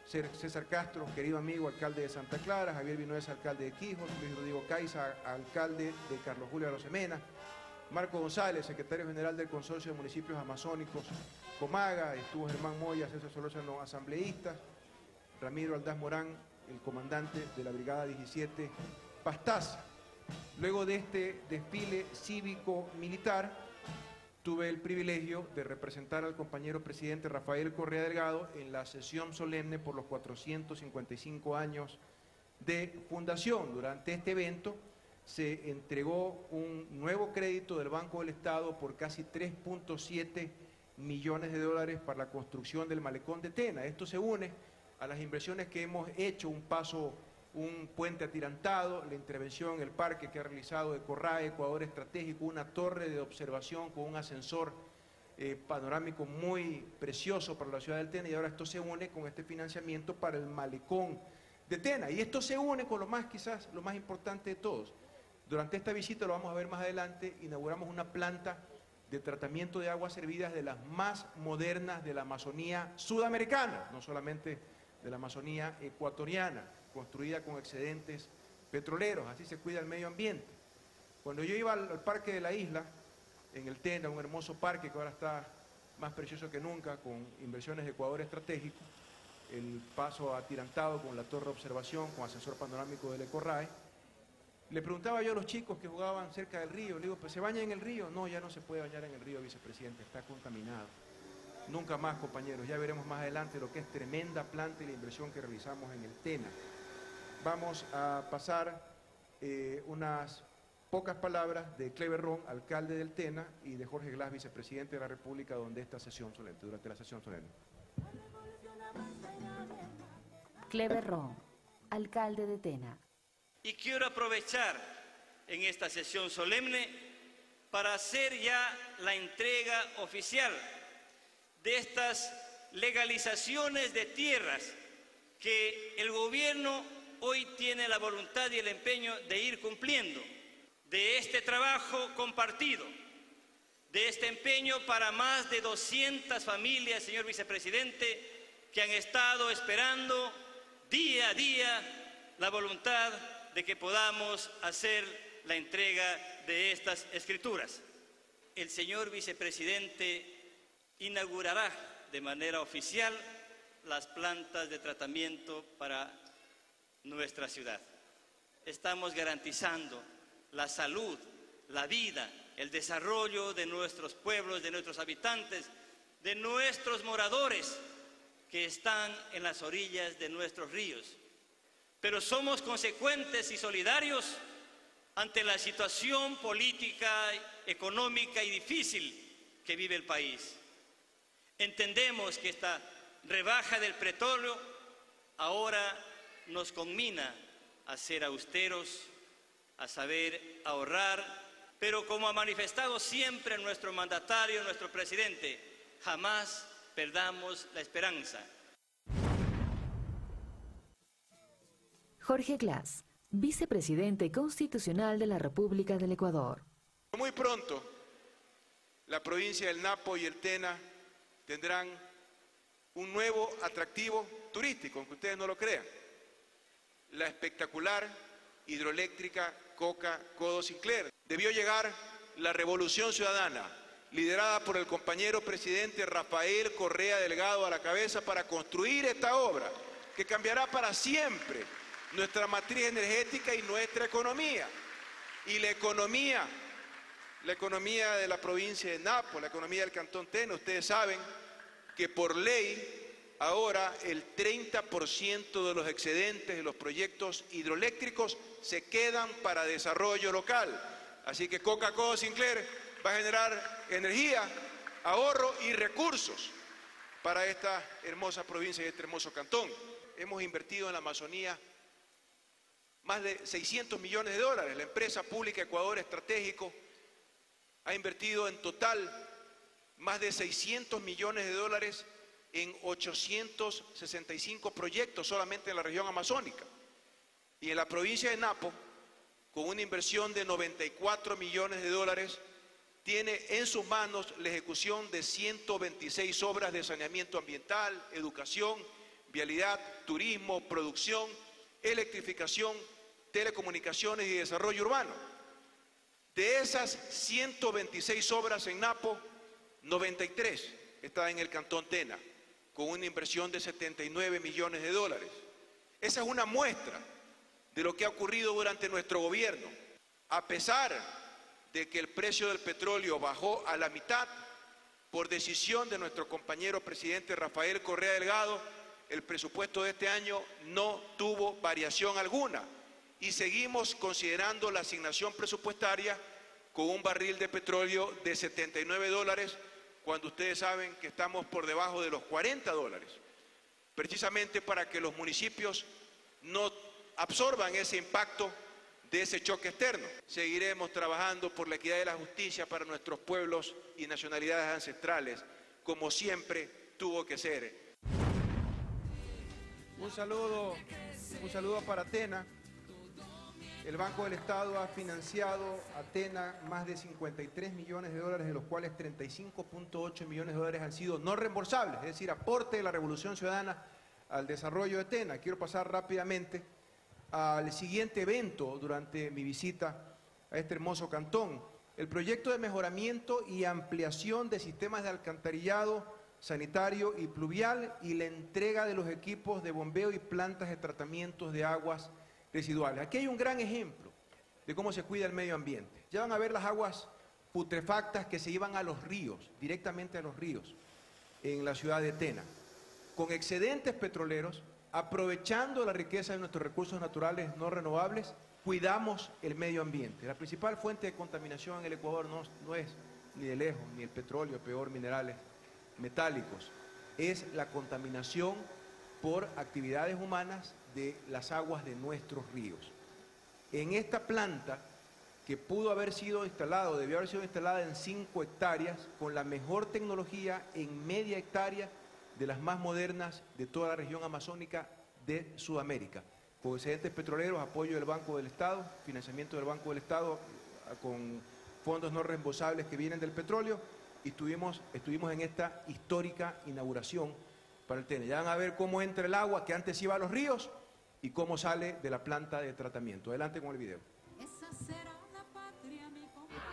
César Castro, querido amigo, alcalde de Santa Clara, Javier Vinuesa, alcalde de Quijos, Luis Rodrigo Caiza, alcalde de Carlos Julio Arosemena, Marco González, secretario general del Consorcio de Municipios Amazónicos Comaga, estuvo Germán Moya, César Solórzano, asambleísta, Ramiro Aldaz Morán, el comandante de la Brigada diecisiete Pastaza. Luego de este desfile cívico-militar, tuve el privilegio de representar al compañero presidente Rafael Correa Delgado en la sesión solemne por los cuatrocientos cincuenta y cinco años de fundación. Durante este evento se entregó un nuevo crédito del Banco del Estado por casi tres punto siete millones de dólares para la construcción del malecón de Tena. Esto se une a las inversiones que hemos hecho, un paso, un puente atirantado, la intervención en el parque que ha realizado Ecorrae, Ecuador Estratégico, una torre de observación con un ascensor eh, panorámico muy precioso para la ciudad del Tena, y ahora esto se une con este financiamiento para el malecón de Tena. Y esto se une con lo más, quizás, lo más importante de todos. Durante esta visita, lo vamos a ver más adelante, inauguramos una planta de tratamiento de aguas servidas de las más modernas de la Amazonía sudamericana, no solamente de la Amazonía ecuatoriana, construida con excedentes petroleros. Así se cuida el medio ambiente. Cuando yo iba al, al parque de la isla, en el Tena, un hermoso parque que ahora está más precioso que nunca, con inversiones de Ecuador Estratégico, el paso atirantado con la torre de observación, con ascensor panorámico del Ecorrae, le preguntaba yo a los chicos que jugaban cerca del río, le digo, pues ¿se baña en el río? No, ya no se puede bañar en el río, vicepresidente, está contaminado. Nunca más, compañeros, ya veremos más adelante lo que es tremenda planta y la inversión que realizamos en el Tena. Vamos a pasar eh, unas pocas palabras de Cleber Ron, alcalde del Tena, y de Jorge Glass, vicepresidente de la República, donde esta sesión solemne, durante la sesión solemne. Cleber Ron, alcalde de Tena. Y quiero aprovechar en esta sesión solemne para hacer ya la entrega oficial de estas legalizaciones de tierras que el gobierno hoy tiene la voluntad y el empeño de ir cumpliendo, de este trabajo compartido, de este empeño para más de doscientas familias, señor vicepresidente, que han estado esperando día a día la voluntad de que podamos hacer la entrega de estas escrituras. El señor vicepresidente inaugurará de manera oficial las plantas de tratamiento para nuestra ciudad. Estamos garantizando la salud, la vida, el desarrollo de nuestros pueblos, de nuestros habitantes, de nuestros moradores que están en las orillas de nuestros ríos. Pero somos consecuentes y solidarios ante la situación política, económica y difícil que vive el país. Entendemos que esta rebaja del petróleo ahora nos conmina a ser austeros, a saber ahorrar, pero como ha manifestado siempre nuestro mandatario, nuestro presidente, jamás perdamos la esperanza. Jorge Glass, vicepresidente constitucional de la República del Ecuador. Muy pronto, la provincia del Napo y el Tena tendrán un nuevo atractivo turístico, aunque ustedes no lo crean. La espectacular hidroeléctrica Coca-Codo Sinclair. Debió llegar la revolución ciudadana, liderada por el compañero presidente Rafael Correa Delgado a la cabeza, para construir esta obra que cambiará para siempre nuestra matriz energética y nuestra economía. Y la economía, la economía de la provincia de Napo, la economía del Cantón Tena, ustedes saben que por ley ahora el treinta por ciento de los excedentes de los proyectos hidroeléctricos se quedan para desarrollo local. Así que Coca-Cola Sinclair va a generar energía, ahorro y recursos para esta hermosa provincia y este hermoso cantón. Hemos invertido en la Amazonía más de seiscientos millones de dólares. La empresa pública Ecuador Estratégico ha invertido en total más de seiscientos millones de dólares en ochocientos sesenta y cinco proyectos solamente en la región amazónica. Y en la provincia de Napo, con una inversión de noventa y cuatro millones de dólares, tiene en sus manos la ejecución de ciento veintiséis obras de saneamiento ambiental, educación, vialidad, turismo, producción, electrificación, telecomunicaciones y desarrollo urbano. De esas ciento veintiséis obras en Napo, noventa y tres están en el Cantón Tena, con una inversión de setenta y nueve millones de dólares. Esa es una muestra de lo que ha ocurrido durante nuestro gobierno. A pesar de que el precio del petróleo bajó a la mitad, por decisión de nuestro compañero presidente Rafael Correa Delgado, el presupuesto de este año no tuvo variación alguna y seguimos considerando la asignación presupuestaria con un barril de petróleo de setenta y nueve dólares, cuando ustedes saben que estamos por debajo de los cuarenta dólares, precisamente para que los municipios no absorban ese impacto de ese choque externo. Seguiremos trabajando por la equidad y la justicia para nuestros pueblos y nacionalidades ancestrales, como siempre tuvo que ser. Un saludo, un saludo para Tena. El Banco del Estado ha financiado a Tena más de cincuenta y tres millones de dólares, de los cuales treinta y cinco punto ocho millones de dólares han sido no reembolsables, es decir, aporte de la Revolución Ciudadana al desarrollo de Tena. Quiero pasar rápidamente al siguiente evento durante mi visita a este hermoso cantón: el proyecto de mejoramiento y ampliación de sistemas de alcantarillado sanitario y pluvial y la entrega de los equipos de bombeo y plantas de tratamientos de aguas residuales. Aquí hay un gran ejemplo de cómo se cuida el medio ambiente. Ya van a ver las aguas putrefactas que se llevan a los ríos, directamente a los ríos, en la ciudad de Tena, con excedentes petroleros. Aprovechando la riqueza de nuestros recursos naturales no renovables, cuidamos el medio ambiente. La principal fuente de contaminación en el Ecuador no, no es ni de lejos ni el petróleo, peor minerales metálicos, es la contaminación por actividades humanas de las aguas de nuestros ríos. En esta planta, que pudo haber sido instalada o debió haber sido instalada en cinco hectáreas, con la mejor tecnología en media hectárea, de las más modernas de toda la región amazónica de Sudamérica, con excedentes petroleros, apoyo del Banco del Estado, financiamiento del Banco del Estado con fondos no reembolsables que vienen del petróleo, y estuvimos, estuvimos en esta histórica inauguración para el Tena. Ya van a ver cómo entra el agua que antes iba a los ríos y cómo sale de la planta de tratamiento. Adelante con el video. Esa será la patria, mi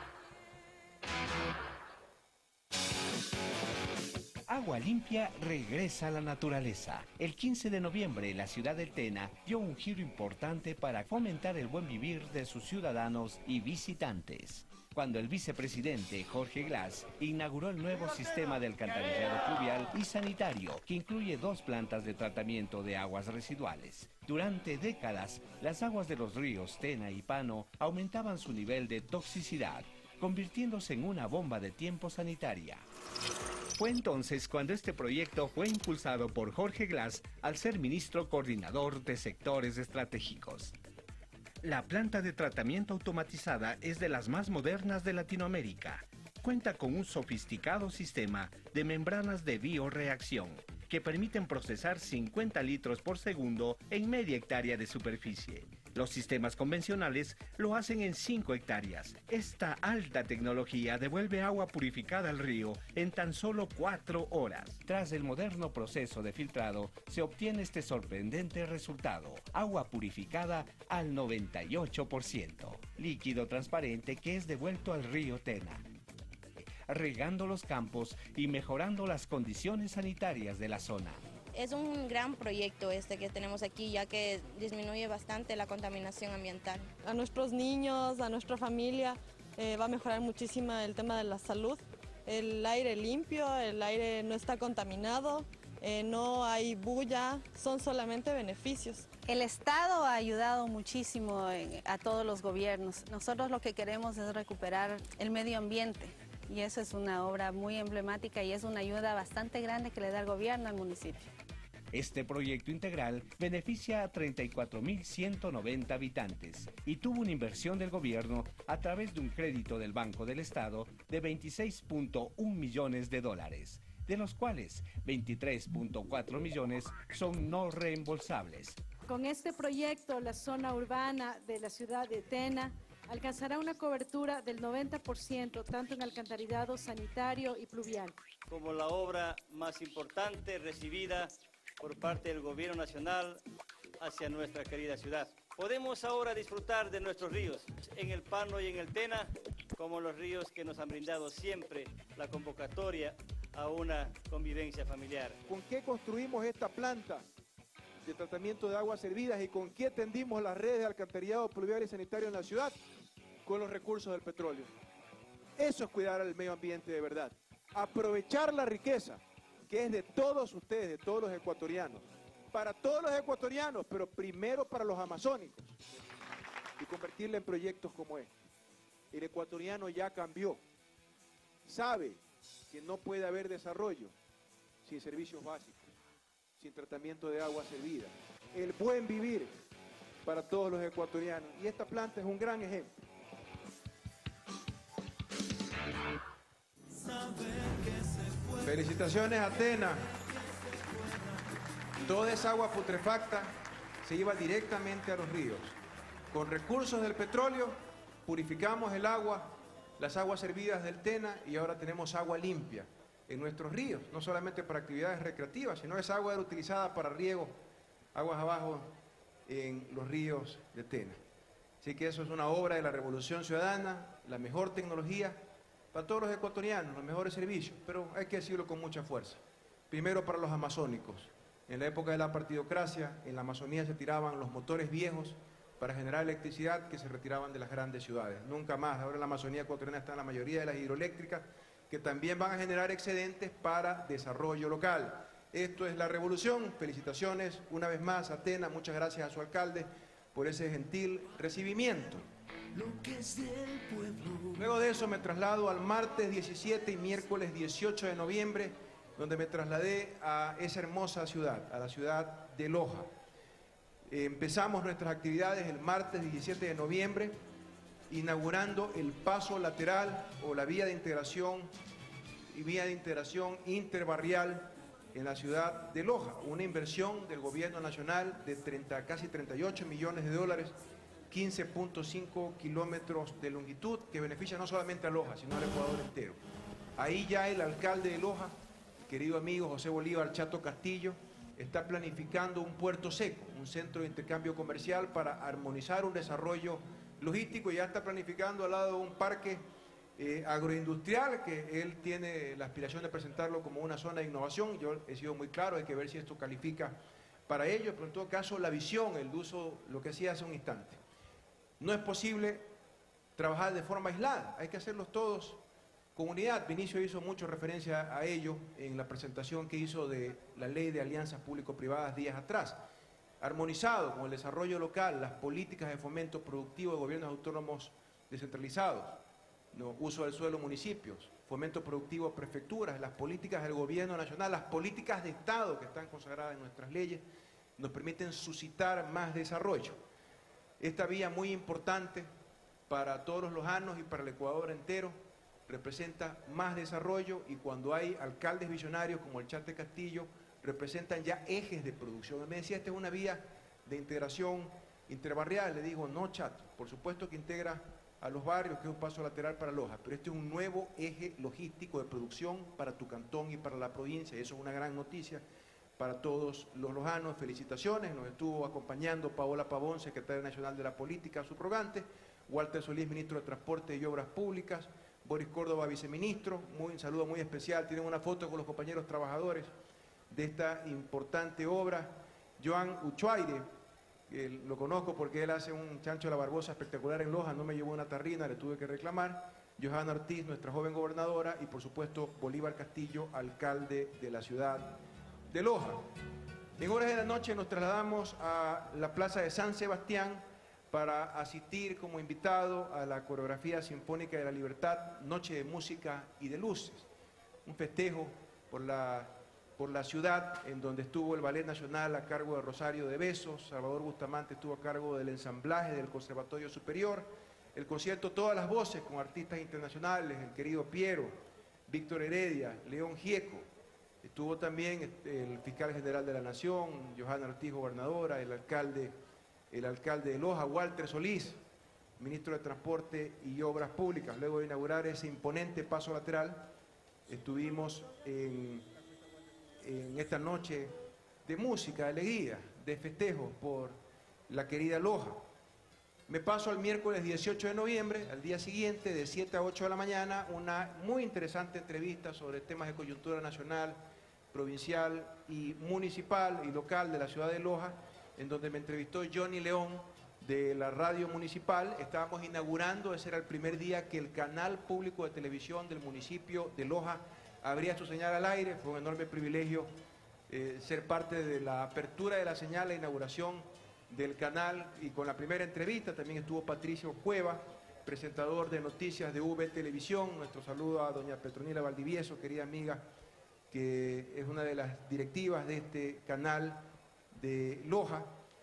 Agua limpia regresa a la naturaleza. El quince de noviembre, la ciudad de Tena dio un giro importante para fomentar el buen vivir de sus ciudadanos y visitantes, cuando el vicepresidente Jorge Glass inauguró el nuevo sistema de alcantarillado pluvial y sanitario, que incluye dos plantas de tratamiento de aguas residuales. Durante décadas, las aguas de los ríos Tena y Pano aumentaban su nivel de toxicidad, convirtiéndose en una bomba de tiempo sanitaria. Fue entonces cuando este proyecto fue impulsado por Jorge Glass al ser ministro coordinador de sectores estratégicos. La planta de tratamiento automatizada es de las más modernas de Latinoamérica. Cuenta con un sofisticado sistema de membranas de bioreacción que permiten procesar cincuenta litros por segundo en media hectárea de superficie. Los sistemas convencionales lo hacen en cinco hectáreas. Esta alta tecnología devuelve agua purificada al río en tan solo cuatro horas. Tras el moderno proceso de filtrado, se obtiene este sorprendente resultado: agua purificada al noventa y ocho por ciento. Líquido transparente que es devuelto al río Tena, regando los campos y mejorando las condiciones sanitarias de la zona. Es un gran proyecto este que tenemos aquí, ya que disminuye bastante la contaminación ambiental. A nuestros niños, a nuestra familia, eh, va a mejorar muchísimo el tema de la salud. El aire limpio, el aire no está contaminado, eh, no hay bulla, son solamente beneficios. El Estado ha ayudado muchísimo en, a todos los gobiernos. Nosotros lo que queremos es recuperar el medio ambiente. Y eso es una obra muy emblemática y es una ayuda bastante grande que le da el gobierno al municipio. Este proyecto integral beneficia a treinta y cuatro mil ciento noventa habitantes y tuvo una inversión del gobierno a través de un crédito del Banco del Estado de veintiséis punto uno millones de dólares, de los cuales veintitrés punto cuatro millones son no reembolsables. Con este proyecto, la zona urbana de la ciudad de Tena alcanzará una cobertura del noventa por ciento, tanto en alcantarillado sanitario y pluvial. Como la obra más importante recibida por parte del Gobierno Nacional hacia nuestra querida ciudad. Podemos ahora disfrutar de nuestros ríos, en el Pano y en el Tena, como los ríos que nos han brindado siempre la convocatoria a una convivencia familiar. ¿Con qué construimos esta planta de tratamiento de aguas servidas y con qué tendimos las redes de alcantarillado pluvial y sanitario en la ciudad? Con los recursos del petróleo. Eso es cuidar al medio ambiente de verdad. Aprovechar la riqueza que es de todos ustedes, de todos los ecuatorianos, para todos los ecuatorianos, pero primero para los amazónicos, y convertirla en proyectos como este. El ecuatoriano ya cambió, sabe que no puede haber desarrollo sin servicios básicos, sin tratamiento de agua servida, el buen vivir para todos los ecuatorianos, y esta planta es un gran ejemplo. Felicitaciones a Tena. Toda esa agua putrefacta se iba directamente a los ríos. Con recursos del petróleo purificamos el agua, las aguas servidas del Tena, y ahora tenemos agua limpia en nuestros ríos, no solamente para actividades recreativas, sino esa agua era utilizada para riego, aguas abajo en los ríos de Tena. Así que eso es una obra de la Revolución Ciudadana, la mejor tecnología para todos los ecuatorianos, los mejores servicios, pero hay que decirlo con mucha fuerza. Primero para los amazónicos. En la época de la partidocracia, en la Amazonía se tiraban los motores viejos para generar electricidad que se retiraban de las grandes ciudades. Nunca más. Ahora en la Amazonía ecuatoriana están la mayoría de las hidroeléctricas que también van a generar excedentes para desarrollo local. Esto es la revolución. Felicitaciones una vez más a Tena. Muchas gracias a su alcalde por ese gentil recibimiento. Luego de eso me traslado al martes diecisiete y miércoles dieciocho de noviembre, donde me trasladé a esa hermosa ciudad, a la ciudad de Loja. Eh, empezamos nuestras actividades el martes diecisiete de noviembre, inaugurando el paso lateral o la vía de integración y vía de integración interbarrial en la ciudad de Loja, una inversión del gobierno nacional de treinta, casi treinta y ocho millones de dólares, quince punto cinco kilómetros de longitud, que beneficia no solamente a Loja, sino al Ecuador entero. Ahí ya el alcalde de Loja, querido amigo José Bolívar Chato Castillo, está planificando un puerto seco, un centro de intercambio comercial para armonizar un desarrollo logístico, y ya está planificando al lado de un parque eh, agroindustrial que él tiene la aspiración de presentarlo como una zona de innovación. Yo he sido muy claro, hay que ver si esto califica para ello, pero en todo caso la visión, el uso, lo que hacía hace un instante. No es posible trabajar de forma aislada, hay que hacerlos todos con unidad. Vinicio hizo mucho referencia a ello en la presentación que hizo de la Ley de Alianzas Público-Privadas días atrás. Armonizado con el desarrollo local, las políticas de fomento productivo de gobiernos autónomos descentralizados, ¿no? Uso del suelo municipios, fomento productivo prefecturas, las políticas del gobierno nacional, las políticas de Estado que están consagradas en nuestras leyes, nos permiten suscitar más desarrollo. Esta vía muy importante para todos los lojanos y para el Ecuador entero representa más desarrollo, y cuando hay alcaldes visionarios como el Chate Castillo, representan ya ejes de producción. Me decía, esta es una vía de integración interbarrial. Le digo, no, Chato, por supuesto que integra a los barrios, que es un paso lateral para Loja, pero este es un nuevo eje logístico de producción para tu cantón y para la provincia, y eso es una gran noticia para todos los lojanos. Felicitaciones. Nos estuvo acompañando Paola Pavón, secretaria nacional de la Política subrogante, Walter Solís, ministro de Transporte y Obras Públicas, Boris Córdoba, viceministro. Muy, un saludo muy especial. Tienen una foto con los compañeros trabajadores de esta importante obra. Joan Uchuaire, que lo conozco porque él hace un chancho de la Barbosa espectacular en Loja, no me llevó una tarrina, le tuve que reclamar. Johanna Ortiz, nuestra joven gobernadora, y por supuesto Bolívar Castillo, alcalde de la ciudad de Loja. En horas de la noche nos trasladamos a la plaza de San Sebastián para asistir como invitado a la coreografía sinfónica de la Libertad, Noche de Música y de Luces, un festejo por la, por la ciudad, en donde estuvo el Ballet Nacional a cargo de Rosario de Besos, Salvador Bustamante estuvo a cargo del ensamblaje del Conservatorio Superior, el concierto Todas las Voces con artistas internacionales, el querido Piero, Víctor Heredia, León Gieco, estuvo también el fiscal general de la Nación, Johanna Ortiz, gobernadora, el alcalde el alcalde de Loja, Walter Solís, ministro de Transporte y Obras Públicas. Luego de inaugurar ese imponente paso lateral, estuvimos en, en esta noche de música, de alegría, de festejo por la querida Loja. Me paso al miércoles dieciocho de noviembre, al día siguiente, de siete a ocho de la mañana, una muy interesante entrevista sobre temas de coyuntura nacional, provincial y municipal y local de la ciudad de Loja, en donde me entrevistó Johnny León de la radio municipal. Estábamos inaugurando, ese era el primer día que el canal público de televisión del municipio de Loja abría su señal al aire. Fue un enorme privilegio eh, ser parte de la apertura de la señal, la inauguración del canal, y con la primera entrevista también estuvo Patricio Cueva, presentador de noticias de V Televisión. Nuestro saludo a doña Petronila Valdivieso, querida amiga, que es una de las directivas de este canal de Loja,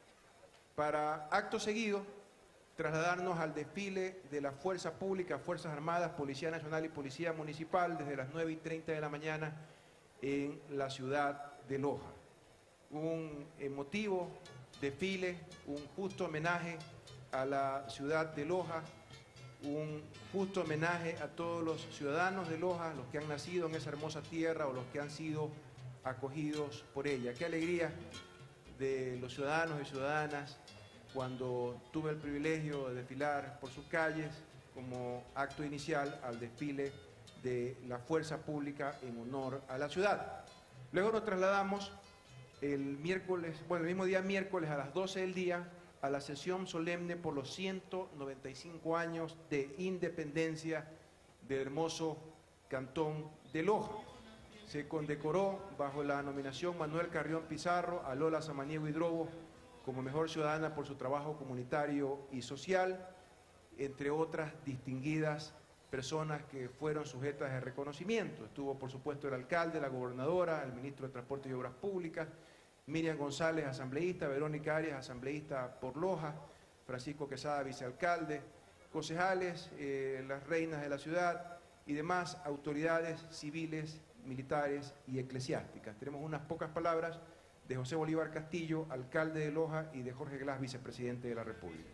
para acto seguido trasladarnos al desfile de la Fuerza Pública, Fuerzas Armadas, Policía Nacional y Policía Municipal desde las nueve y treinta de la mañana en la ciudad de Loja. Un emotivo desfile, un justo homenaje a la ciudad de Loja, un justo homenaje a todos los ciudadanos de Loja, los que han nacido en esa hermosa tierra o los que han sido acogidos por ella. Qué alegría de los ciudadanos y ciudadanas cuando tuve el privilegio de desfilar por sus calles como acto inicial al desfile de la Fuerza Pública en honor a la ciudad. Luego nos trasladamos el miércoles, bueno, el mismo día miércoles a las doce del día a la sesión solemne por los ciento noventa y cinco años de independencia del hermoso cantón de Loja. Se condecoró bajo la nominación Manuel Carrión Pizarro a Lola Samaniego Hidrobo como mejor ciudadana por su trabajo comunitario y social, entre otras distinguidas personas que fueron sujetas de reconocimiento. Estuvo, por supuesto, el alcalde, la gobernadora, el ministro de Transporte y Obras Públicas, Miriam González, asambleísta, Verónica Arias, asambleísta por Loja, Francisco Quesada, vicealcalde, concejales, eh, las reinas de la ciudad y demás autoridades civiles, militares y eclesiásticas. Tenemos unas pocas palabras de José Bolívar Castillo, alcalde de Loja, y de Jorge Glass, vicepresidente de la República.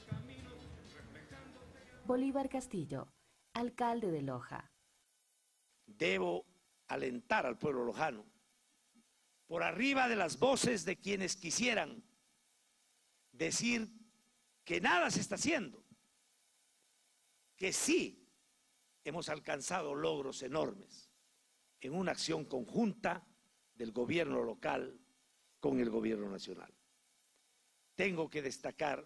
Bolívar Castillo, alcalde de Loja. Debo alentar al pueblo lojano, por arriba de las voces de quienes quisieran decir que nada se está haciendo, que sí hemos alcanzado logros enormes en una acción conjunta del gobierno local con el gobierno nacional. Tengo que destacar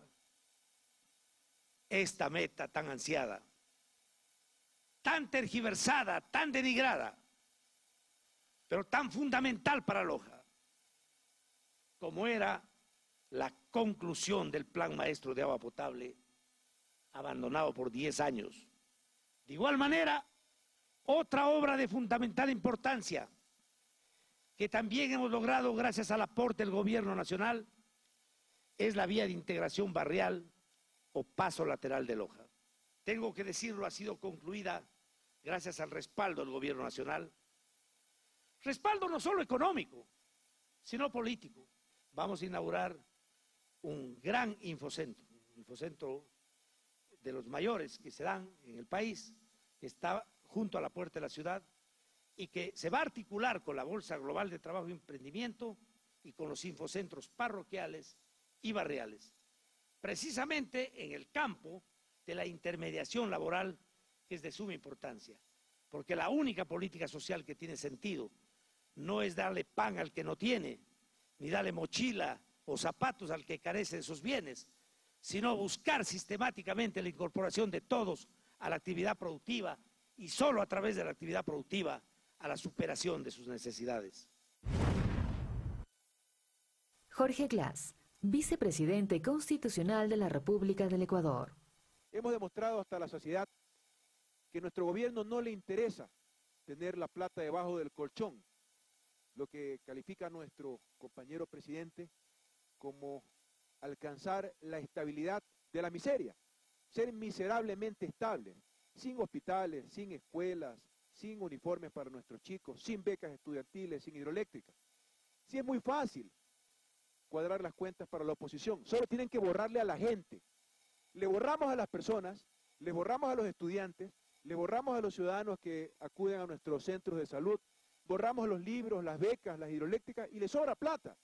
esta meta tan ansiada, tan tergiversada, tan denigrada, pero tan fundamental para Loja, como era la conclusión del Plan Maestro de Agua Potable, abandonado por diez años. De igual manera, otra obra de fundamental importancia, que también hemos logrado gracias al aporte del gobierno nacional, es la vía de integración barrial o paso lateral de Loja. Tengo que decirlo, ha sido concluida gracias al respaldo del gobierno nacional. Respaldo no solo económico, sino político. Vamos a inaugurar un gran infocentro, un infocentro de los mayores que se dan en el país, que está junto a la puerta de la ciudad y que se va a articular con la Bolsa Global de Trabajo y Emprendimiento y con los infocentros parroquiales y barriales, precisamente en el campo de la intermediación laboral, que es de suma importancia, porque la única política social que tiene sentido no es darle pan al que no tiene, ni darle mochila o zapatos al que carece de sus bienes, sino buscar sistemáticamente la incorporación de todos a la actividad productiva y solo a través de la actividad productiva a la superación de sus necesidades. Jorge Glass, vicepresidente constitucional de la República del Ecuador. Hemos demostrado hasta la saciedad que a nuestro gobierno no le interesa tener la plata debajo del colchón, lo que califica a nuestro compañero presidente como alcanzar la estabilidad de la miseria, ser miserablemente estable, sin hospitales, sin escuelas, sin uniformes para nuestros chicos, sin becas estudiantiles, sin hidroeléctricas. Sí, es muy fácil cuadrar las cuentas para la oposición, solo tienen que borrarle a la gente. Le borramos a las personas, le borramos a los estudiantes, le borramos a los ciudadanos que acuden a nuestros centros de salud, borramos los libros, las becas, las hidroeléctricas y le sobra plata.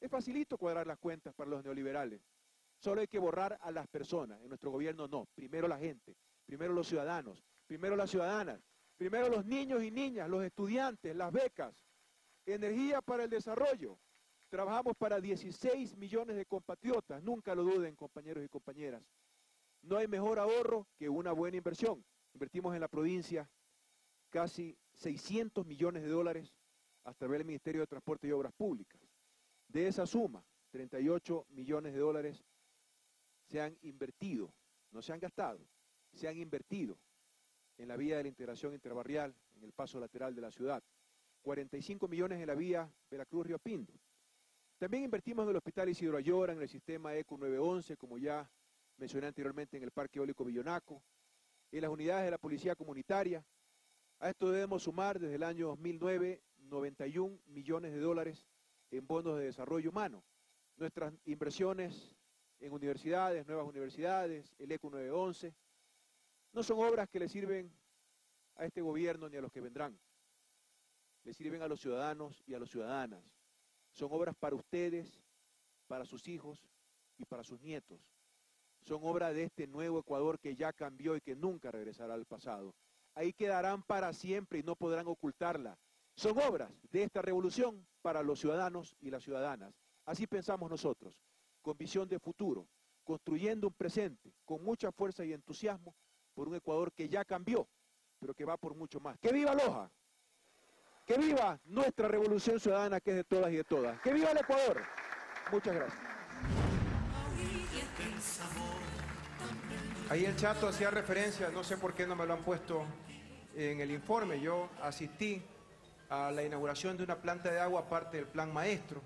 Es facilito cuadrar las cuentas para los neoliberales. Solo hay que borrar a las personas. En nuestro gobierno no. Primero la gente, primero los ciudadanos, primero las ciudadanas, primero los niños y niñas, los estudiantes, las becas, energía para el desarrollo. Trabajamos para dieciséis millones de compatriotas. Nunca lo duden, compañeros y compañeras. No hay mejor ahorro que una buena inversión. Invertimos en la provincia casi seiscientos millones de dólares hasta ver el Ministerio de Transporte y Obras Públicas. De esa suma, treinta y ocho millones de dólares se han invertido, no se han gastado, se han invertido en la vía de la integración interbarrial, en el paso lateral de la ciudad. cuarenta y cinco millones en la vía Veracruz-Río Pindo. También invertimos en el Hospital Isidro Ayora, en el sistema ECO nueve once, como ya mencioné anteriormente, en el Parque Eólico Villonaco, en las unidades de la Policía Comunitaria. A esto debemos sumar desde el año dos mil nueve noventa y un millones de dólares en bonos de desarrollo humano. Nuestras inversiones en universidades, nuevas universidades, el ECO nueve once, no son obras que le sirven a este gobierno ni a los que vendrán. Le sirven a los ciudadanos y a las ciudadanas. Son obras para ustedes, para sus hijos y para sus nietos. Son obras de este nuevo Ecuador que ya cambió y que nunca regresará al pasado. Ahí quedarán para siempre y no podrán ocultarla. Son obras de esta revolución para los ciudadanos y las ciudadanas. Así pensamos nosotros, con visión de futuro, construyendo un presente con mucha fuerza y entusiasmo por un Ecuador que ya cambió, pero que va por mucho más. ¡Que viva Loja! ¡Que viva nuestra revolución ciudadana, que es de todas y de todas! ¡Que viva el Ecuador! Muchas gracias. Ahí el Chato hacía referencia, no sé por qué no me lo han puesto en el informe. Yo asistí a la inauguración de una planta de agua, parte del Plan Maestro,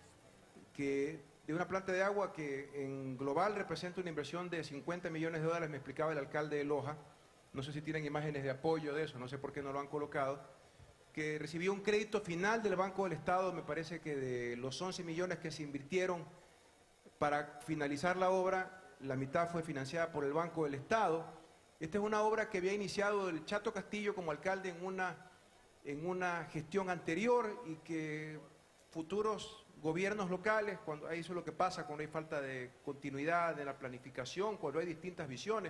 que de una planta de agua que en global representa una inversión de cincuenta millones de dólares, me explicaba el alcalde de Loja. No sé si tienen imágenes de apoyo de eso, no sé por qué no lo han colocado, que recibió un crédito final del Banco del Estado, me parece que de los once millones que se invirtieron para finalizar la obra, la mitad fue financiada por el Banco del Estado. Esta es una obra que había iniciado el Chato Castillo como alcalde en una, en una gestión anterior y que futuros gobiernos locales, cuando eso es lo que pasa cuando hay falta de continuidad en la planificación, cuando hay distintas visiones,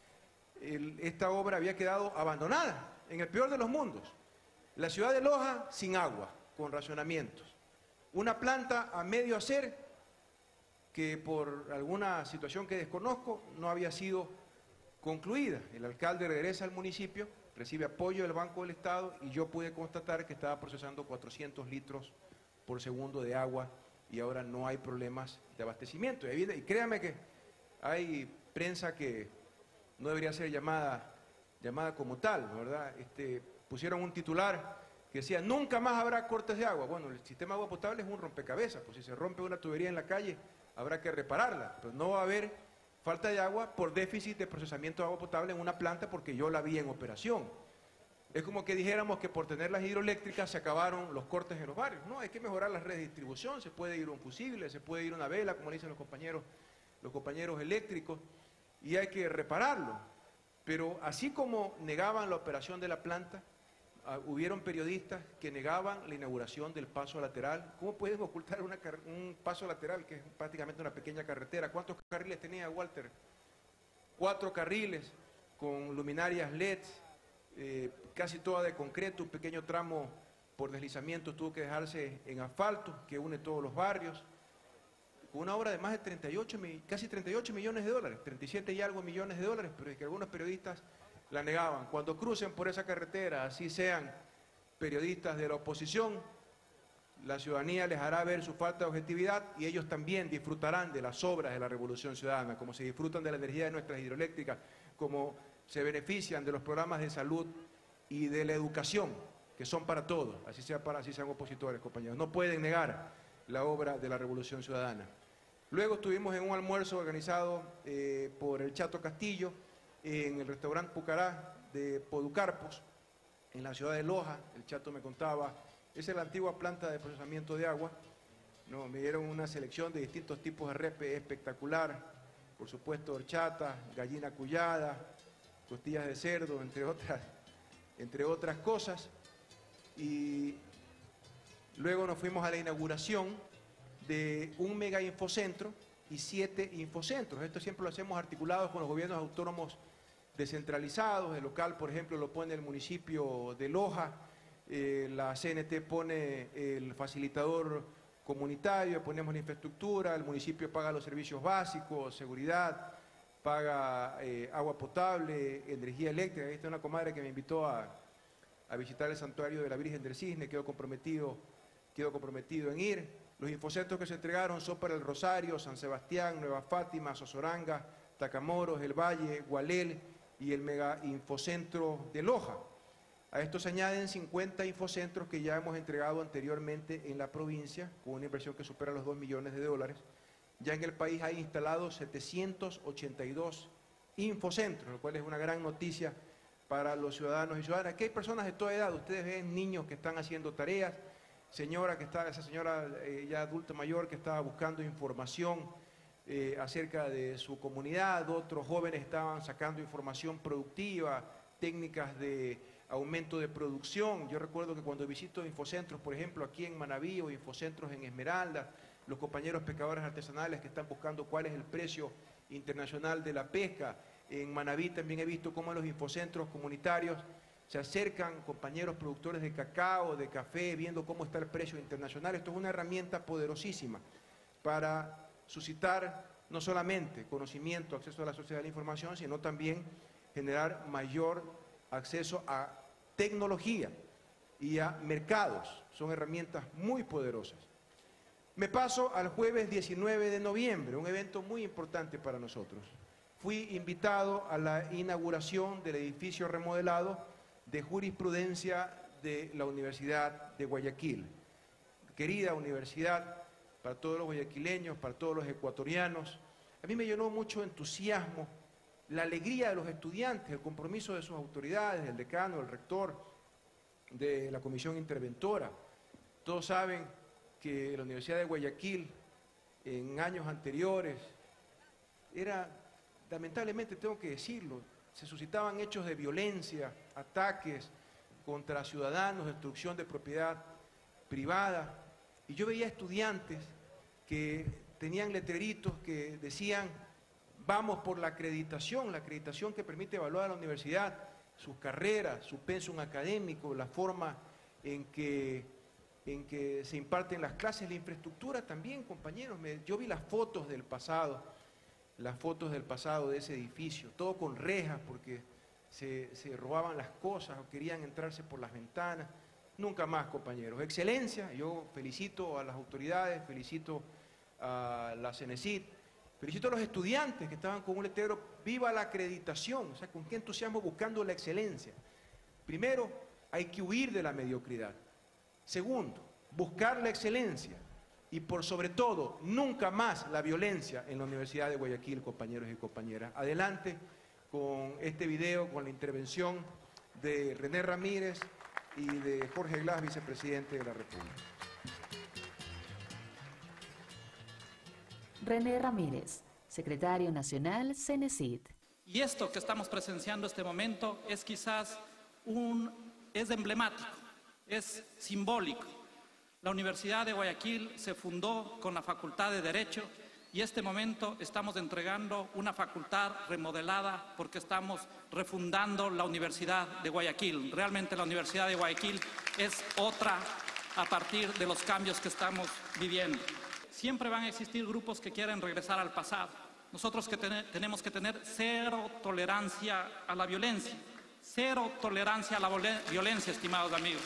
el, esta obra había quedado abandonada en el peor de los mundos. La ciudad de Loja sin agua, con racionamientos. Una planta a medio hacer que por alguna situación que desconozco no había sido concluida. El alcalde regresa al municipio, recibe apoyo del Banco del Estado y yo pude constatar que estaba procesando cuatrocientos litros por segundo de agua y ahora no hay problemas de abastecimiento. Y, y créame que hay prensa que no debería ser llamada, llamada como tal, ¿verdad? Este, pusieron un titular que decía, nunca más habrá cortes de agua. Bueno, el sistema de agua potable es un rompecabezas, pues si se rompe una tubería en la calle, habrá que repararla, pero no va a haber falta de agua por déficit de procesamiento de agua potable en una planta porque yo la vi en operación. Es como que dijéramos que por tener las hidroeléctricas se acabaron los cortes en los barrios. No, hay que mejorar las redes de distribución, se puede ir un fusible, se puede ir una vela, como le dicen los compañeros, los compañeros eléctricos, y hay que repararlo. Pero así como negaban la operación de la planta, uh, hubieron periodistas que negaban la inauguración del paso lateral. ¿Cómo pueden ocultar una, un paso lateral que es prácticamente una pequeña carretera? ¿Cuántos carriles tenía, Walter? Cuatro carriles con luminarias L E D, eh, casi toda de concreto, un pequeño tramo por deslizamiento tuvo que dejarse en asfalto, que une todos los barrios, con una obra de más de treinta y ocho, casi treinta y ocho millones de dólares, treinta y siete y algo millones de dólares, pero es que algunos periodistas la negaban. Cuando crucen por esa carretera, así sean periodistas de la oposición, la ciudadanía les hará ver su falta de objetividad y ellos también disfrutarán de las obras de la Revolución Ciudadana, como se disfrutan de la energía de nuestras hidroeléctricas, como se benefician de los programas de salud y de la educación, que son para todos, así sea para así sean opositores, compañeros. No pueden negar la obra de la Revolución Ciudadana. Luego estuvimos en un almuerzo organizado eh, por el Chato Castillo en el restaurante Pucará de Poducarpos, en la ciudad de Loja. El Chato me contaba, esa es la antigua planta de procesamiento de agua. No, me dieron una selección de distintos tipos de repe espectacular, por supuesto horchata, gallina cullada, costillas de cerdo, entre otras, entre otras cosas. Y luego nos fuimos a la inauguración de un mega infocentro y siete infocentros. Esto siempre lo hacemos articulados con los gobiernos autónomos descentralizados. El local, por ejemplo, lo pone el municipio de Loja, eh, la C N T pone el facilitador comunitario, ponemos la infraestructura, el municipio paga los servicios básicos, seguridad, paga eh, agua potable, energía eléctrica. Ahí está una comadre que me invitó a, a visitar el santuario de la Virgen del Cisne, quedo comprometido, quedo comprometido en ir. Los infocentros que se entregaron son para el Rosario, San Sebastián, Nueva Fátima, Sosoranga, Tacamoros, El Valle, Gualel y el mega infocentro de Loja. A esto se añaden cincuenta infocentros que ya hemos entregado anteriormente en la provincia, con una inversión que supera los dos millones de dólares. Ya en el país hay instalados setecientos ochenta y dos infocentros, lo cual es una gran noticia para los ciudadanos y ciudadanas. Aquí hay personas de toda edad, ustedes ven niños que están haciendo tareas, señora que está, esa señora eh, ya adulta mayor que estaba buscando información eh, acerca de su comunidad, otros jóvenes estaban sacando información productiva, técnicas de aumento de producción. Yo recuerdo que cuando visito infocentros, por ejemplo, aquí en Manabí o infocentros en Esmeralda, los compañeros pescadores artesanales que están buscando cuál es el precio internacional de la pesca. En Manabí también he visto cómo en los infocentros comunitarios se acercan compañeros productores de cacao, de café, viendo cómo está el precio internacional. Esto es una herramienta poderosísima para suscitar no solamente conocimiento, acceso a la sociedad de la información, sino también generar mayor acceso a tecnología y a mercados. Son herramientas muy poderosas. Me paso al jueves diecinueve de noviembre, un evento muy importante para nosotros. Fui invitado a la inauguración del edificio remodelado de jurisprudencia de la Universidad de Guayaquil. Querida universidad, para todos los guayaquileños, para todos los ecuatorianos, a mí me llenó mucho entusiasmo la alegría de los estudiantes, el compromiso de sus autoridades, del decano, del rector, de la comisión interventora. Todos saben que la Universidad de Guayaquil en años anteriores era, lamentablemente tengo que decirlo, se suscitaban hechos de violencia, ataques contra ciudadanos, destrucción de propiedad privada, y yo veía estudiantes que tenían letreritos que decían: vamos por la acreditación, la acreditación que permite evaluar a la universidad, sus carreras, su pensum académico, la forma en que, en que se imparten las clases, la infraestructura también, compañeros. Me, yo vi las fotos del pasado, las fotos del pasado de ese edificio, todo con rejas porque se, se robaban las cosas o querían entrarse por las ventanas. Nunca más, compañeros. Excelencia, yo felicito a las autoridades, felicito a la Cenecit, felicito a los estudiantes que estaban con un letrero: viva la acreditación. O sea, con qué entusiasmo, buscando la excelencia. Primero, hay que huir de la mediocridad. Segundo, buscar la excelencia. Y por sobre todo, nunca más la violencia en la Universidad de Guayaquil, compañeros y compañeras. Adelante con este video, con la intervención de René Ramírez y de Jorge Glass, vicepresidente de la República. René Ramírez, secretario nacional Cenecit. Y esto que estamos presenciando este momento es quizás un, es emblemático, es simbólico. La Universidad de Guayaquil se fundó con la Facultad de Derecho y este momento estamos entregando una facultad remodelada porque estamos refundando la Universidad de Guayaquil. Realmente la Universidad de Guayaquil es otra a partir de los cambios que estamos viviendo. Siempre van a existir grupos que quieren regresar al pasado. Nosotros que ten- tenemos que tener cero tolerancia a la violencia. Cero tolerancia a la violencia, estimados amigos.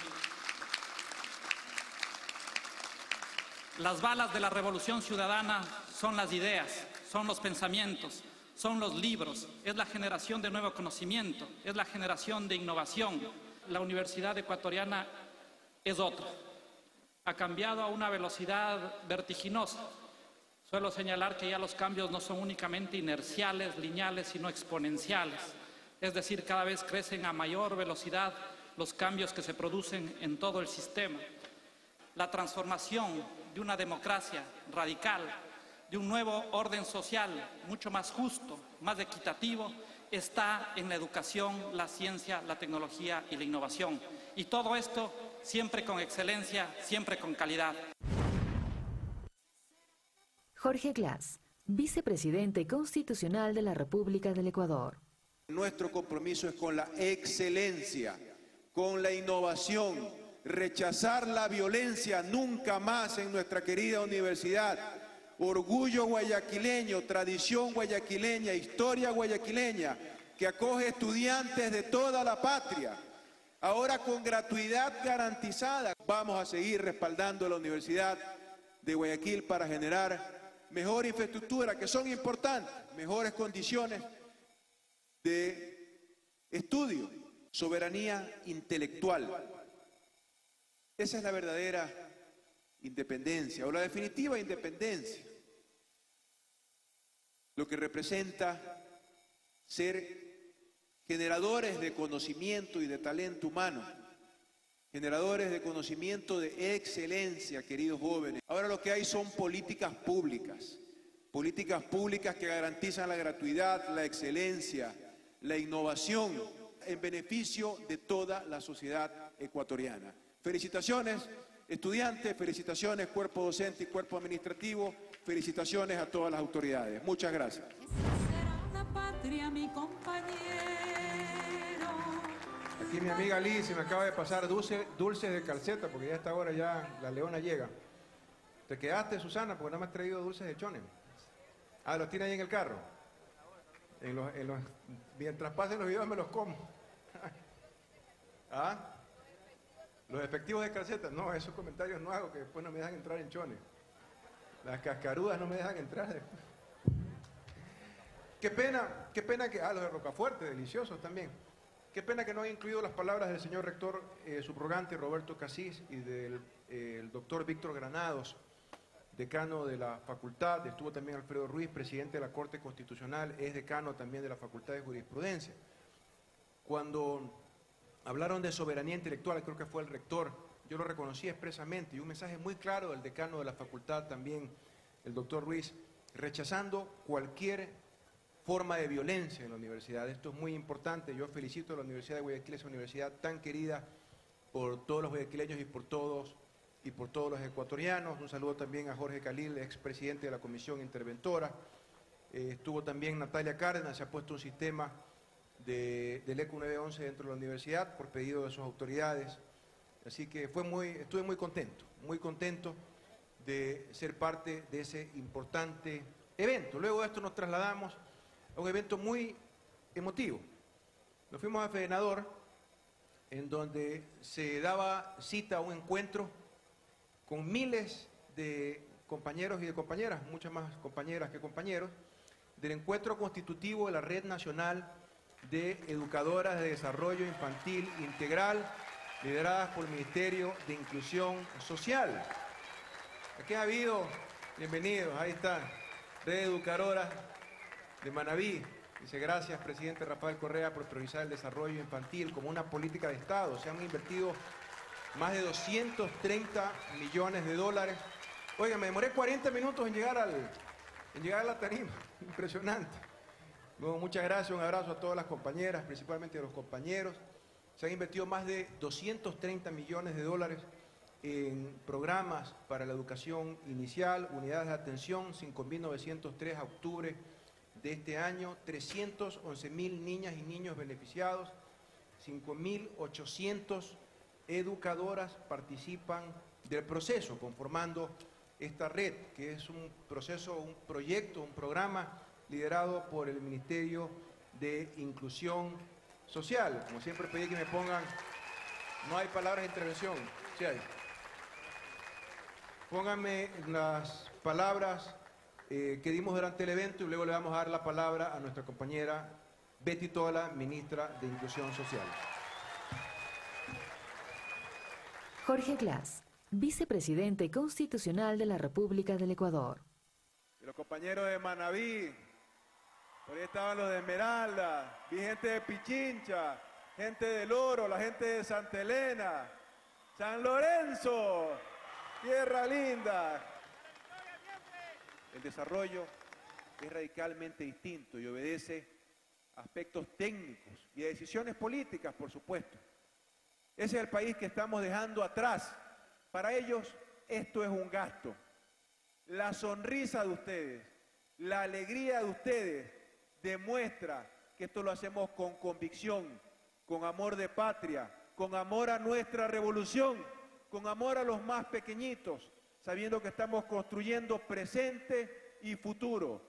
Las balas de la revolución ciudadana son las ideas, son los pensamientos, son los libros, es la generación de nuevo conocimiento, es la generación de innovación. La Universidad Ecuatoriana es otra. Ha cambiado a una velocidad vertiginosa. Suelo señalar que ya los cambios no son únicamente inerciales, lineales, sino exponenciales. Es decir, cada vez crecen a mayor velocidad los cambios que se producen en todo el sistema. La transformación de una democracia radical, de un nuevo orden social mucho más justo, más equitativo, está en la educación, la ciencia, la tecnología y la innovación. Y todo esto siempre con excelencia, siempre con calidad. Jorge Glass, vicepresidente constitucional de la República del Ecuador. Nuestro compromiso es con la excelencia, con la innovación, rechazar la violencia nunca más en nuestra querida universidad. Orgullo guayaquileño, tradición guayaquileña, historia guayaquileña, que acoge estudiantes de toda la patria. Ahora con gratuidad garantizada, vamos a seguir respaldando la Universidad de Guayaquil para generar mejor infraestructura, que son importantes, mejores condiciones de estudio, soberanía intelectual. Esa es la verdadera independencia, o la definitiva independencia. Lo que representa ser generadores de conocimiento y de talento humano, generadores de conocimiento de excelencia, queridos jóvenes. Ahora lo que hay son políticas públicas, políticas públicas que garantizan la gratuidad, la excelencia, la innovación en beneficio de toda la sociedad ecuatoriana. Felicitaciones, estudiantes, felicitaciones, cuerpo docente y cuerpo administrativo, felicitaciones a todas las autoridades. Muchas gracias. Patria, mi compañero. Aquí mi amiga Liz se me acaba de pasar dulce, dulces de calceta, porque ya a esta hora ya la leona llega. ¿Te quedaste, Susana? Porque no me has traído dulces de chones. Ah, los tiene ahí en el carro. En los, en los, mientras pasen los videos me los como. ¿Ah? Los efectivos de calceta. No, esos comentarios no hago, que después no me dejan entrar en chones. Las cascarudas no me dejan entrar después. Qué pena, qué pena que... Ah, los de Rocafuerte, deliciosos también. Qué pena que no haya incluido las palabras del señor rector eh, subrogante Roberto Casís y del eh, el doctor Víctor Granados, decano de la facultad. Estuvo también Alfredo Ruiz, presidente de la Corte Constitucional, es decano también de la Facultad de Jurisprudencia. Cuando hablaron de soberanía intelectual, creo que fue el rector, yo lo reconocí expresamente, y un mensaje muy claro del decano de la facultad también, el doctor Ruiz, rechazando cualquier forma de violencia en la universidad. Esto es muy importante. Yo felicito a la Universidad de Guayaquil, esa universidad tan querida por todos los guayaquileños y por todos y por todos los ecuatorianos. Un saludo también a Jorge Khalil, expresidente de la Comisión Interventora. Eh, estuvo también Natalia Cárdenas, se ha puesto un sistema de, del E C U nueve once dentro de la universidad por pedido de sus autoridades. Así que fue muy, estuve muy contento, muy contento de ser parte de ese importante evento. Luego de esto nos trasladamos a un evento muy emotivo. Nos fuimos a Fedenador, en donde se daba cita a un encuentro con miles de compañeros y de compañeras, muchas más compañeras que compañeros, del encuentro constitutivo de la Red Nacional de Educadoras de Desarrollo Infantil Integral, lideradas por el Ministerio de Inclusión Social. Aquí ha habido, bienvenidos, ahí están, Red Educadoras de Manabí. Dice, gracias, presidente Rafael Correa, por priorizar el desarrollo infantil como una política de Estado. Se han invertido más de doscientos treinta millones de dólares. Oiga, me demoré cuarenta minutos en llegar, al, en llegar a la tarima. Impresionante. Luego, muchas gracias, un abrazo a todas las compañeras, principalmente a los compañeros. Se han invertido más de doscientos treinta millones de dólares en programas para la educación inicial, unidades de atención, cinco mil novecientos tres a octubre de este año, trescientos once mil niñas y niños beneficiados, cinco mil ochocientos educadoras participan del proceso, conformando esta red, que es un proceso, un proyecto, un programa liderado por el Ministerio de Inclusión Social. Como siempre pedí que me pongan, no hay palabras de intervención, sí hay. Pónganme las palabras Eh, que dimos durante el evento y luego le vamos a dar la palabra a nuestra compañera Betty Tola, ministra de Inclusión Social. Jorge Glass, vicepresidente constitucional de la República del Ecuador. Y los compañeros de Manabí, por ahí estaban los de Esmeralda, vi gente de Pichincha, gente del Oro, la gente de Santa Elena, San Lorenzo, Tierra Linda. El desarrollo es radicalmente distinto y obedece a aspectos técnicos y a decisiones políticas, por supuesto. Ese es el país que estamos dejando atrás. Para ellos esto es un gasto. La sonrisa de ustedes, la alegría de ustedes demuestra que esto lo hacemos con convicción, con amor de patria, con amor a nuestra revolución, con amor a los más pequeñitos, sabiendo que estamos construyendo presente y futuro.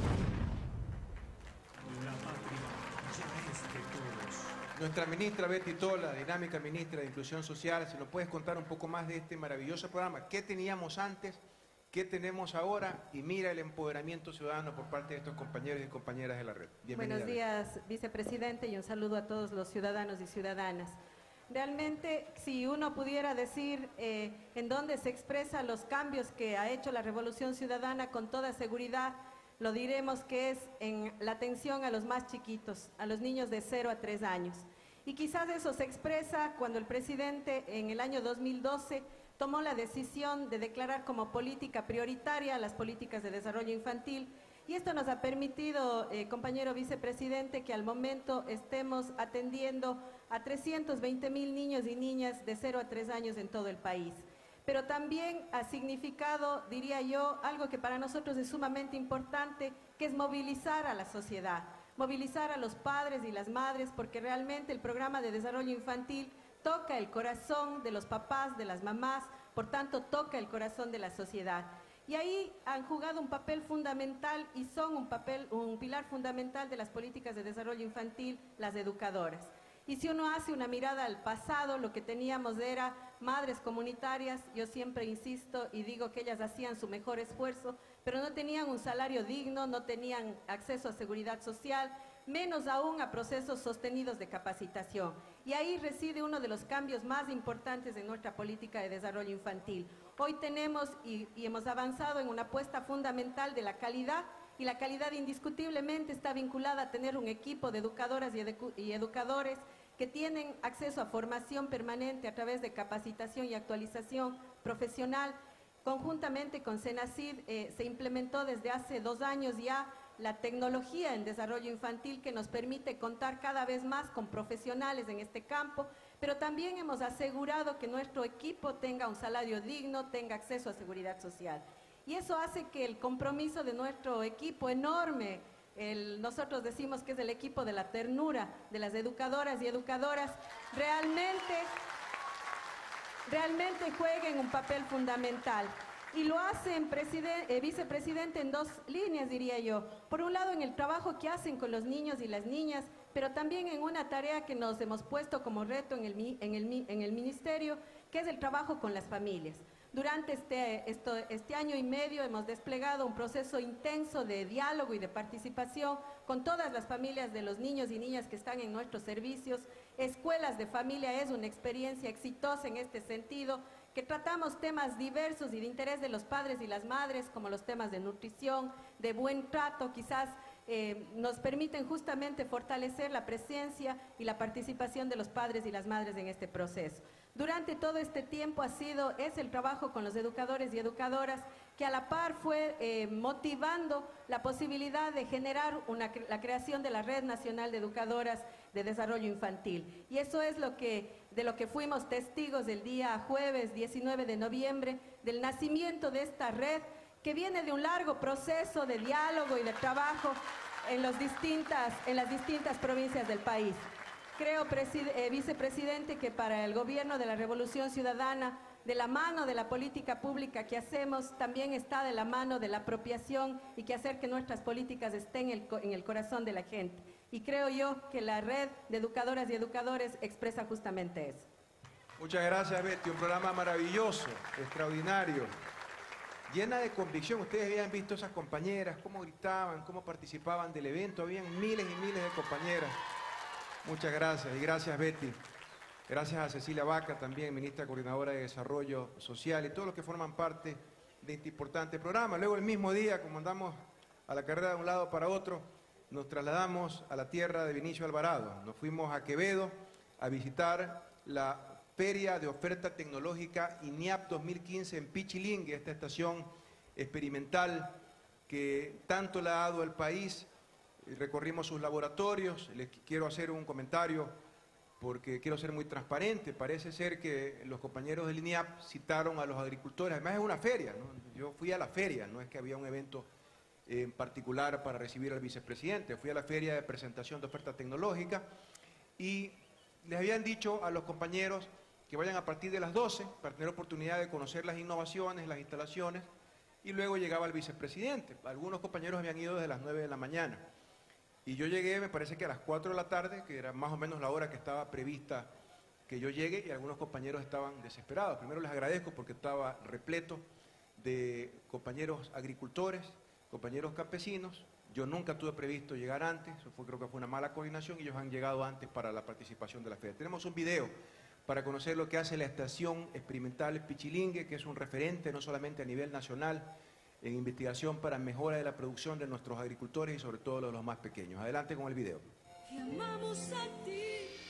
La patria ya es de todos. Nuestra ministra Betty Tola, dinámica ministra de Inclusión Social, ¿se nos puedes contar un poco más de este maravilloso programa? ¿Qué teníamos antes? ¿Qué tenemos ahora? Y mira el empoderamiento ciudadano por parte de estos compañeros y compañeras de la red. Bienvenida. Buenos días, vicepresidente, y un saludo a todos los ciudadanos y ciudadanas. Realmente, si uno pudiera decir eh, en dónde se expresan los cambios que ha hecho la Revolución Ciudadana, con toda seguridad, lo diremos que es en la atención a los más chiquitos, a los niños de cero a tres años. Y quizás eso se expresa cuando el presidente en el año dos mil doce tomó la decisión de declarar como política prioritaria las políticas de desarrollo infantil, y esto nos ha permitido, eh, compañero vicepresidente, que al momento estemos atendiendo a trescientos veinte mil niños y niñas de cero a tres años en todo el país. Pero también ha significado, diría yo, algo que para nosotros es sumamente importante, que es movilizar a la sociedad, movilizar a los padres y las madres, porque realmente el programa de desarrollo infantil toca el corazón de los papás, de las mamás, por tanto toca el corazón de la sociedad. Y ahí han jugado un papel fundamental y son un, papel, un pilar fundamental de las políticas de desarrollo infantil, las educadoras. Y si uno hace una mirada al pasado, lo que teníamos era madres comunitarias, yo siempre insisto y digo que ellas hacían su mejor esfuerzo, pero no tenían un salario digno, no tenían acceso a seguridad social, menos aún a procesos sostenidos de capacitación. Y ahí reside uno de los cambios más importantes en nuestra política de desarrollo infantil. Hoy tenemos y, y hemos avanzado en una apuesta fundamental de la calidad, y la calidad indiscutiblemente está vinculada a tener un equipo de educadoras y, edu y educadores que tienen acceso a formación permanente a través de capacitación y actualización profesional. Conjuntamente con Senacid eh, se implementó desde hace dos años ya la tecnología en desarrollo infantil, que nos permite contar cada vez más con profesionales en este campo, pero también hemos asegurado que nuestro equipo tenga un salario digno, tenga acceso a seguridad social. Y eso hace que el compromiso de nuestro equipo enorme, el, nosotros decimos que es el equipo de la ternura de las educadoras y educadoras, realmente, realmente jueguen un papel fundamental. Y lo hacen, eh, vicepresidente, en dos líneas, diría yo. Por un lado, en el trabajo que hacen con los niños y las niñas, pero también en una tarea que nos hemos puesto como reto en el, en el, en el ministerio, que es el trabajo con las familias. Durante este, esto, este año y medio hemos desplegado un proceso intenso de diálogo y de participación con todas las familias de los niños y niñas que están en nuestros servicios. Escuelas de Familia es una experiencia exitosa en este sentido, que tratamos temas diversos y de interés de los padres y las madres, como los temas de nutrición, de buen trato, quizás eh, nos permiten justamente fortalecer la presencia y la participación de los padres y las madres en este proceso. Durante todo este tiempo ha sido, es el trabajo con los educadores y educadoras que a la par fue eh, motivando la posibilidad de generar una, la creación de la Red Nacional de Educadoras de Desarrollo Infantil. Y eso es lo que, de lo que fuimos testigos el día jueves diecinueve de noviembre, del nacimiento de esta red, que viene de un largo proceso de diálogo y de trabajo en, los distintas, en las distintas provincias del país. Creo, eh, vicepresidente, que para el gobierno de la Revolución Ciudadana, de la mano de la política pública que hacemos, también está de la mano de la apropiación y que hacer que nuestras políticas estén en el, en el corazón de la gente. Y creo yo que la red de educadoras y educadores expresa justamente eso. Muchas gracias, Betty. Un programa maravilloso, extraordinario, llena de convicción. Ustedes habían visto esas compañeras, cómo gritaban, cómo participaban del evento. Habían miles y miles de compañeras. Muchas gracias, y gracias, Betty. Gracias a Cecilia Vaca, también ministra coordinadora de Desarrollo Social, y todos los que forman parte de este importante programa. Luego, el mismo día, como andamos a la carrera de un lado para otro, nos trasladamos a la tierra de Vinicio Alvarado. Nos fuimos a Quevedo a visitar la Feria de Oferta Tecnológica INIAP dos mil quince en Pichilingue, esta estación experimental que tanto le ha dado al país. Recorrimos sus laboratorios. Les quiero hacer un comentario porque quiero ser muy transparente. Parece ser que los compañeros del INIAP citaron a los agricultores, además es una feria, ¿no? Yo fui a la feria, no es que había un evento en particular para recibir al vicepresidente, fui a la feria de presentación de oferta tecnológica y les habían dicho a los compañeros que vayan a partir de las doce para tener oportunidad de conocer las innovaciones, las instalaciones, y luego llegaba el vicepresidente. Algunos compañeros habían ido desde las nueve de la mañana. Y yo llegué, me parece que a las cuatro de la tarde, que era más o menos la hora que estaba prevista que yo llegue, y algunos compañeros estaban desesperados. Primero les agradezco porque estaba repleto de compañeros agricultores, compañeros campesinos. Yo nunca tuve previsto llegar antes, eso fue, creo que fue una mala coordinación, y ellos han llegado antes para la participación de la feria. Tenemos un video para conocer lo que hace la Estación Experimental Pichilingue, que es un referente no solamente a nivel nacional en investigación para mejora de la producción de nuestros agricultores y sobre todo de los más pequeños. Adelante con el video. Te amamos a ti.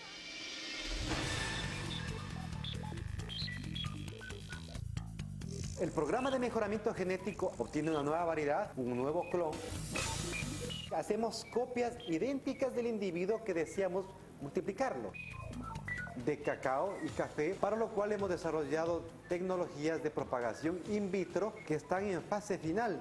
El programa de mejoramiento genético obtiene una nueva variedad, un nuevo clon. Hacemos copias idénticas del individuo que deseamos multiplicarlo, de cacao y café, para lo cual hemos desarrollado tecnologías de propagación in vitro que están en fase final.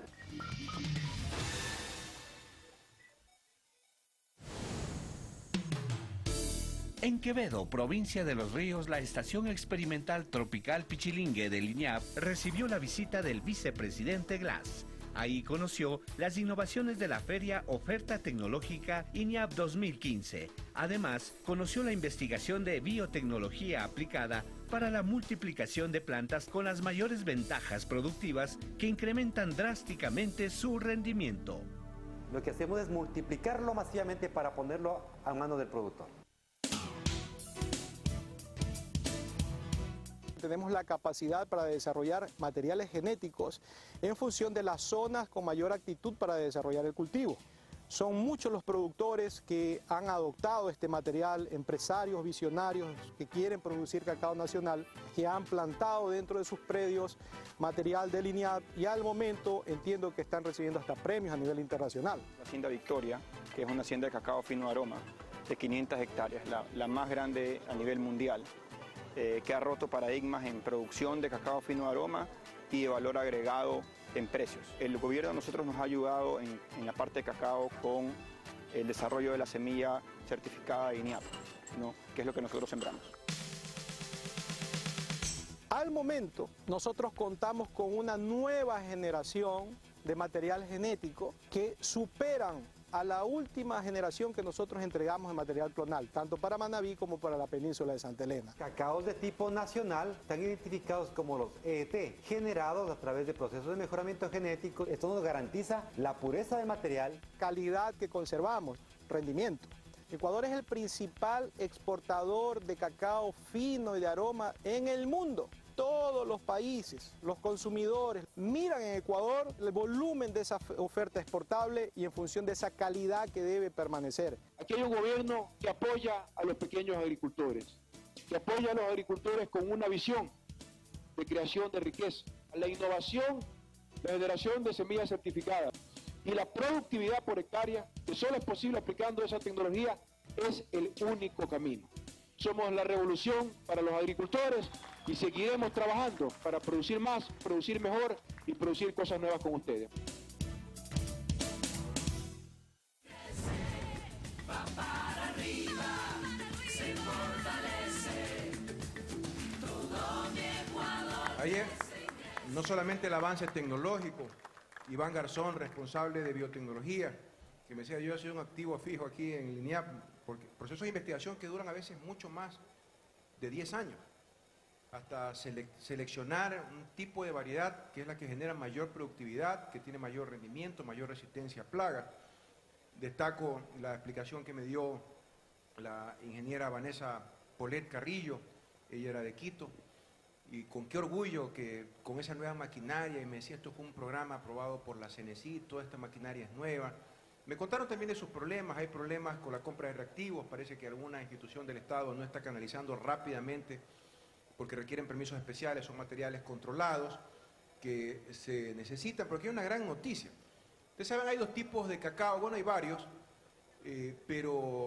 En Quevedo, provincia de Los Ríos, la Estación Experimental Tropical Pichilingue del INIAP recibió la visita del vicepresidente Glass. Ahí conoció las innovaciones de la Feria Oferta Tecnológica INIAP dos mil quince. Además, conoció la investigación de biotecnología aplicada para la multiplicación de plantas con las mayores ventajas productivas que incrementan drásticamente su rendimiento. Lo que hacemos es multiplicarlo masivamente para ponerlo a mano del productor. Tenemos la capacidad para desarrollar materiales genéticos en función de las zonas con mayor aptitud para desarrollar el cultivo. Son muchos los productores que han adoptado este material, empresarios visionarios que quieren producir cacao nacional, que han plantado dentro de sus predios material del INIAP y al momento entiendo que están recibiendo hasta premios a nivel internacional. La Hacienda Victoria, que es una hacienda de cacao fino aroma de quinientas hectáreas, la, la más grande a nivel mundial, Eh, que ha roto paradigmas en producción de cacao fino aroma y de valor agregado en precios. El gobierno a nosotros nos ha ayudado en, en la parte de cacao con el desarrollo de la semilla certificada de INIAP, ¿no? Que es lo que nosotros sembramos. Al momento, nosotros contamos con una nueva generación de material genético que superan a la última generación que nosotros entregamos en material clonal, tanto para Manabí como para la península de Santa Elena. Cacaos de tipo nacional están identificados como los E E T, generados a través de procesos de mejoramiento genético. Esto nos garantiza la pureza del material, calidad que conservamos, rendimiento. Ecuador es el principal exportador de cacao fino y de aroma en el mundo. Todos los países, los consumidores, miran en Ecuador el volumen de esa oferta exportable y en función de esa calidad que debe permanecer. Aquí hay un gobierno que apoya a los pequeños agricultores, que apoya a los agricultores con una visión de creación de riqueza, la innovación, la generación de semillas certificadas y la productividad por hectárea, que solo es posible aplicando esa tecnología, es el único camino. Somos la revolución para los agricultores y seguiremos trabajando para producir más, producir mejor y producir cosas nuevas con ustedes. Va para arriba, se fortalece todo mi Ecuador. Ayer, no solamente el avance tecnológico, Iván Garzón, responsable de biotecnología, que me decía, yo he sido un activo fijo aquí en el INIAP, porque procesos de investigación que duran a veces mucho más de diez años, hasta sele seleccionar un tipo de variedad que es la que genera mayor productividad, que tiene mayor rendimiento, mayor resistencia a plagas. Destaco la explicación que me dio la ingeniera Vanessa Polet Carrillo, ella era de Quito, y con qué orgullo que con esa nueva maquinaria, y me decía, esto fue un programa aprobado por la CENESID, toda esta maquinaria es nueva. Me contaron también de sus problemas, hay problemas con la compra de reactivos, parece que alguna institución del Estado no está canalizando rápidamente porque requieren permisos especiales, son materiales controlados que se necesitan, pero aquí hay una gran noticia. Ustedes saben, hay dos tipos de cacao, bueno, hay varios, eh, pero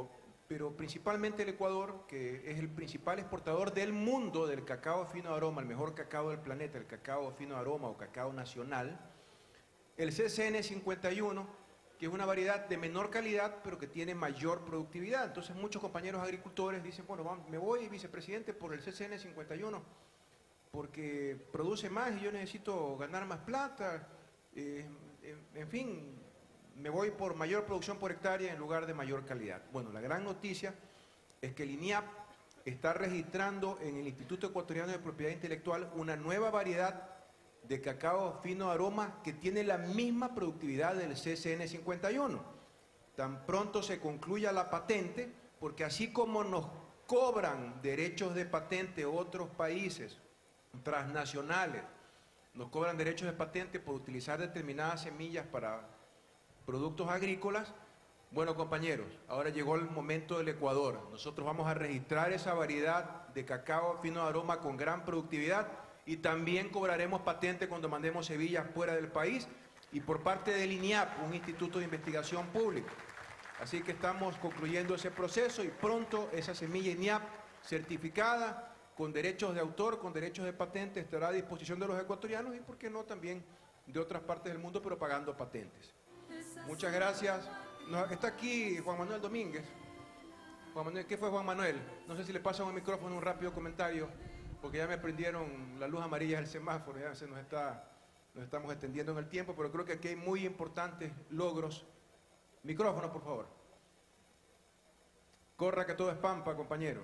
pero principalmente el Ecuador, que es el principal exportador del mundo del cacao fino de aroma, el mejor cacao del planeta, el cacao fino de aroma o cacao nacional, el C C N cincuenta y uno, que es una variedad de menor calidad, pero que tiene mayor productividad. Entonces muchos compañeros agricultores dicen, bueno, vamos, me voy, vicepresidente, por el C C N cincuenta y uno, porque produce más y yo necesito ganar más plata, eh, en, en fin, me voy por mayor producción por hectárea en lugar de mayor calidad. Bueno, la gran noticia es que el INIAP está registrando en el Instituto Ecuatoriano de Propiedad Intelectual una nueva variedad de cacao fino de aroma que tiene la misma productividad del C C N cincuenta y uno. Tan pronto se concluya la patente, porque así como nos cobran derechos de patente otros países transnacionales, nos cobran derechos de patente por utilizar determinadas semillas para productos agrícolas. Bueno, compañeros, ahora llegó el momento del Ecuador. Nosotros vamos a registrar esa variedad de cacao fino de aroma con gran productividad y también cobraremos patente cuando mandemos semillas fuera del país y por parte del INIAP, un instituto de investigación pública. Así que estamos concluyendo ese proceso y pronto esa semilla INIAP certificada con derechos de autor, con derechos de patente, estará a disposición de los ecuatorianos y, por qué no, también de otras partes del mundo, pero pagando patentes. Muchas gracias. No, está aquí Juan Manuel Domínguez. Juan Manuel, ¿qué fue Juan Manuel? No sé si le pasan el micrófono un rápido comentario, porque ya me prendieron la luz amarilla del semáforo, ya se nos está, nos estamos extendiendo en el tiempo, pero creo que aquí hay muy importantes logros. Micrófono, por favor. Corra que todo es pampa, compañero.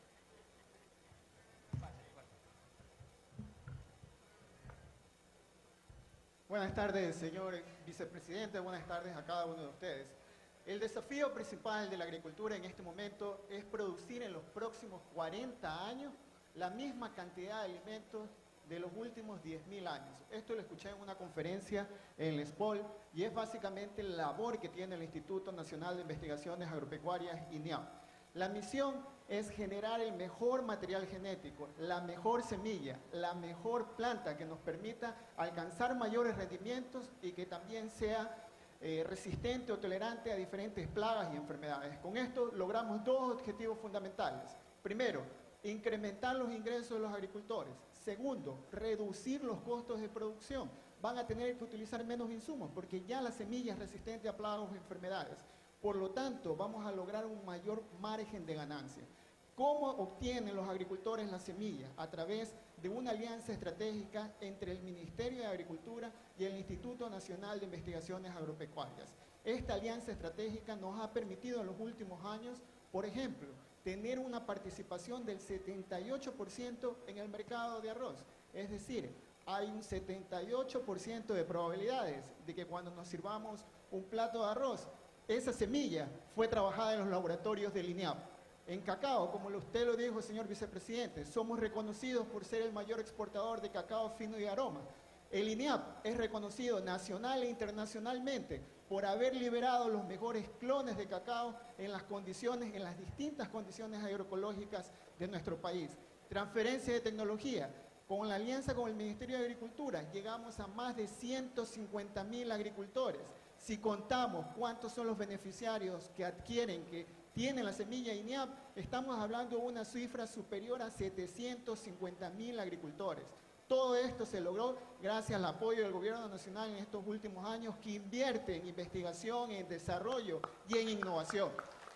Buenas tardes, señor vicepresidente, buenas tardes a cada uno de ustedes. El desafío principal de la agricultura en este momento es producir en los próximos cuarenta años la misma cantidad de alimentos de los últimos diez mil años. Esto lo escuché en una conferencia en el SPOL y es básicamente la labor que tiene el Instituto Nacional de Investigaciones Agropecuarias, INIAP. La misión es generar el mejor material genético, la mejor semilla, la mejor planta que nos permita alcanzar mayores rendimientos y que también sea eh, resistente o tolerante a diferentes plagas y enfermedades. Con esto logramos dos objetivos fundamentales. Primero, incrementar los ingresos de los agricultores. Segundo, reducir los costos de producción. Van a tener que utilizar menos insumos porque ya la semilla es resistente a plagas o enfermedades. Por lo tanto, vamos a lograr un mayor margen de ganancia. ¿Cómo obtienen los agricultores la semilla? A través de una alianza estratégica entre el Ministerio de Agricultura y el Instituto Nacional de Investigaciones Agropecuarias. Esta alianza estratégica nos ha permitido en los últimos años, por ejemplo, tener una participación del setenta y ocho por ciento en el mercado de arroz. Es decir, hay un setenta y ocho por ciento de probabilidades de que cuando nos sirvamos un plato de arroz, esa semilla fue trabajada en los laboratorios del INIAP. En cacao, como usted lo dijo, señor vicepresidente, somos reconocidos por ser el mayor exportador de cacao fino y aroma. El INIAP es reconocido nacional e internacionalmente por haber liberado los mejores clones de cacao en las condiciones, en las distintas condiciones agroecológicas de nuestro país. Transferencia de tecnología. Con la alianza con el Ministerio de Agricultura llegamos a más de ciento cincuenta mil agricultores. Si contamos cuántos son los beneficiarios que adquieren, que tienen la semilla INIAP, estamos hablando de una cifra superior a setecientos cincuenta mil agricultores. Todo esto se logró gracias al apoyo del Gobierno Nacional en estos últimos años, que invierte en investigación, en desarrollo y en innovación.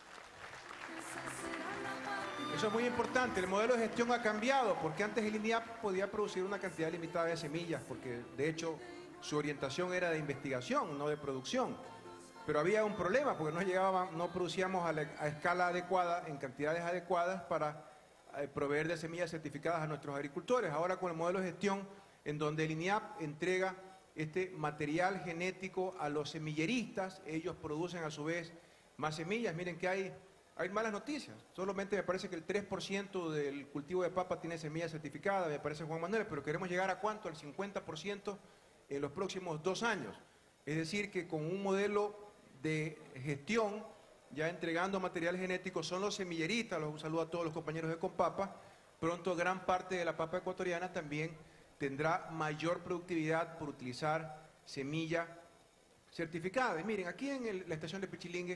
Eso es muy importante. El modelo de gestión ha cambiado, porque antes el INIAP podía producir una cantidad limitada de semillas, porque de hecho su orientación era de investigación, no de producción. Pero había un problema, porque no llegábamos, no producíamos a, la, a escala adecuada, en cantidades adecuadas para eh, proveer de semillas certificadas a nuestros agricultores. Ahora con el modelo de gestión, en donde el INIAP entrega este material genético a los semilleristas, ellos producen a su vez más semillas. Miren que hay, hay malas noticias. Solamente me parece que el tres por ciento del cultivo de papa tiene semilla certificada, me parece, Juan Manuel, pero queremos llegar a ¿cuánto? Al cincuenta por ciento en los próximos dos años. Es decir, que con un modelo de gestión, ya entregando material genético, son los semilleristas, los, un saludo a todos los compañeros de Compapa, pronto gran parte de la papa ecuatoriana también tendrá mayor productividad por utilizar semilla certificada. Y miren, aquí en el, la estación de Pichilingue,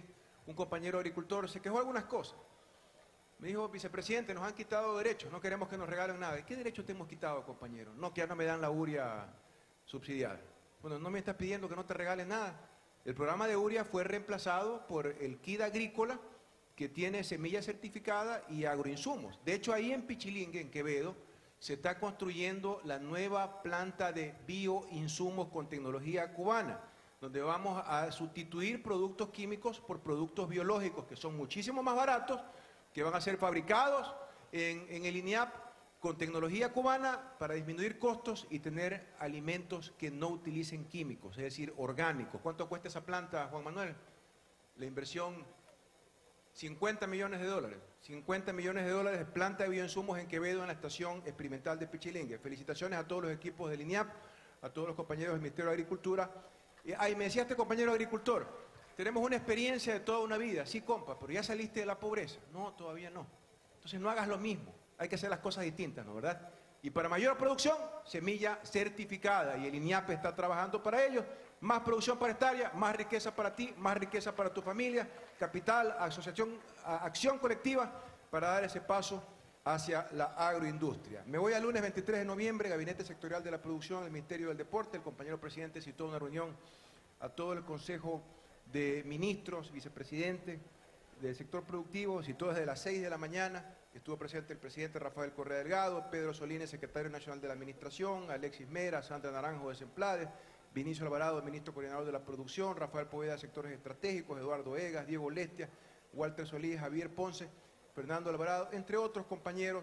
un compañero agricultor se quejó de algunas cosas. Me dijo, vicepresidente, nos han quitado derechos, no queremos que nos regalen nada. ¿Qué derechos te hemos quitado, compañero? No, que ya no me dan la urea subsidiada. Bueno, no me estás pidiendo que no te regalen nada. El programa de urea fue reemplazado por el kit agrícola, que tiene semilla certificada y agroinsumos. De hecho, ahí en Pichilingue, en Quevedo, se está construyendo la nueva planta de bioinsumos con tecnología cubana, donde vamos a sustituir productos químicos por productos biológicos, que son muchísimo más baratos, que van a ser fabricados en, en el I N I A P con tecnología cubana para disminuir costos y tener alimentos que no utilicen químicos, es decir, orgánicos. ¿Cuánto cuesta esa planta, Juan Manuel? La inversión, cincuenta millones de dólares. cincuenta millones de dólares de planta de bioinsumos en Quevedo, en la estación experimental de Pichilingue. Felicitaciones a todos los equipos del I N I A P, a todos los compañeros del Ministerio de Agricultura. Y, ay, me decía este compañero agricultor, tenemos una experiencia de toda una vida. Sí, compa, pero ya saliste de la pobreza. No, todavía no. Entonces no hagas lo mismo. Hay que hacer las cosas distintas, ¿no, verdad? Y para mayor producción, semilla certificada. Y el I N I A P está trabajando para ello. Más producción para esta área, más riqueza para ti, más riqueza para tu familia, capital, asociación, acción colectiva para dar ese paso hacia la agroindustria. Me voy al lunes veintitrés de noviembre, Gabinete Sectorial de la Producción del Ministerio del Deporte. El compañero presidente citó una reunión a todo el Consejo de Ministros, vicepresidente del sector productivo, citó desde las seis de la mañana. Estuvo presente el presidente Rafael Correa Delgado, Pedro Solines, secretario nacional de la Administración, Alexis Mera, Sandra Naranjo de Semplades, Vinicio Alvarado, ministro coordinador de la Producción, Rafael Poveda, de sectores estratégicos, Eduardo Egas, Diego Lestia, Walter Solís, Javier Ponce, Fernando Alvarado, entre otros compañeros,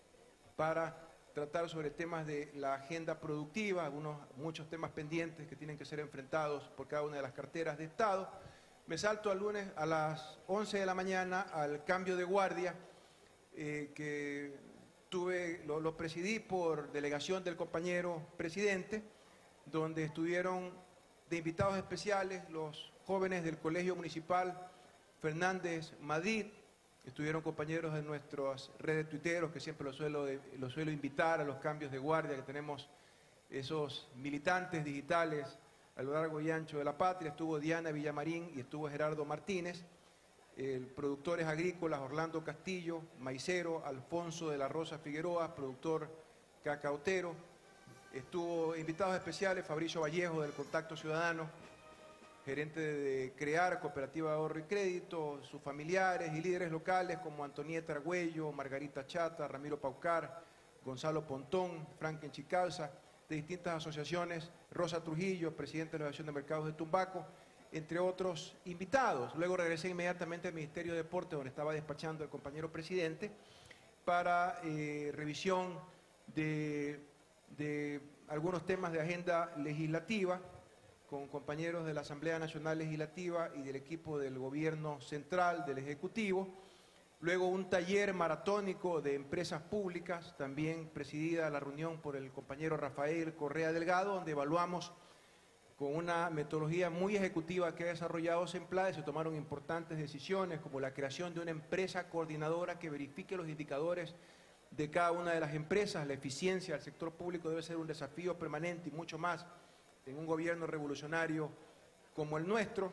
para tratar sobre temas de la agenda productiva, algunos, muchos temas pendientes que tienen que ser enfrentados por cada una de las carteras de Estado. Me salto al lunes a las once de la mañana al cambio de guardia, eh, que tuve, lo, lo presidí por delegación del compañero presidente, donde estuvieron de invitados especiales los jóvenes del Colegio Municipal Fernández Madrid, estuvieron compañeros de nuestras redes tuiteros, que siempre los suelo, los suelo invitar a los cambios de guardia, que tenemos esos militantes digitales a lo largo y ancho de la patria. Estuvo Diana Villamarín y estuvo Gerardo Martínez, el productores agrícolas Orlando Castillo, maicero, Alfonso de la Rosa Figueroa, productor cacautero. Estuvo invitados especiales Fabricio Vallejo del Contacto Ciudadano, gerente de CREAR, Cooperativa de Ahorro y Crédito, sus familiares y líderes locales como Antonieta Argüello, Margarita Chata, Ramiro Paucar, Gonzalo Pontón, Franklin Chicalza, de distintas asociaciones, Rosa Trujillo, presidente de la Asociación de Mercados de Tumbaco, entre otros invitados. Luego regresé inmediatamente al Ministerio de Deporte, donde estaba despachando el compañero presidente, para eh, revisión de, de algunos temas de agenda legislativa, con compañeros de la Asamblea Nacional Legislativa y del equipo del Gobierno Central, del Ejecutivo. Luego un taller maratónico de empresas públicas, también presidida la reunión por el compañero Rafael Correa Delgado, donde evaluamos con una metodología muy ejecutiva que ha desarrollado Semplades, se tomaron importantes decisiones como la creación de una empresa coordinadora que verifique los indicadores de cada una de las empresas. La eficiencia del sector público debe ser un desafío permanente y mucho más en un gobierno revolucionario como el nuestro.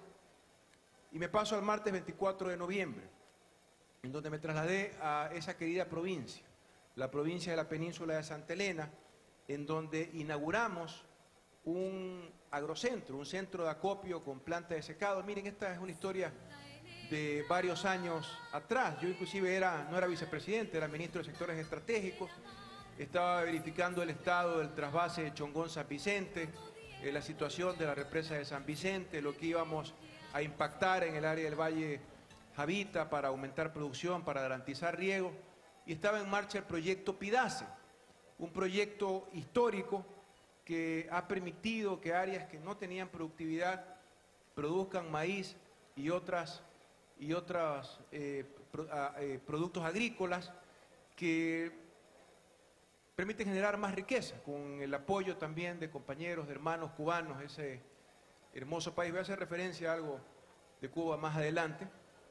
Y me paso al martes veinticuatro de noviembre, en donde me trasladé a esa querida provincia, la provincia de la península de Santa Elena, en donde inauguramos un agrocentro, un centro de acopio con planta de secado. Miren, esta es una historia de varios años atrás. Yo inclusive era, no era vicepresidente, era ministro de sectores estratégicos, estaba verificando el estado del trasvase de Chongón-San Vicente, eh, la situación de la represa de San Vicente, lo que íbamos a impactar en el área del Valle Javita para aumentar producción, para garantizar riego, y estaba en marcha el proyecto Pidace, un proyecto histórico que ha permitido que áreas que no tenían productividad produzcan maíz y otras y otros eh, pro, eh, productos agrícolas que permiten generar más riqueza, con el apoyo también de compañeros, de hermanos cubanos, ese hermoso país. Voy a hacer referencia a algo de Cuba más adelante,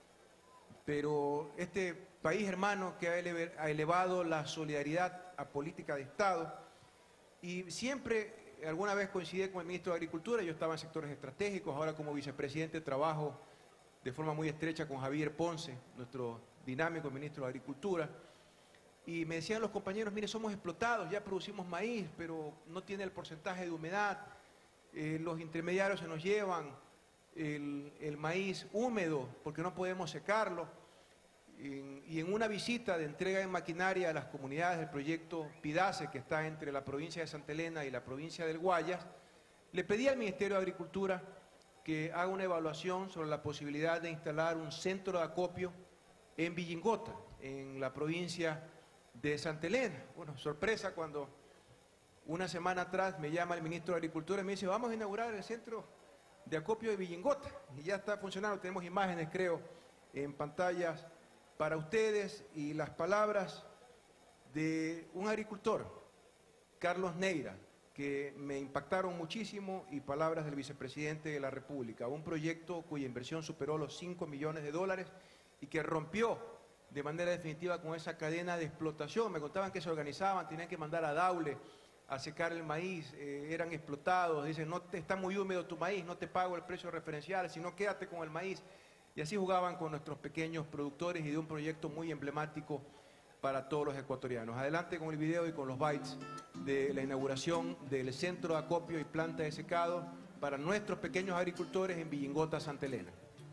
pero este país hermano que ha elevado la solidaridad a política de Estado, y siempre, alguna vez coincidí con el ministro de Agricultura, yo estaba en sectores estratégicos, ahora como vicepresidente trabajo de forma muy estrecha con Javier Ponce, nuestro dinámico ministro de Agricultura, y me decían los compañeros, mire, somos explotados, ya producimos maíz, pero no tiene el porcentaje de humedad, eh, los intermediarios se nos llevan el, el maíz húmedo porque no podemos secarlo. En, y en una visita de entrega de maquinaria a las comunidades del proyecto PIDACE, que está entre la provincia de Santa Elena y la provincia del Guayas, le pedí al Ministerio de Agricultura que haga una evaluación sobre la posibilidad de instalar un centro de acopio en Villingota, en la provincia de Santa Elena. Bueno, sorpresa cuando una semana atrás me llama el ministro de Agricultura y me dice, vamos a inaugurar el centro de acopio de Villingota, y ya está funcionando, tenemos imágenes, creo, en pantallas para ustedes, y las palabras de un agricultor, Carlos Neira, que me impactaron muchísimo, y palabras del vicepresidente de la República, un proyecto cuya inversión superó los cinco millones de dólares y que rompió de manera definitiva con esa cadena de explotación. Me contaban que se organizaban, tenían que mandar a Daule a secar el maíz, eh, eran explotados, dicen, no te, está muy húmedo tu maíz, no te pago el precio referencial, sino quédate con el maíz. Y así jugaban con nuestros pequeños productores, y de un proyecto muy emblemático para todos los ecuatorianos. Adelante con el video y con los bytes de la inauguración del centro de acopio y planta de secado para nuestros pequeños agricultores en Villingota, Santa Elena.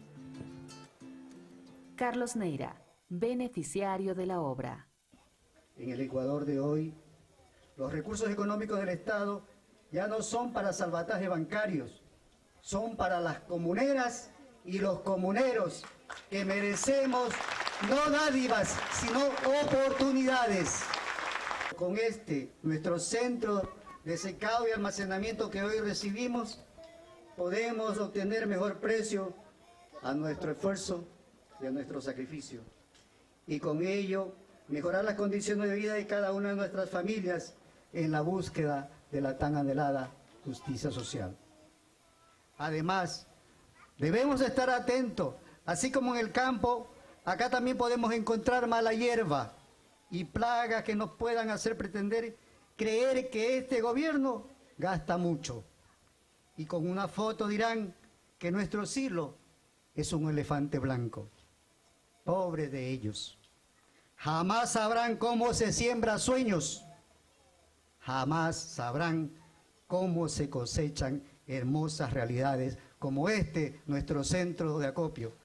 Carlos Neira, beneficiario de la obra. En el Ecuador de hoy, los recursos económicos del Estado ya no son para salvatajes bancarios, son para las comuneras y los comuneros, que merecemos no dádivas, sino oportunidades. Con este, nuestro centro de secado y almacenamiento que hoy recibimos, podemos obtener mejor precio a nuestro esfuerzo y a nuestro sacrificio. Y con ello, mejorar las condiciones de vida de cada una de nuestras familias en la búsqueda de la tan anhelada justicia social. Además, debemos estar atentos, así como en el campo, acá también podemos encontrar mala hierba y plagas que nos puedan hacer pretender creer que este gobierno gasta mucho. Y con una foto dirán que nuestro silo es un elefante blanco. Pobre de ellos. Jamás sabrán cómo se siembra sueños. Jamás sabrán cómo se cosechan hermosas realidades como este, nuestro centro de acopio.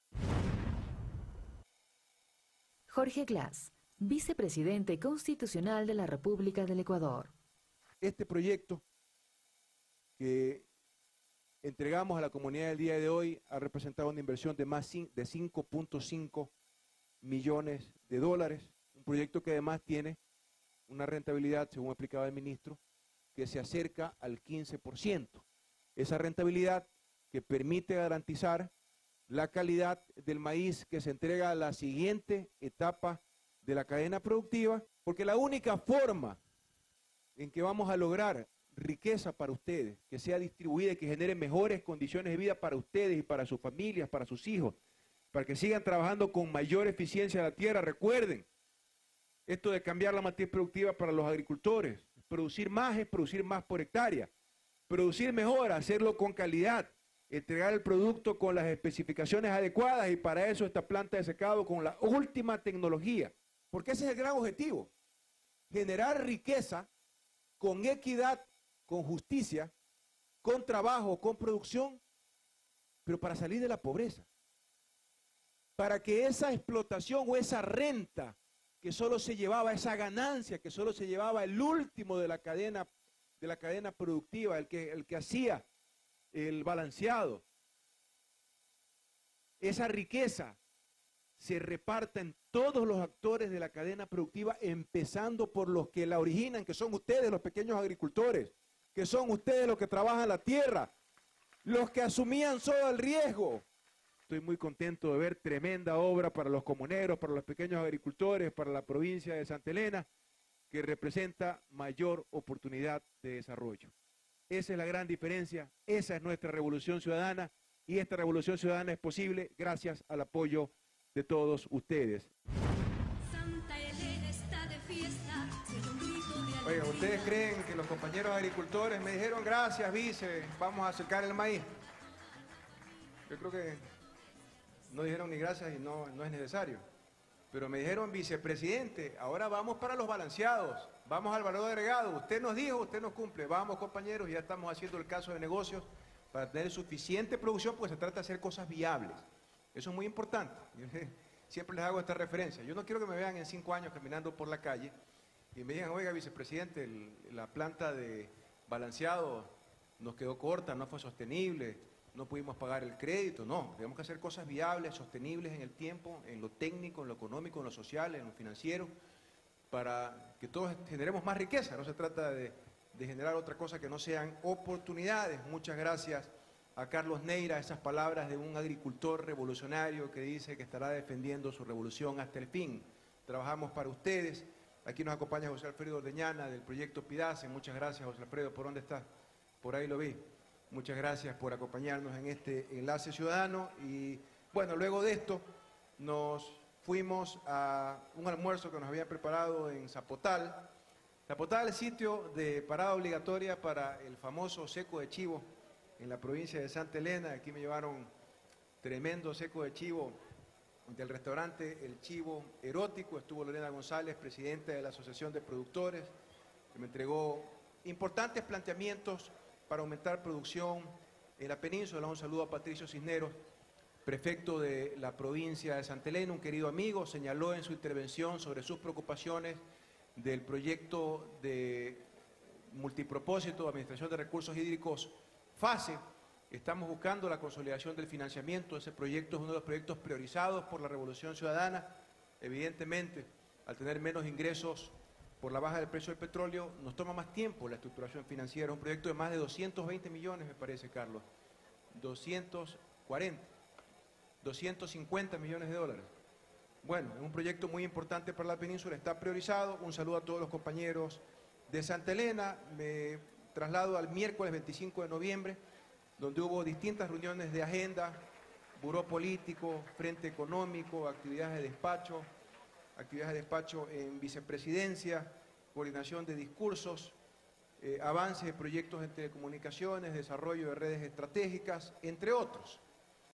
Jorge Glass, vicepresidente constitucional de la República del Ecuador. Este proyecto que entregamos a la comunidad el día de hoy ha representado una inversión de más de cinco punto cinco millones de dólares, un proyecto que además tiene una rentabilidad, según explicaba el ministro, que se acerca al quince por ciento. Esa rentabilidad que permite garantizar la calidad del maíz que se entrega a la siguiente etapa de la cadena productiva, porque la única forma en que vamos a lograr riqueza para ustedes, que sea distribuida y que genere mejores condiciones de vida para ustedes y para sus familias, para sus hijos, para que sigan trabajando con mayor eficiencia la tierra. Recuerden, esto de cambiar la matriz productiva para los agricultores, producir más es producir más por hectárea, producir mejor, hacerlo con calidad, entregar el producto con las especificaciones adecuadas, y para eso esta planta de secado con la última tecnología, porque ese es el gran objetivo, generar riqueza con equidad, con justicia, con trabajo, con producción, pero para salir de la pobreza, para que esa explotación o esa renta que solo se llevaba, esa ganancia que solo se llevaba el último de la cadena, de la cadena productiva, el que, el que hacía el balanceado, esa riqueza se reparta en todos los actores de la cadena productiva, empezando por los que la originan, que son ustedes, los pequeños agricultores, que son ustedes los que trabajan la tierra, los que asumían todo el riesgo. Estoy muy contento de ver tremenda obra para los comuneros, para los pequeños agricultores, para la provincia de Santa Elena, que representa mayor oportunidad de desarrollo. Esa es la gran diferencia, esa es nuestra revolución ciudadana, y esta revolución ciudadana es posible gracias al apoyo de todos ustedes. Santa Elena está de fiesta, se un grito de Oiga, ¿ustedes creen que los compañeros agricultores me dijeron gracias, vice, vamos a acercar el maíz? Yo creo que no dijeron ni gracias y no, no es necesario. Pero me dijeron, vicepresidente, ahora vamos para los balanceados, vamos al valor agregado. Usted nos dijo, usted nos cumple. Vamos, compañeros, ya estamos haciendo el caso de negocios para tener suficiente producción, porque se trata de hacer cosas viables. Eso es muy importante. Yo siempre les hago esta referencia. Yo no quiero que me vean en cinco años caminando por la calle y me digan, oiga, vicepresidente, el, la planta de balanceado nos quedó corta, no fue sostenible, no pudimos pagar el crédito. No, tenemos que hacer cosas viables, sostenibles en el tiempo, en lo técnico, en lo económico, en lo social, en lo financiero, para que todos generemos más riqueza. No se trata de, de generar otra cosa que no sean oportunidades. Muchas gracias a Carlos Neira, esas palabras de un agricultor revolucionario que dice que estará defendiendo su revolución hasta el fin. Trabajamos para ustedes. Aquí nos acompaña José Alfredo Ordeñana del proyecto Pidace. Muchas gracias, José Alfredo. ¿Por dónde está? Por ahí lo vi. Muchas gracias por acompañarnos en este enlace ciudadano. Y bueno, luego de esto nos fuimos a un almuerzo que nos habían preparado en Zapotal. Zapotal es sitio de parada obligatoria para el famoso seco de chivo en la provincia de Santa Elena. Aquí me llevaron tremendo seco de chivo del restaurante El Chivo Erótico. Estuvo Lorena González, presidenta de la Asociación de Productores, que me entregó importantes planteamientos para aumentar producción en la península. Un saludo a Patricio Cisneros, prefecto de la provincia de Santa Elena, un querido amigo. Señaló en su intervención sobre sus preocupaciones del proyecto de multipropósito de Administración de Recursos Hídricos FASE. Estamos buscando la consolidación del financiamiento. Ese proyecto es uno de los proyectos priorizados por la Revolución Ciudadana. Evidentemente, al tener menos ingresos por la baja del precio del petróleo, nos toma más tiempo la estructuración financiera. Un proyecto de más de doscientos veinte millones, me parece, Carlos. doscientos cuarenta, doscientos cincuenta millones de dólares. Bueno, es un proyecto muy importante para la península, está priorizado. Un saludo a todos los compañeros de Santa Elena. Me traslado al miércoles veinticinco de noviembre, donde hubo distintas reuniones de agenda, buró político, frente económico, actividades de despacho, actividades de despacho en vicepresidencia, coordinación de discursos, eh, avance de proyectos en telecomunicaciones, desarrollo de redes estratégicas, entre otros.